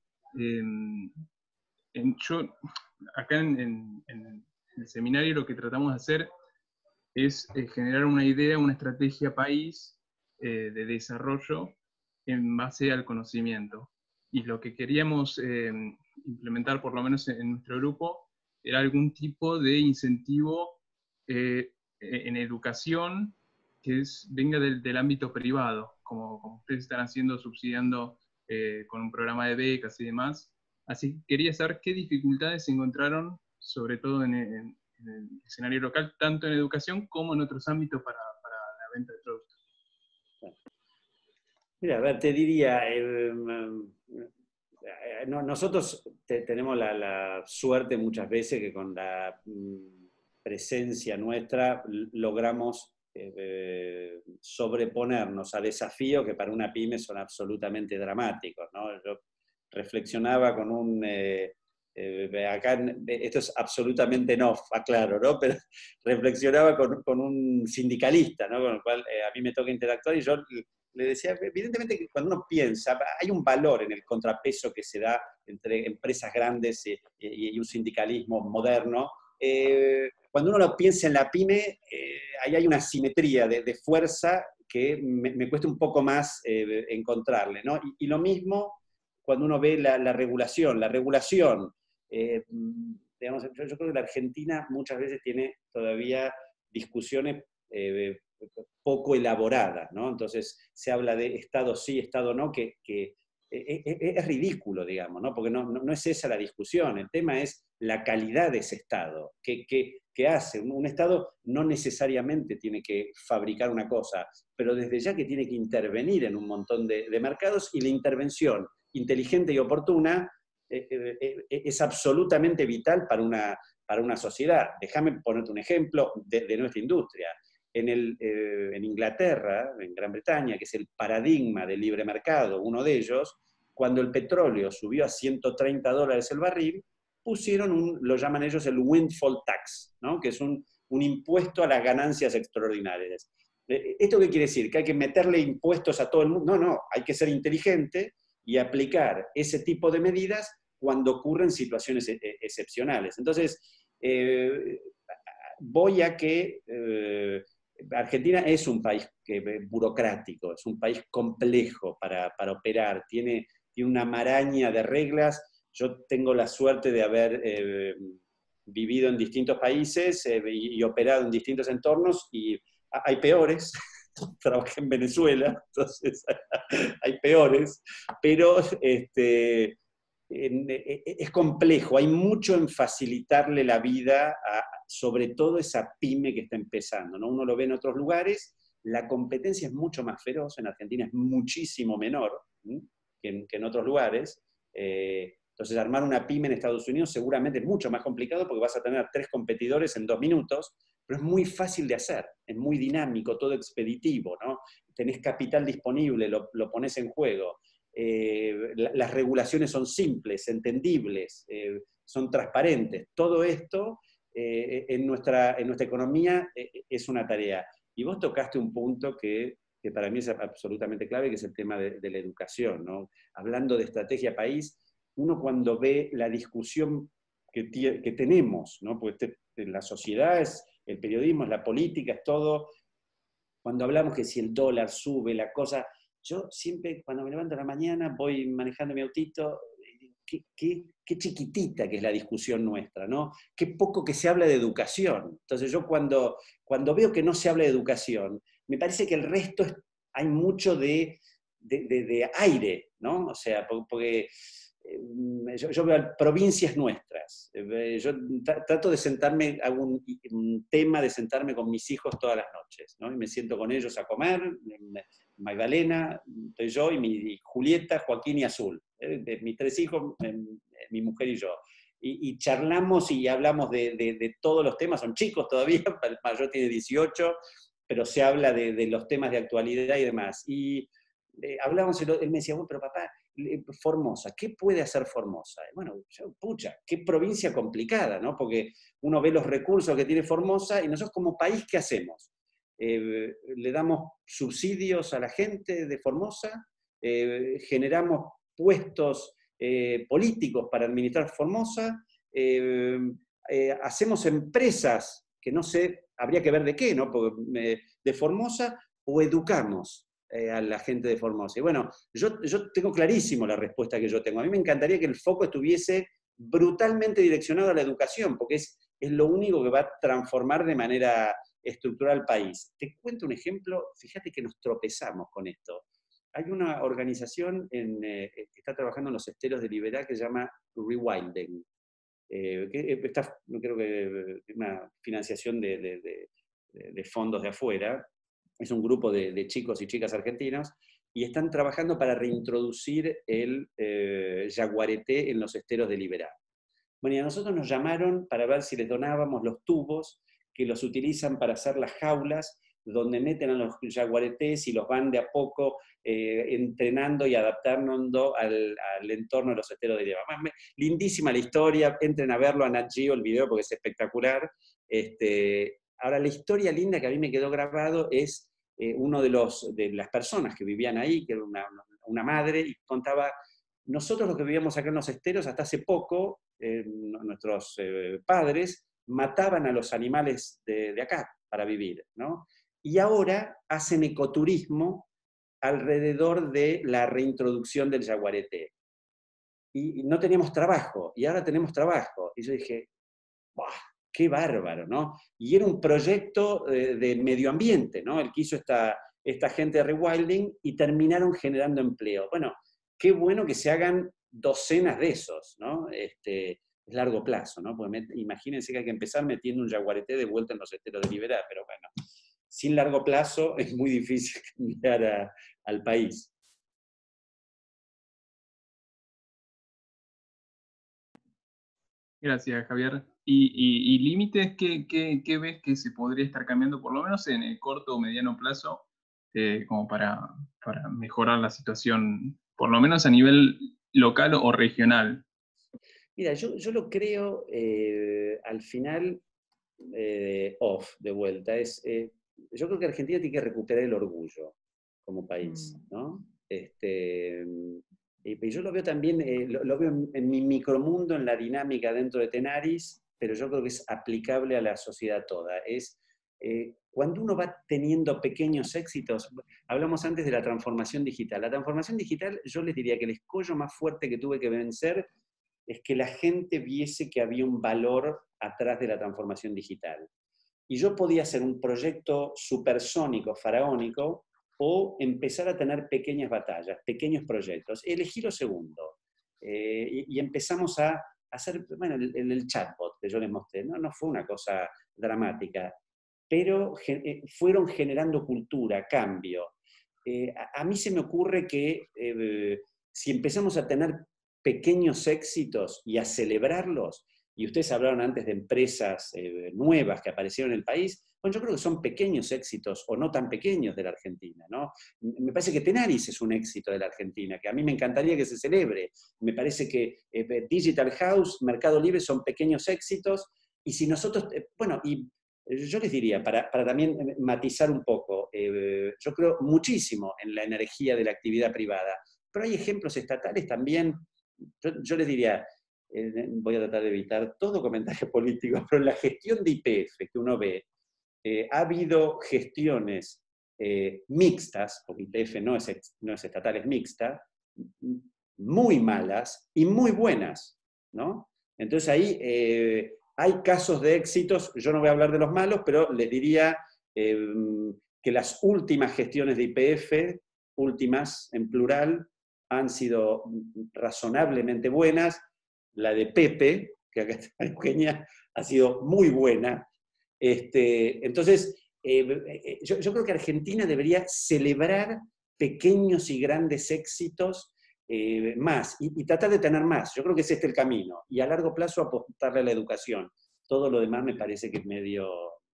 Acá en el seminario lo que tratamos de hacer es generar una idea, una estrategia país de desarrollo en base al conocimiento. Y lo que queríamos implementar, por lo menos en nuestro grupo, era algún tipo de incentivo en educación que venga del ámbito privado, como ustedes están haciendo, subsidiando con un programa de becas y demás. Así que quería saber qué dificultades se encontraron, sobre todo en el escenario local, tanto en educación como en otros ámbitos para la venta de productos. Mira, a ver, te diría, nosotros tenemos la suerte muchas veces que con la presencia nuestra logramos sobreponernos a desafíos que para una pyme son absolutamente dramáticos, ¿no? Yo reflexionaba con acá esto es absolutamente no, aclaro, ¿no? Pero reflexionaba con un sindicalista, ¿no? Con el cual a mí me toca interactuar y yo le decía, evidentemente que cuando uno piensa, hay un valor en el contrapeso que se da entre empresas grandes y un sindicalismo moderno. Cuando uno lo piensa en la pyme, ahí hay una simetría de fuerza que me cuesta un poco más encontrarle, ¿no? Y lo mismo cuando uno ve la regulación. La regulación, digamos, yo creo que la Argentina muchas veces tiene todavía discusiones poco elaboradas, ¿no? Entonces se habla de Estado sí, Estado no, que es ridículo, digamos, ¿no? Porque no es esa la discusión. El tema es la calidad de ese Estado. ¿Qué hace? Un Estado no necesariamente tiene que fabricar una cosa, pero desde ya que tiene que intervenir en un montón de mercados, y la intervención inteligente y oportuna es absolutamente vital para una sociedad. Déjame ponerte un ejemplo de nuestra industria. En Inglaterra, en Gran Bretaña, que es el paradigma del libre mercado, uno de ellos, cuando el petróleo subió a $130 el barril, pusieron lo llaman ellos el windfall tax, ¿no? Que es un impuesto a las ganancias extraordinarias. ¿Esto qué quiere decir? ¿Que hay que meterle impuestos a todo el mundo? No, hay que ser inteligente y aplicar ese tipo de medidas cuando ocurren situaciones excepcionales. Entonces, voy a que Argentina es un país burocrático, es un país complejo para operar, tiene una maraña de reglas. Yo tengo la suerte de haber vivido en distintos países y operado en distintos entornos, y hay peores. Trabajé en Venezuela, entonces hay peores, pero es complejo, hay mucho en facilitarle la vida sobre todo esa pyme que está empezando, ¿no? Uno lo ve en otros lugares la competencia es mucho más feroz, en Argentina es muchísimo menor que en otros lugares. Entonces armar una pyme en Estados Unidos seguramente es mucho más complicado porque vas a tener 3 competidores en 2 minutos, pero es muy fácil de hacer, es muy dinámico, todo expeditivo, ¿no? Tenés capital disponible, lo pones en juego. Las regulaciones son simples, entendibles, son transparentes. Todo esto en nuestra economía es una tarea. Y vos tocaste un punto que para mí es absolutamente clave, que es el tema de la educación, ¿no? Hablando de estrategia país, uno cuando ve la discusión que tenemos, ¿no? Porque la sociedad es el periodismo, es la política, es todo. Cuando hablamos que si el dólar sube, la cosa... Yo siempre, cuando me levanto en la mañana, voy manejando mi autito, qué chiquitita que es la discusión nuestra, ¿no? Qué poco que se habla de educación. Entonces yo cuando veo que no se habla de educación, me parece que el resto hay mucho de aire, ¿no? O sea, porque yo veo provincias nuestras. Yo trato de sentarme, hago un tema de sentarme con mis hijos todas las noches, ¿no? Y me siento con ellos a comer, Magdalena, estoy yo, y mi Julieta, Joaquín y Azul. Mis 3 hijos, mi mujer y yo. Y charlamos y hablamos de todos los temas, son chicos todavía, el mayor tiene 18, pero se habla de los temas de actualidad y demás. Y hablamos, él me decía, bueno, pero papá, Formosa, ¿qué puede hacer Formosa? Bueno, pucha, qué provincia complicada, ¿no? Porque uno ve los recursos que tiene Formosa y nosotros como país, ¿qué hacemos? Le damos subsidios a la gente de Formosa, generamos puestos políticos para administrar Formosa, hacemos empresas que no sé, habría que ver de qué, ¿no? Porque, de Formosa, o educamos a la gente de Formosa. Y bueno, yo tengo clarísimo la respuesta que yo tengo. A mí me encantaría que el foco estuviese brutalmente direccionado a la educación, porque es lo único que va a transformar de manera estructural el país. Te cuento un ejemplo, fíjate que nos tropezamos con esto. Hay una organización que está trabajando en los esteros de Liberá que se llama Rewilding. Creo que es una financiación de fondos de afuera. Es un grupo de chicos y chicas argentinos, y están trabajando para reintroducir el yaguareté en los esteros de Liberá. Bueno, y a nosotros nos llamaron para ver si les donábamos los tubos que los utilizan para hacer las jaulas, donde meten a los yaguaretés y los van de a poco entrenando y adaptando al entorno de los esteros de Liberá. Lindísima la historia, entren a verlo a Nat Geo, el video, porque es espectacular. Ahora, la historia linda que a mí me quedó grabado es uno de las personas que vivían ahí, que era una madre, y contaba, nosotros los que vivíamos acá en los esteros, hasta hace poco, nuestros padres mataban a los animales de acá para vivir, ¿no? Y ahora hacen ecoturismo alrededor de la reintroducción del yaguareté. Y no teníamos trabajo, y ahora tenemos trabajo. Y yo dije, ¡buah! ¡Qué bárbaro!, ¿no? Y era un proyecto de medio ambiente, ¿no? El que hizo esta gente de Rewilding, y terminaron generando empleo. Bueno, qué bueno que se hagan docenas de esos, ¿no? Es largo plazo, ¿no? Porque imagínense que hay que empezar metiendo un yaguareté de vuelta en los esteros de Liberá, pero bueno, sin largo plazo es muy difícil cambiar al país. Gracias, Javier. ¿Y límites qué ves que se podría estar cambiando, por lo menos en el corto o mediano plazo, como para mejorar la situación, por lo menos a nivel local o regional? Mira, yo lo creo al final de vuelta. Yo creo que Argentina tiene que recuperar el orgullo como país, ¿no? Y yo lo veo también, lo veo en mi micromundo, en la dinámica dentro de Tenaris, pero yo creo que es aplicable a la sociedad toda. Cuando uno va teniendo pequeños éxitos, hablamos antes de la transformación digital. La transformación digital, yo les diría que el escollo más fuerte que tuve que vencer es que la gente viese que había un valor atrás de la transformación digital. Y yo podía hacer un proyecto supersónico, faraónico, o empezar a tener pequeñas batallas, pequeños proyectos. Elegí lo segundo. Y empezamos a hacer, bueno, el chatbot que yo les mostré, no fue una cosa dramática. pero fueron generando cultura, cambio. A mí se me ocurre que si empezamos a tener pequeños éxitos y a celebrarlos, y ustedes hablaron antes de empresas nuevas que aparecieron en el país, bueno, yo creo que son pequeños éxitos, o no tan pequeños, de la Argentina, ¿no? Me parece que Tenaris es un éxito de la Argentina, que a mí me encantaría que se celebre. Me parece que Digital House, Mercado Libre son pequeños éxitos, y si nosotros, bueno, y yo les diría, para también matizar un poco, yo creo muchísimo en la energía de la actividad privada, pero hay ejemplos estatales también. Yo les diría, voy a tratar de evitar todo comentario político, pero en la gestión de YPF que uno ve, ha habido gestiones mixtas, porque YPF no es estatal, es mixta, muy malas y muy buenas, ¿no? Entonces ahí hay casos de éxitos, yo no voy a hablar de los malos, pero les diría que las últimas gestiones de YPF, últimas en plural, han sido razonablemente buenas. La de Pepe, que acá está Eugenia, ha sido muy buena. Entonces, yo creo que Argentina debería celebrar pequeños y grandes éxitos más, y tratar de tener más. Yo creo que es este el camino. Y a largo plazo apostarle a la educación. Todo lo demás me parece que es medio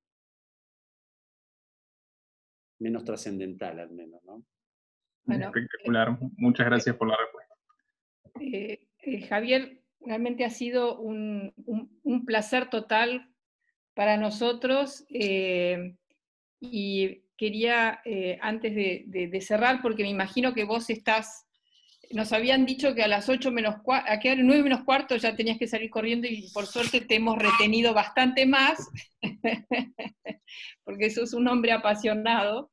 menos trascendental, al menos, ¿no? Bueno, espectacular. Muchas gracias por la respuesta. Javier, realmente ha sido un placer total para nosotros, y quería, antes de cerrar, porque me imagino que vos nos habían dicho que a las 8 menos cuarto, a 9 menos cuarto ya tenías que salir corriendo, y por suerte te hemos retenido bastante más, porque sos un hombre apasionado.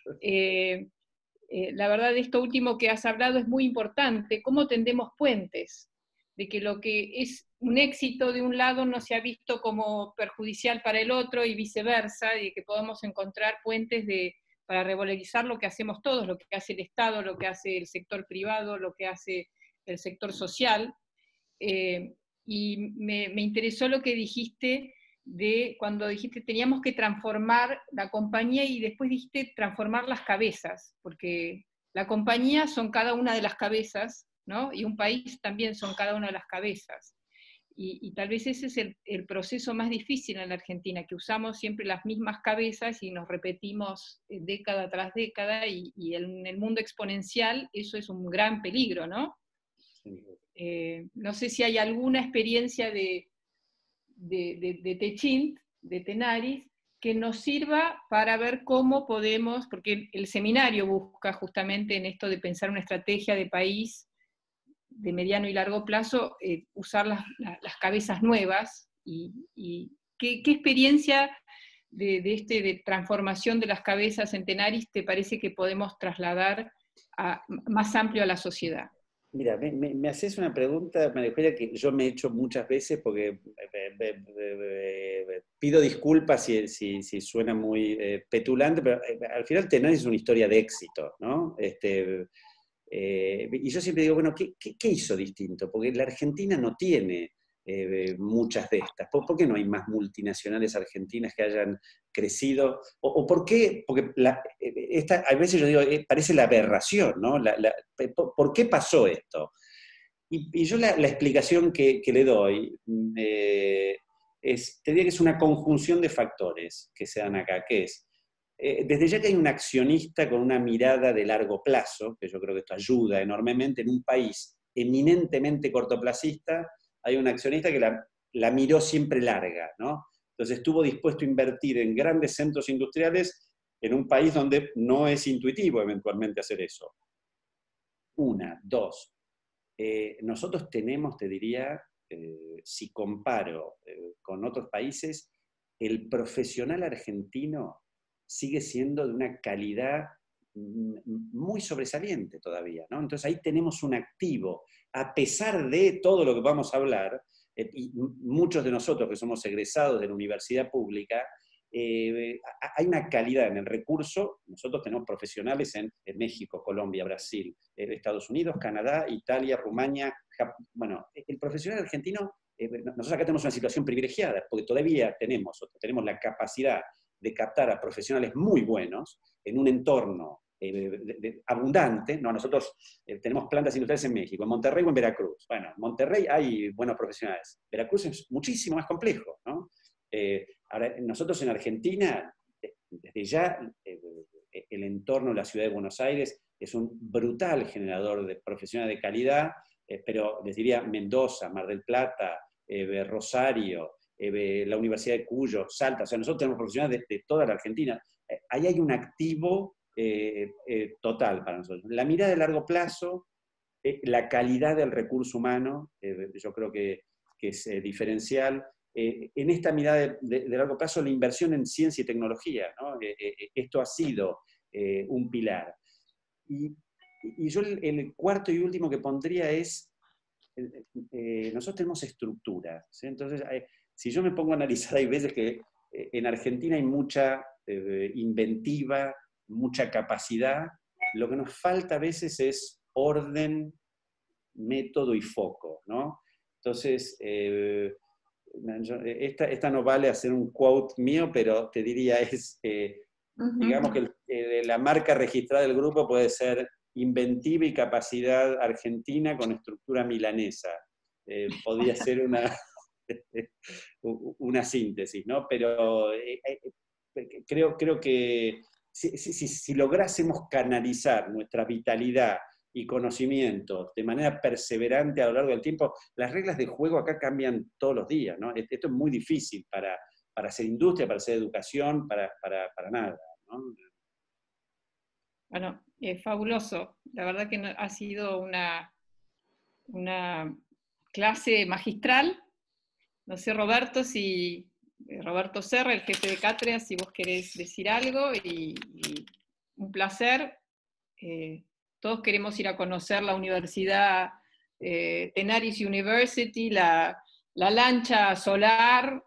La verdad, esto último que has hablado es muy importante, cómo tendemos puentes, de que lo que es un éxito de un lado no se ha visto como perjudicial para el otro y viceversa, y que podamos encontrar puentes para revalorizar lo que hacemos todos, lo que hace el Estado, lo que hace el sector privado, lo que hace el sector social. Y me interesó lo que dijiste, cuando dijiste teníamos que transformar la compañía, y después dijiste transformar las cabezas, porque la compañía son cada una de las cabezas, ¿no? Y un país también son cada una de las cabezas. Y tal vez ese es el proceso más difícil en la Argentina, que usamos siempre las mismas cabezas y nos repetimos década tras década, y en el mundo exponencial eso es un gran peligro, ¿no? No sé si hay alguna experiencia de Techint, de Tenaris, que nos sirva para ver cómo podemos, porque el seminario busca justamente en esto de pensar una estrategia de país de mediano y largo plazo, usar las cabezas nuevas, y ¿qué experiencia de transformación de las cabezas en Tenaris te parece que podemos trasladar más amplio a la sociedad? Mira, me haces una pregunta, María Eugenia, que yo me he hecho muchas veces, porque pido disculpas si suena muy petulante, pero al final Tenaris es una historia de éxito, ¿no? Y yo siempre digo, bueno, ¿qué hizo distinto? Porque la Argentina no tiene muchas de estas. ¿Por qué no hay más multinacionales argentinas que hayan crecido? ¿O por qué? Porque a veces yo digo, parece la aberración, ¿no? ¿Por qué pasó esto? Y yo la explicación que le doy te diría que es una conjunción de factores que se dan acá, que es, desde ya que hay un accionista con una mirada de largo plazo, que yo creo que esto ayuda enormemente en un país eminentemente cortoplacista, hay un accionista que la miró siempre larga, ¿no? Entonces estuvo dispuesto a invertir en grandes centros industriales en un país donde no es intuitivo eventualmente hacer eso. Una, dos, nosotros tenemos, te diría, si comparo con otros países, el profesional argentino sigue siendo de una calidad muy sobresaliente todavía, ¿no? Entonces ahí tenemos un activo, a pesar de todo lo que vamos a hablar, y muchos de nosotros que somos egresados de la universidad pública, hay una calidad en el recurso. Nosotros tenemos profesionales en México, Colombia, Brasil, Estados Unidos, Canadá, Italia, Rumania, Japón. Bueno, el profesional argentino, nosotros acá tenemos una situación privilegiada, porque todavía tenemos la capacidad de captar a profesionales muy buenos en un entorno abundante, ¿no? Nosotros tenemos plantas industriales en México, en Monterrey o en Veracruz. Bueno, en Monterrey hay buenos profesionales, Veracruz es muchísimo más complejo, ¿no? Ahora, nosotros en Argentina, desde ya, el entorno de la ciudad de Buenos Aires es un brutal generador de profesionales de calidad, pero les diría Mendoza, Mar del Plata, Rosario, la Universidad de Cuyo, Salta, o sea, nosotros tenemos profesionales de toda la Argentina. Ahí hay un activo total para nosotros. La mirada de largo plazo, la calidad del recurso humano, yo creo que es diferencial. En esta mirada de largo plazo, la inversión en ciencia y tecnología, ¿no? Esto ha sido un pilar. Y yo el cuarto y último que pondría es, nosotros tenemos estructuras, ¿sí? Entonces, si yo me pongo a analizar, hay veces que en Argentina hay mucha inventiva, mucha capacidad, lo que nos falta a veces es orden, método y foco, ¿no? Entonces, esta no vale hacer un quote mío, pero te diría digamos que la marca registrada del grupo puede ser inventiva y capacidad argentina con estructura milanesa. Podría ser una síntesis, ¿no? Pero creo que si lográsemos canalizar nuestra vitalidad y conocimientos de manera perseverante a lo largo del tiempo, las reglas de juego acá cambian todos los días, ¿no? Esto es muy difícil para hacer industria, para hacer educación, para nada, ¿no? Bueno, fabuloso. La verdad que ha sido una clase magistral. No sé, Roberto Serra, el jefe de cátedra, si vos querés decir algo, y un placer. Todos queremos ir a conocer la Universidad Tenaris University, la lancha solar.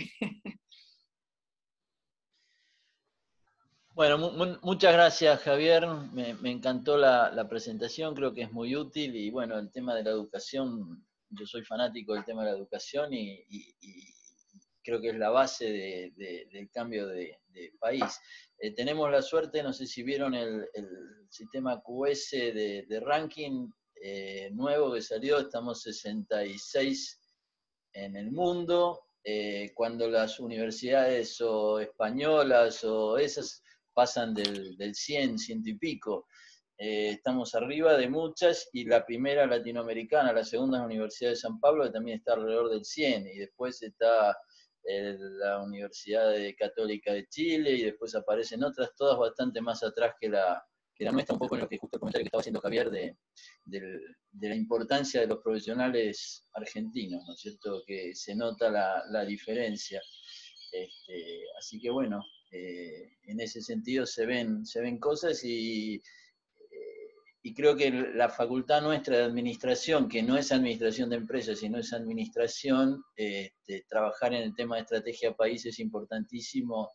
Bueno, muchas gracias, Javier. Me encantó la presentación, creo que es muy útil. Y bueno, el tema de la educación, yo soy fanático del tema de la educación y creo que es la base del cambio de país. Tenemos la suerte, no sé si vieron el sistema QS de ranking nuevo que salió, estamos 66 en el mundo. Cuando las universidades o españolas o esas pasan del 100, 100 y pico, estamos arriba de muchas, y la primera latinoamericana, la segunda es la Universidad de San Pablo, que también está alrededor del 100, y después está la Universidad Católica de Chile, y después aparecen otras, todas bastante más atrás que la nuestra, un poco en lo que justo el comentario que estaba haciendo Javier de la importancia de los profesionales argentinos, ¿no es cierto? Que se nota la diferencia. Así que bueno, en ese sentido se ven cosas, y creo que la facultad nuestra de administración, que no es administración de empresas, sino es administración, trabajar en el tema de estrategia país es importantísimo,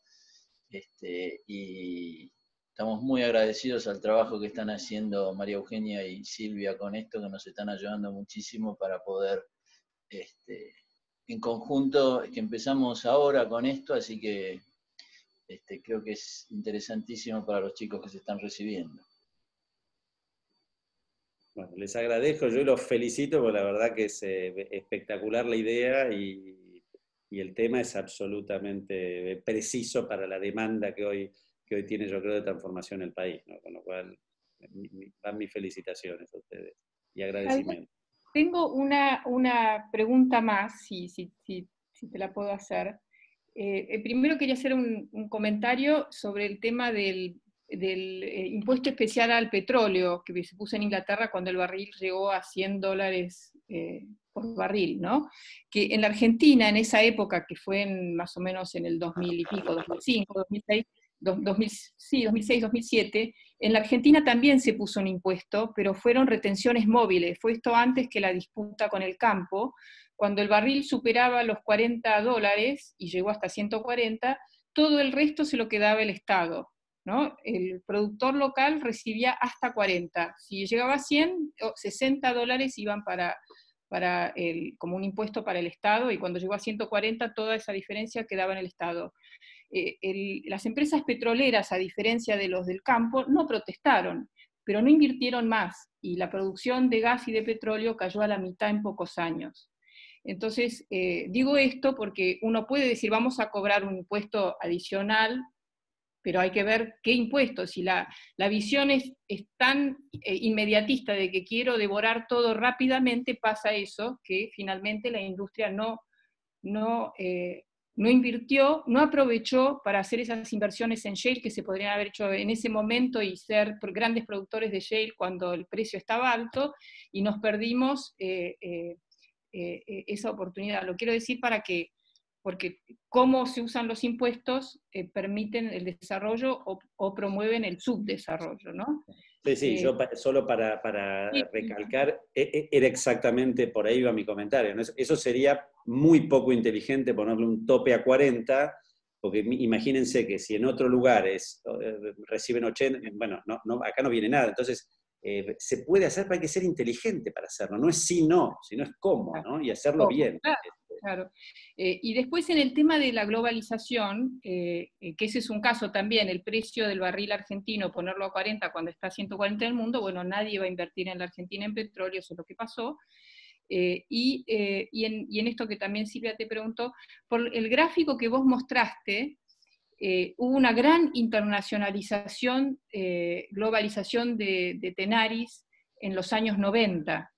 y estamos muy agradecidos al trabajo que están haciendo María Eugenia y Silvia con esto, que nos están ayudando muchísimo para poder, en conjunto, que empezamos ahora con esto, así que creo que es interesantísimo para los chicos que se están recibiendo. Bueno, les agradezco, yo los felicito, porque la verdad que es espectacular la idea, y el tema es absolutamente preciso para la demanda que hoy tiene, yo creo, de transformación el país, ¿no? Con lo cual, van mis felicitaciones a ustedes y agradecimiento. Tengo una pregunta más, si te la puedo hacer. Primero quería hacer un comentario sobre el tema del impuesto especial al petróleo que se puso en Inglaterra cuando el barril llegó a $100 por barril, ¿no? Que en la Argentina, en esa época, que fue más o menos en el 2000 y pico, 2005, 2006, 2006, 2007, en la Argentina también se puso un impuesto, pero fueron retenciones móviles. Fue esto antes que la disputa con el campo. Cuando el barril superaba los $40 y llegó hasta 140, todo el resto se lo quedaba el Estado, ¿no? El productor local recibía hasta 40. Si llegaba a 100, $60 iban como un impuesto para el Estado, y cuando llegó a 140, toda esa diferencia quedaba en el Estado. las empresas petroleras, a diferencia de los del campo, no protestaron, pero no invirtieron más, y la producción de gas y de petróleo cayó a la mitad en pocos años. Entonces, digo esto porque uno puede decir, vamos a cobrar un impuesto adicional, pero hay que ver qué impuestos. Si la visión es tan inmediatista de que quiero devorar todo rápidamente, pasa eso, que finalmente la industria no invirtió, no aprovechó para hacer esas inversiones en shale que se podrían haber hecho en ese momento y ser grandes productores de shale cuando el precio estaba alto, y nos perdimos esa oportunidad. Lo quiero decir porque cómo se usan los impuestos permiten el desarrollo o promueven el subdesarrollo, ¿no? Sí, yo solo para recalcar, era exactamente por ahí va mi comentario, ¿no? Eso sería muy poco inteligente ponerle un tope a 40, porque imagínense que si en otro lugar reciben 80, bueno, acá no viene nada, entonces se puede hacer, pero hay que ser inteligente para hacerlo, no es sí, no, sino es cómo, ¿no? Y hacerlo bien. Claro. Y después en el tema de la globalización, que ese es un caso también, el precio del barril argentino, ponerlo a 40 cuando está a 140 en el mundo, bueno, nadie va a invertir en la Argentina en petróleo, eso es lo que pasó. Y en esto que también Silvia te preguntó, por el gráfico que vos mostraste, hubo una gran internacionalización, globalización de Tenaris en los años 90.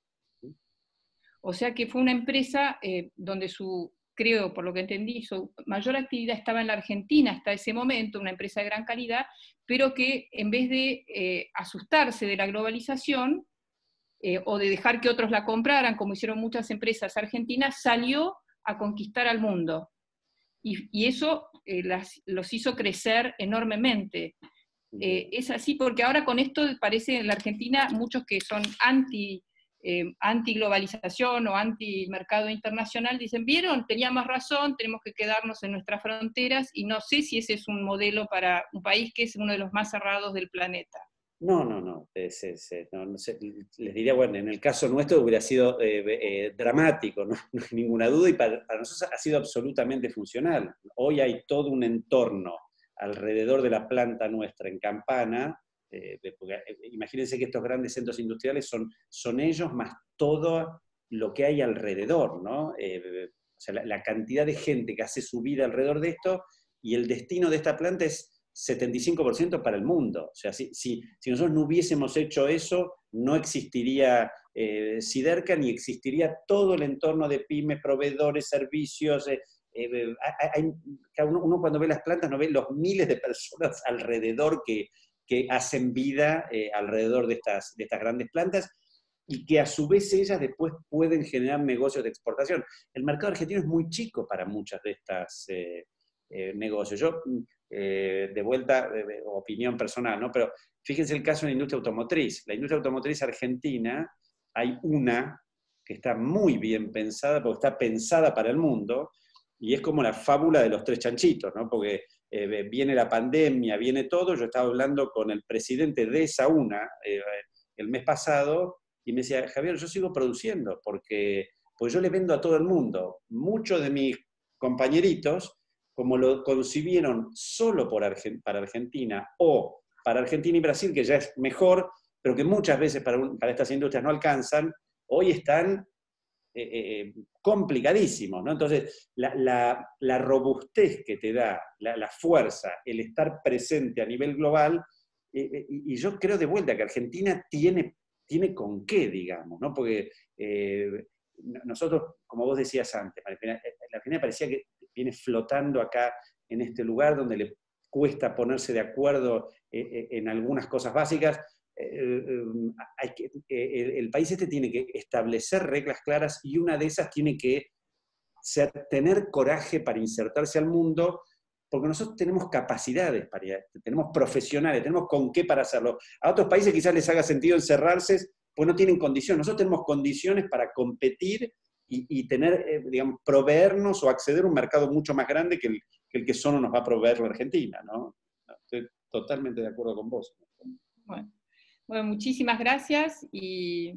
O sea que fue una empresa donde creo, por lo que entendí, su mayor actividad estaba en la Argentina hasta ese momento, una empresa de gran calidad, pero que en vez de asustarse de la globalización o de dejar que otros la compraran, como hicieron muchas empresas argentinas, salió a conquistar al mundo. Y eso los hizo crecer enormemente. Es así porque ahora con esto parece en la Argentina muchos que son anti-globalización o anti-mercado internacional, dicen, ¿vieron? Tenía más razón, tenemos que quedarnos en nuestras fronteras, y no sé si ese es un modelo para un país que es uno de los más cerrados del planeta. No, no sé, les diría, bueno, en el caso nuestro hubiera sido dramático, no hay ninguna duda, y para nosotros ha sido absolutamente funcional. Hoy hay todo un entorno alrededor de la planta nuestra en Campana, porque imagínense que estos grandes centros industriales son ellos más todo lo que hay alrededor, ¿no? O sea, la cantidad de gente que hace su vida alrededor de esto, y el destino de esta planta es 75% para el mundo. O sea, si nosotros no hubiésemos hecho eso, no existiría Siderca, ni existiría todo el entorno de pymes, proveedores, servicios. Uno cuando ve las plantas no ve los miles de personas alrededor que hacen vida alrededor de estas grandes plantas, y que a su vez ellas después pueden generar negocios de exportación. El mercado argentino es muy chico para muchas de estas negocios. Yo, de vuelta, opinión personal, ¿no? Pero fíjense el caso de la industria automotriz. La industria automotriz argentina, hay una que está muy bien pensada, porque está pensada para el mundo, y es como la fábula de los tres chanchitos, ¿no? Porque viene la pandemia, viene todo. Yo estaba hablando con el presidente de esa una el mes pasado, y me decía, Javier, yo sigo produciendo, porque yo le vendo a todo el mundo. Muchos de mis compañeritos, como lo concibieron solo para Argentina, o para Argentina y Brasil, que ya es mejor, pero que muchas veces para estas industrias no alcanzan, hoy están complicadísimos, ¿no? Entonces, la robustez que te da, la fuerza, el estar presente a nivel global, y yo creo de vuelta que Argentina tiene con qué, digamos, ¿no? Porque nosotros, como vos decías antes, la Argentina parecía que viene flotando acá en este lugar donde le cuesta ponerse de acuerdo en algunas cosas básicas. El país este tiene que establecer reglas claras, y una de esas tiene que tener coraje para insertarse al mundo, porque nosotros tenemos capacidades, tenemos profesionales, tenemos con qué para hacerlo. A otros países quizás les haga sentido encerrarse, pues no tienen condiciones. Nosotros tenemos condiciones para competir y tener, digamos, proveernos o acceder a un mercado mucho más grande que el que solo nos va a proveer la Argentina, ¿no? Estoy totalmente de acuerdo con vos. Bueno, muchísimas gracias, y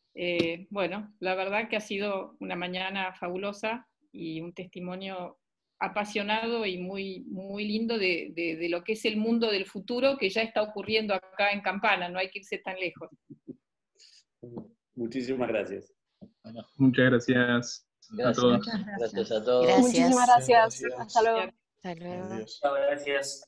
bueno, la verdad que ha sido una mañana fabulosa y un testimonio apasionado y muy, muy lindo de lo que es el mundo del futuro, que ya está ocurriendo acá en Campana, no hay que irse tan lejos. Muchísimas gracias. Bueno, Muchas gracias a todos. gracias a todos. Gracias. Muchísimas gracias. Hasta luego. Hasta luego. Adiós. Gracias.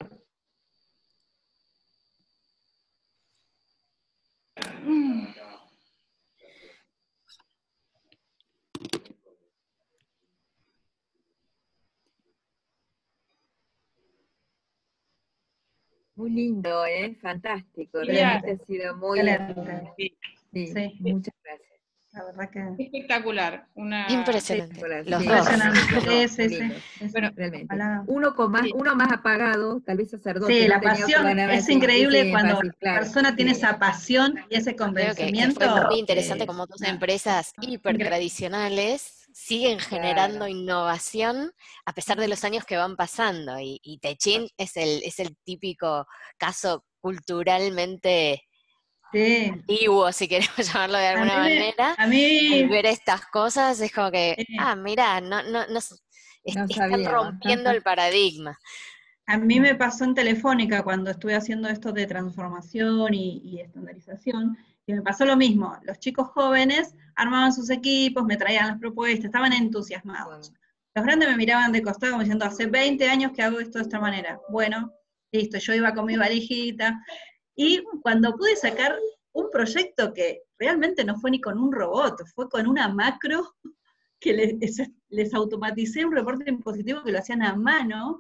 Muy lindo, fantástico. Sí, Realmente ha sido muy... Excelente. Sí, Sí. muchas gracias. La verdad que... Espectacular. Impresionante. Sí, Los sí, dos. Impresionante. Sí, muy sí, lindo, sí. Bueno, realmente. Ojalá. Uno más apagado, tal vez sacerdote. Sí, no la tenía pasión, problema, es sí, increíble sí, cuando fácil, la claro. persona tiene Sí. esa pasión y ese Creo que convencimiento. fue muy interesante como dos nada. empresas hiper tradicionales siguen generando Claro. innovación a pesar de los años que van pasando. Y Techin es el típico caso culturalmente Sí. antiguo, si queremos llamarlo de alguna manera. A mí Al ver estas cosas es como que, mirá, no están sabíamos. rompiendo el paradigma. A mí me pasó en Telefónica cuando estuve haciendo esto de transformación y estandarización, que me pasó lo mismo. Los chicos jóvenes armaban sus equipos, me traían las propuestas, estaban entusiasmados. Los grandes me miraban de costado como diciendo, hace 20 años que hago esto de esta manera. Bueno, listo, yo iba con mi valijita. Y cuando pude sacar un proyecto que realmente no fue ni con un robot, fue con una macro que les automaticé un reporte impositivo que lo hacían a mano.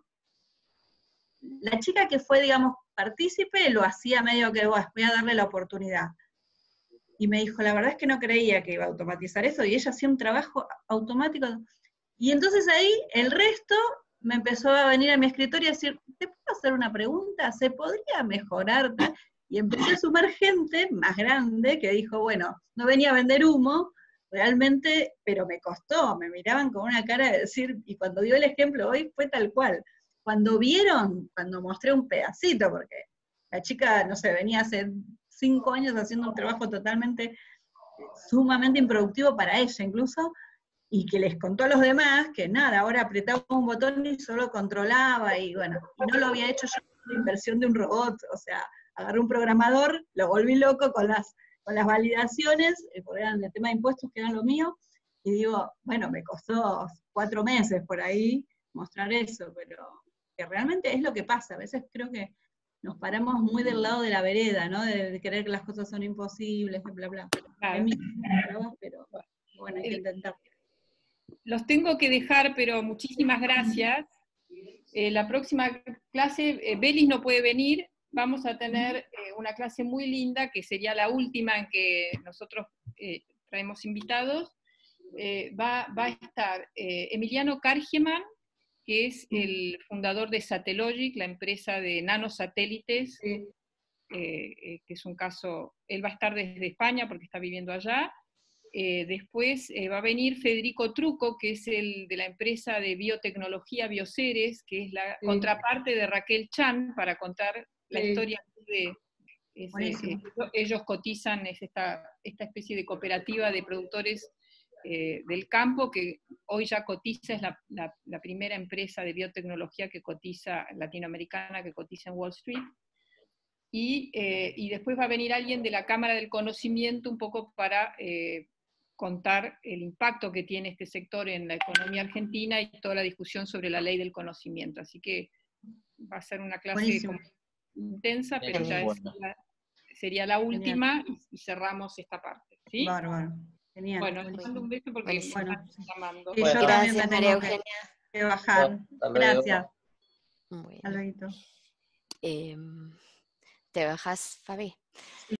La chica que fue, digamos, partícipe, lo hacía medio que, voy a darle la oportunidad. Y me dijo, la verdad es que no creía que iba a automatizar eso, y ella hacía un trabajo automático. Y entonces ahí, el resto me empezó a venir a mi escritorio y a decir, ¿te puedo hacer una pregunta? ¿Se podría mejorar? Y empecé a sumar gente más grande que dijo, bueno, no venía a vender humo, realmente, pero me costó, me miraban con una cara de decir, y cuando dio el ejemplo hoy fue tal cual. Cuando vieron, cuando mostré un pedacito, porque la chica, no sé, venía hace 5 años haciendo un trabajo totalmente, sumamente improductivo para ella incluso, y que les contó a los demás que nada, ahora apretaba un botón y solo controlaba, y bueno, y no lo había hecho yo con la inversión de un robot, o sea, agarré un programador, lo volví loco con las validaciones, porque eran el tema de impuestos que eran lo mío, y digo, bueno, me costó 4 meses por ahí mostrar eso, pero que realmente es lo que pasa, a veces creo que nos paramos muy del lado de la vereda, ¿no? De creer que las cosas son imposibles, bla, bla. Claro. Hay mil pruebas, pero bueno, hay que intentar. Los tengo que dejar, pero muchísimas gracias. La próxima clase, Belis no puede venir, vamos a tener una clase muy linda, que sería la última en que nosotros traemos invitados. Va a estar Emiliano Kargeman, que es el fundador de Satellogic, la empresa de nanosatélites, que es un caso, él va a estar desde España porque está viviendo allá. Después va a venir Federico Trucco, que es el de la empresa de biotecnología Bioceres, que es la contraparte de Raquel Chan, para contar la historia de... ellos cotizan, es esta especie de cooperativa de productores del campo, que hoy ya cotiza, es la primera empresa de biotecnología que cotiza, latinoamericana, que cotiza en Wall Street. Y después va a venir alguien de la Cámara del Conocimiento, un poco para contar el impacto que tiene este sector en la economía argentina y toda la discusión sobre la ley del conocimiento. Así que va a ser una clase intensa, pero ya sería la última, y cerramos esta parte. ¿Sí? Bárbaro. Genial. Bueno, les mando un beso porque me están llamando. Y yo también me María tengo Eugenia. que bajar. Gracias. Bueno. Hasta luego. ¿Te bajas, Fabi? Sí.